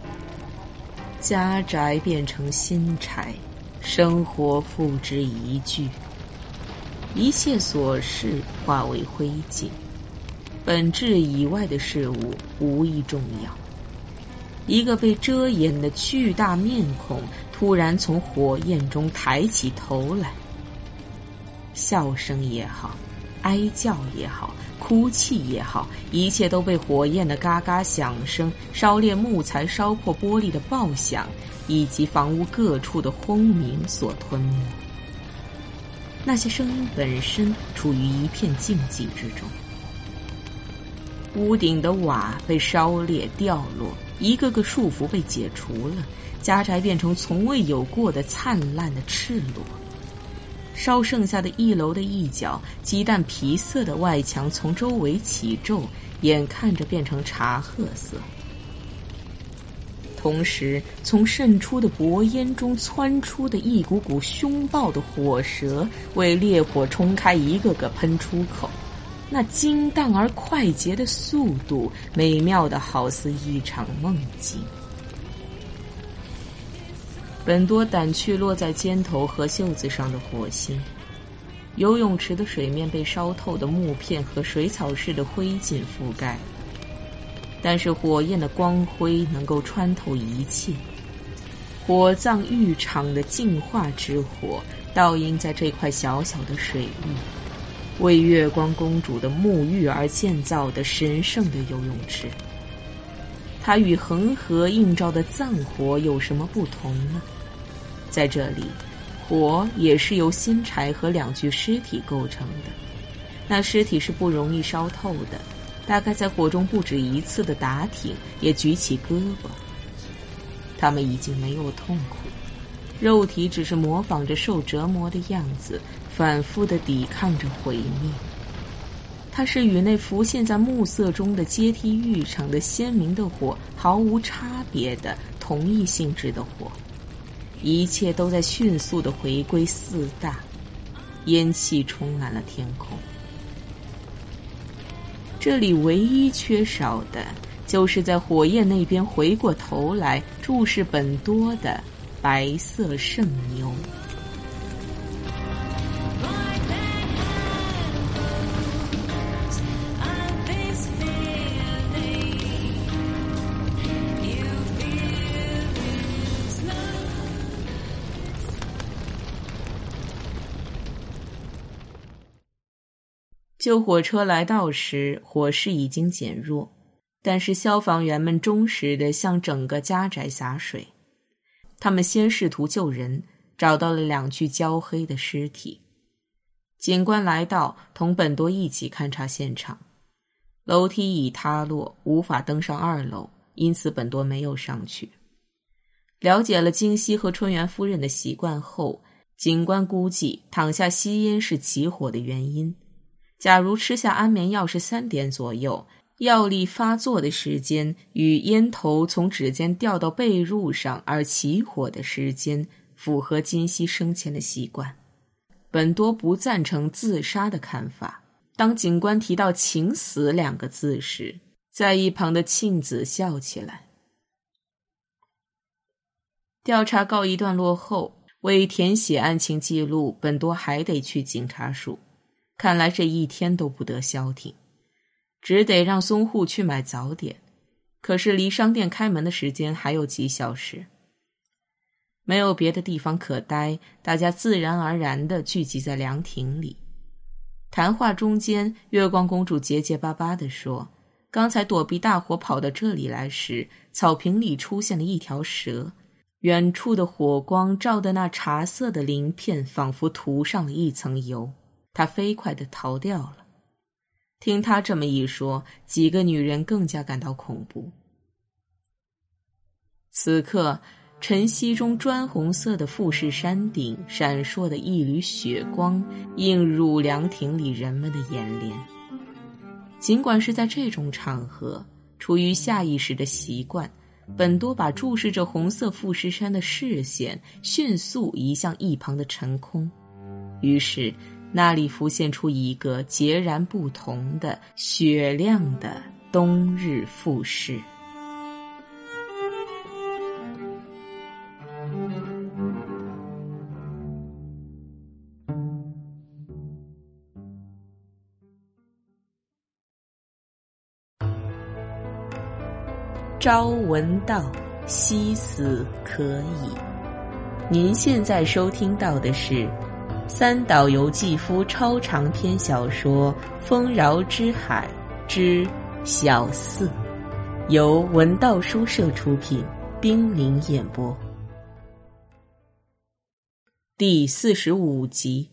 家宅变成新柴，生活付之一炬，一切琐事化为灰烬，本质以外的事物无一重要。一个被遮掩的巨大面孔突然从火焰中抬起头来，笑声也好，哀叫也好，哭泣也好，一切都被火焰的嘎嘎响声、烧裂木材、烧破玻璃的爆响，以及房屋各处的轰鸣所吞没。那些声音本身处于一片静寂之中。屋顶的瓦被烧裂掉落，一个个束缚被解除了，家宅变成从未有过的灿烂的赤裸。 烧剩下的1楼的一角鸡蛋皮色的外墙从周围起皱，眼看着变成茶褐色。同时，从渗出的薄烟中窜出的一股股凶暴的火舌，为烈火冲开一个个喷出口。那精淡而快捷的速度，美妙的好似一场梦境。本多掸去落在肩头和袖子上的火星，游泳池的水面被烧透的木片和水草似的灰烬覆盖，但是火焰的光辉能够穿透一切。火葬浴场的净化之火倒映在这块小小的水域，为月光公主的沐浴而建造的神圣的游泳池。它与恒河映照的葬火有什么不同呢？在这里，火也是由新柴和2具尸体构成的。那尸体是不容易烧透的，大概在火中不止一次的打挺，也举起胳膊。他们已经没有痛苦，肉体只是模仿着受折磨的样子，反复地抵抗着毁灭。它是与那浮现在暮色中的阶梯浴场的鲜明的火毫无差别的同一性质的火。一切都在迅速地回归4大，烟气充满了天空。这里唯一缺少的，就是在火焰那边回过头来注视本多的白色圣牛。救火车来到时，火势已经减弱，但是消防员们忠实地向整个家宅洒水。他们先试图救人，找到了2具焦黑的尸体。警官来到，同本多一起勘察现场。楼梯已塌落，无法登上2楼，因此本多没有上去。了解了京西和春元夫人的习惯后，警官估计躺下吸烟是起火的原因。假如吃下安眠药是3点左右，药力发作的时间与烟头从指尖掉到被褥上而起火的时间符合金熙生前的习惯。本多不赞成自杀的看法。当警官提到请死2个字时，在一旁的庆子笑起来。调查告一段落后，为填写案情记录，本多还得去警察署。看来这一天都不得消停，只得让松户去买早点。可是离商店开门的时间还有几小时，没有别的地方可待，大家自然而然地聚集在凉亭里。谈话中间，月光公主结结巴巴地说，刚才躲避大火跑到这里来时，草坪里出现了一条蛇，远处的火光照得那茶色的鳞片仿佛涂上了一层油。他飞快地逃掉了。听他这么一说，几个女人更加感到恐怖。此刻，晨曦中砖红色的富士山顶闪烁的一缕血光，映入凉亭里人们的眼帘。尽管是在这种场合，出于下意识的习惯，本多把注视着红色富士山的视线迅速移向一旁的晨空，于是那里浮现出一个截然不同的雪亮的冬日富士。朝闻道，夕死可矣。您现在收听到的是三岛由纪夫超长篇小说《丰饶之海之小四》，由文道书社出品，冰凌演播。第45集。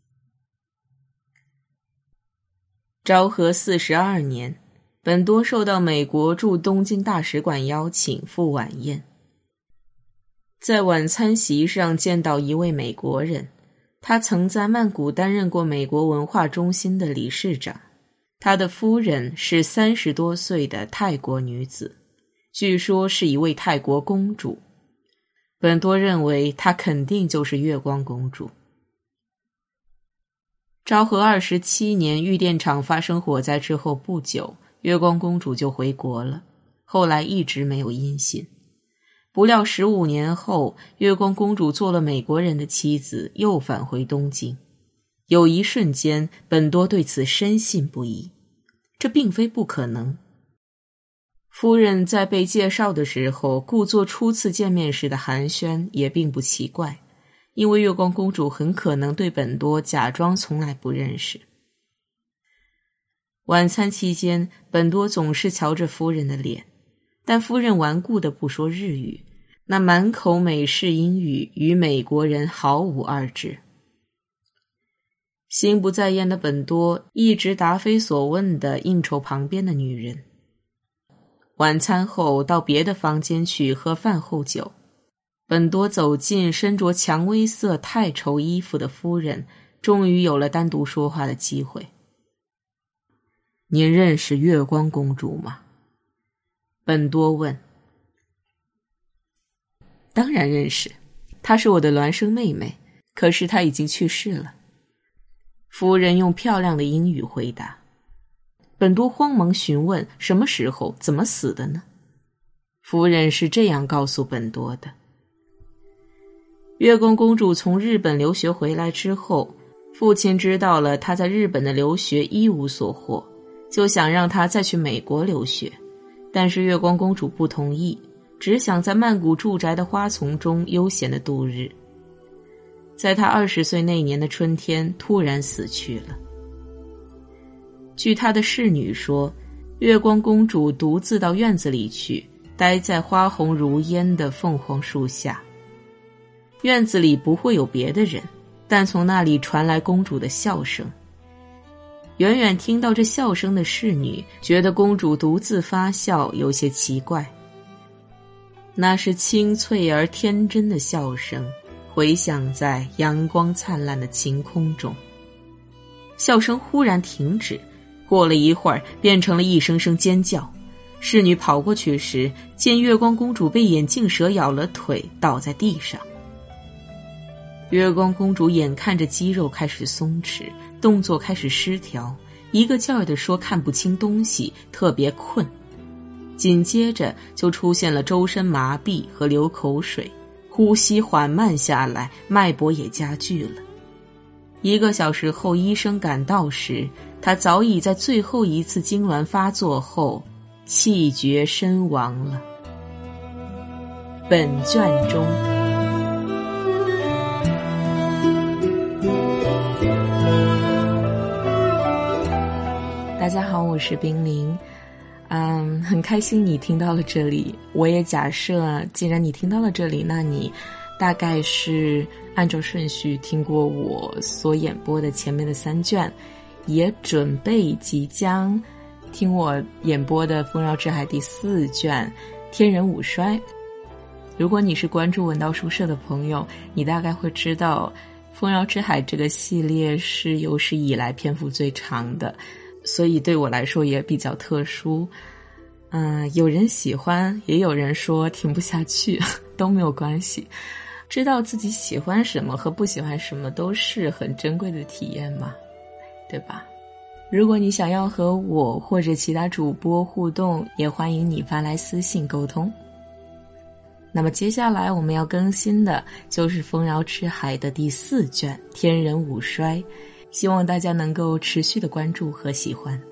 昭和42年，本多受到美国驻东京大使馆邀请赴晚宴。在晚餐席上见到一位美国人， 他曾在曼谷担任过美国文化中心的理事长。他的夫人是30多岁的泰国女子，据说是一位泰国公主。本多认为她肯定就是月光公主。昭和27年玉电厂发生火灾之后不久，月光公主就回国了，后来一直没有音信。不料15年后，月光公主做了美国人的妻子，又返回东京。有一瞬间，本多对此深信不疑，这并非不可能。夫人在被介绍的时候，故作初次见面时的寒暄也并不奇怪，因为月光公主很可能对本多假装从来不认识。晚餐期间，本多总是瞧着夫人的脸，但夫人顽固地不说日语，那满口美式英语与美国人毫无二致。心不在焉的本多一直答非所问地应酬旁边的女人。晚餐后到别的房间去喝饭后酒，本多走进身着蔷薇色太绸衣服的夫人，终于有了单独说话的机会。您认识月光公主吗？本多问。当然认识，她是我的孪生妹妹，可是她已经去世了。夫人用漂亮的英语回答。本多慌忙询问什么时候怎么死的呢？夫人是这样告诉本多的。月光公主从日本留学回来之后，父亲知道了她在日本的留学一无所获，就想让她再去美国留学，但是月光公主不同意，只想在曼谷住宅的花丛中悠闲地度日。在她20岁那年的春天，突然死去了。据她的侍女说，月光公主独自到院子里去，待在花红如烟的凤凰树下。院子里不会有别的人，但从那里传来公主的笑声。远远听到这笑声的侍女觉得公主独自发笑有些奇怪。那是清脆而天真的笑声，回响在阳光灿烂的晴空中。笑声忽然停止，过了一会儿变成了一声声尖叫。侍女跑过去时，见月光公主被眼镜蛇咬了腿，倒在地上。月光公主眼看着肌肉开始松弛，动作开始失调，一个劲儿地说看不清东西，特别困。紧接着就出现了周身麻痹和流口水，呼吸缓慢下来，脉搏也加剧了。1个小时后医生赶到时，她早已在最后一次痉挛发作后气绝身亡了。本卷中。大家好，我是冰凌。很开心你听到了这里。我也假设既然你听到了这里，那你大概是按照顺序听过我所演播的前面的3卷，也准备即将听我演播的《丰饶之海》第4卷《天人五衰》。如果你是关注文道书社的朋友，你大概会知道《丰饶之海》这个系列是有史以来篇幅最长的，所以对我来说也比较特殊。有人喜欢，也有人说听不下去，都没有关系。知道自己喜欢什么和不喜欢什么都是很珍贵的体验嘛，对吧？如果你想要和我或者其他主播互动，也欢迎你发来私信沟通。那么接下来我们要更新的就是《丰饶之海》的第4卷《天人五衰》，希望大家能够持续的关注和喜欢。